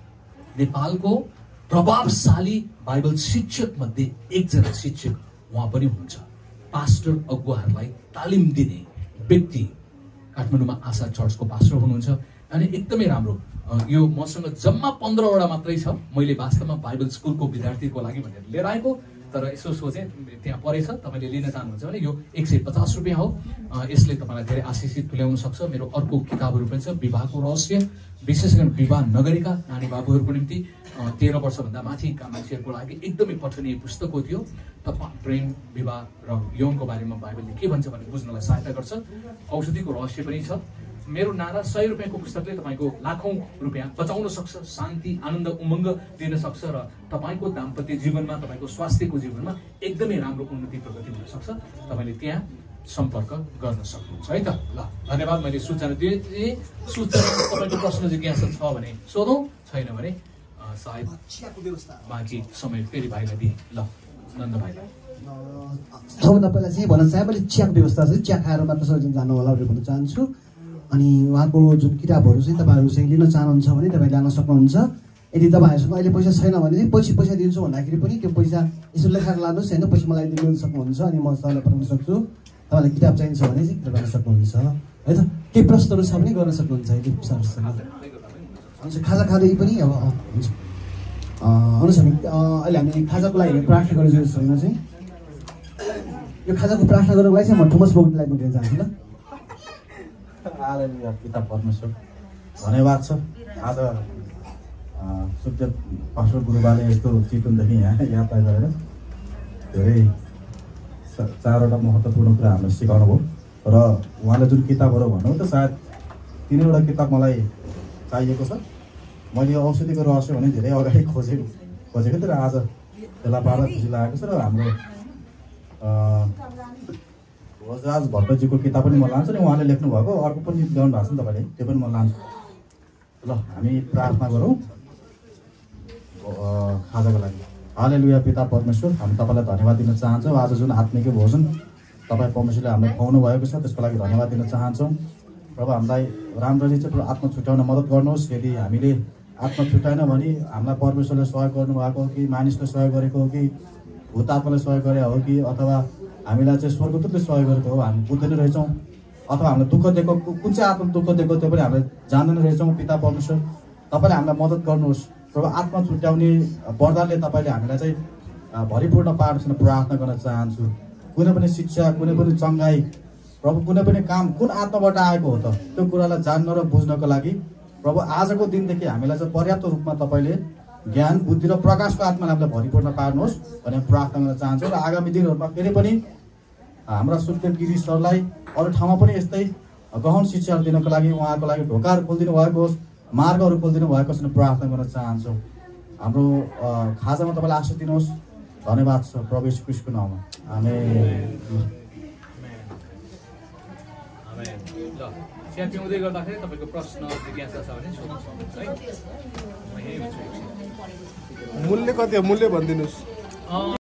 नेपालको प्रभावशाली बाइबल शिक्षक मध्ये एकजना शिक्षक उहाँ पनि हुनुहुन्छ। पास्टर अगुवाहरूलाई तालिम दिने व्यक्ति काठमाडौँमा आशा चर्चको पास्टर हुनुहुन्छ। अनि एकदमै राम्रो। यो मसँग जम्मा 15वटा मात्रै छ। मैले वास्तवमा बाइबल स्कुलको विद्यार्थीको लागि भनेर लिएर आएको, तर यसो सोचेँ त्यहाँ परेछ, तपाईँले लिन चाहनुहुन्छ भने यो 150 रुपियाँ हो। यसले तपाईँलाई धेरै आशिषित तुल्याउन सक्छ। मेरो अर्को किताबहरू पनि छ, विवाहको रहस्य, विशेष गरी विवाह नगरेका नानी बाबुहरूको निम्ति 13 वर्षभन्दा माथिका मान्छेहरूको लागि एकदमै पठनीय पुस्तक हो। त्यो प्रेम, विवाह र यौनको बारेमा बाइबलले के भन्छ भनेर बुझ्नलाई सहायता गर्छ। औषधिको रहस्य पनि छ। मेरो नारा 100 रुपियाँको पुस्तकले तपाईँको लाखौं रुपियाँ बचाउन सक्छ, शान्ति, आनन्द, उमङ्ग दिन सक्छ र तपाईँको दाम्पत्य जीवनमा, तपाईँको स्वास्थ्यको जीवनमा एकदमै राम्रो उन्नति प्रगति हुन सक्छ। तपाईँले त्यहाँ सम्पर्क गर्न सक्नुहुन्छ है त। ल, धन्यवाद। मैले सूचना दिएँ। सूचना तपाईँको प्रश्न जिज्ञासा छ भने सोधौँ, छैन भने सायद बाँकी समय फेरि भाइलाई दिएँ। ल, नन्द भाइलाई सबभन्दा पहिला चाहिँ भन्न चाहे मैले चियाको व्यवस्था छ, चिया खाएर मात्र सबैजना जानु होला भनेर भन्न चाहन्छु। अनि उहाँको जुन किताबहरू चाहिँ तपाईँहरू चाहिँ लिन चाहनुहुन्छ भने तपाईँ ल्याउन सक्नुहुन्छ। यदि तपाईँहरूसँग अहिले पैसा छैन भने चाहिँ पछि पैसा दिन्छु भन्दाखेरि पनि त्यो पैसा यसो लेखाएर लानुहोस् होइन, पछि मलाई दिनु सक्नुहुन्छ अनि म तपाईँलाई पठाउन सक्छु। तपाईँलाई किताब चाहिन्छ भने चाहिँ किताब गर्न सक्नुहुन्छ है त। केही प्रश्नहरू छ भने गर्न सक्नुहुन्छ यदि सरसँग हुन्छ। खाजा खाँदै पनि अब हुन्छ आउनुहोस्। हामी अहिले हामी खाजाको लागि प्रार्थना गरेको छैन चाहिँ यो खाजाको प्रार्थना गर्नुको लागि चाहिँ म थोमस बोगटीलाई म दिन चाहन्छु। ल, हालेलुया। पिता परमेश्वर धन्यवाद छ। आज सुत्य पास्टर गुरुबाले यस्तो चितवनदेखि यहाँ यात्रा गरेर धेरै 4वटा महत्त्वपूर्ण कुरा हामीलाई सिकाउनु भयो र उहाँले जुन किताबहरू भन्नु त सायद 3वटा किताब मलाई चाहिएको छ। मैले औषधिको रहस्य भने धेरै अगाडि खोजेको थिएँ र आज त्यसलाई पार्दा खुसी लागेको छ। र हाम्रो भोजराज भट्टजीको किताब पनि म लान्छु नि, उहाँले लेख्नु भएको अर्को पनि ल्याउनु भएको छ नि तपाईँले, त्यो पनि म लान्छु। ल हामी प्रार्थना गरौँ खाजाको लागि। हालेलुया। पिता परमेश्वर, हामी तपाईँलाई धन्यवाद दिन चाहन्छौँ। आज जुन आत्मिक भोजन तपाईँ परमेश्वरले हामीलाई खुवाउनु भएको छ त्यसको लागि धन्यवाद दिन चाहन्छौँ। प्रभु हामीलाई राम्ररी चाहिँ आत्मा छुट्याउन मद्दत गर्नुहोस्। यदि हामीले आत्मा छुट्याएन भने हामीलाई परमेश्वरले सहयोग गर्नुभएको हो कि मानिसले सहयोग गरेको हो कि भूत आत्माले सहयोग गरे हो कि अथवा हामीलाई चाहिँ स्वर्गदूतले सहयोग गरेको हो हामी बुझ्दैन रहेछौँ, अथवा हामीलाई दुःख दिएको कुन चाहिँ आत्मा दुःख दिएको त्यो पनि हामीले जान्दैन रहेछौँ। पिता परमेश्वर, तपाईँले हामीलाई मद्दत गर्नुहोस्। प्रभु आत्मा छुट्याउने वरदानले तपाईँले हामीलाई चाहिँ भरिपूर्ण पार्नुहोस् प्रार्थना गर्न चाहन्छु। कुनै पनि शिक्षा, कुनै पनि चङ्गाई, प्रभु कुनै पनि काम कुन आत्माबाट आएको हो त त्यो कुरालाई जान्न र बुझ्नको लागि प्रभु आजको दिनदेखि हामीलाई चाहिँ पर्याप्त रूपमा तपाईँले ज्ञान, बुद्धि र प्रकाशको आत्माले हामीलाई भरिपूर्ण पार्नुहोस् भनेर प्रार्थना गर्न चाहन्छु। र आगामी दिनहरूमा फेरि पनि हाम्रा सुत्य गिरी सरलाई अरू ठाउँमा पनि यस्तै गहन शिक्षाहरू दिनको लागि उहाँको लागि ढोकाहरू खोलिदिनु भएको होस्, मार्गहरू खोलिदिनु भएको छ प्रार्थना गर्न चाहन्छौँ। हाम्रो खाजामा तपाईँले आशीष दिनुहोस्। धन्यवाद छ प्रभु येशू ख्रीष्टको नाममा, आमेन। चिया पिउँदै गर्दाखेरि तपाईँको प्रश्न जिज्ञासा छ भने सोध्नु सक्नुहुन्छ है। मूल्य कति हो? मूल्य भनिदिनुहोस्।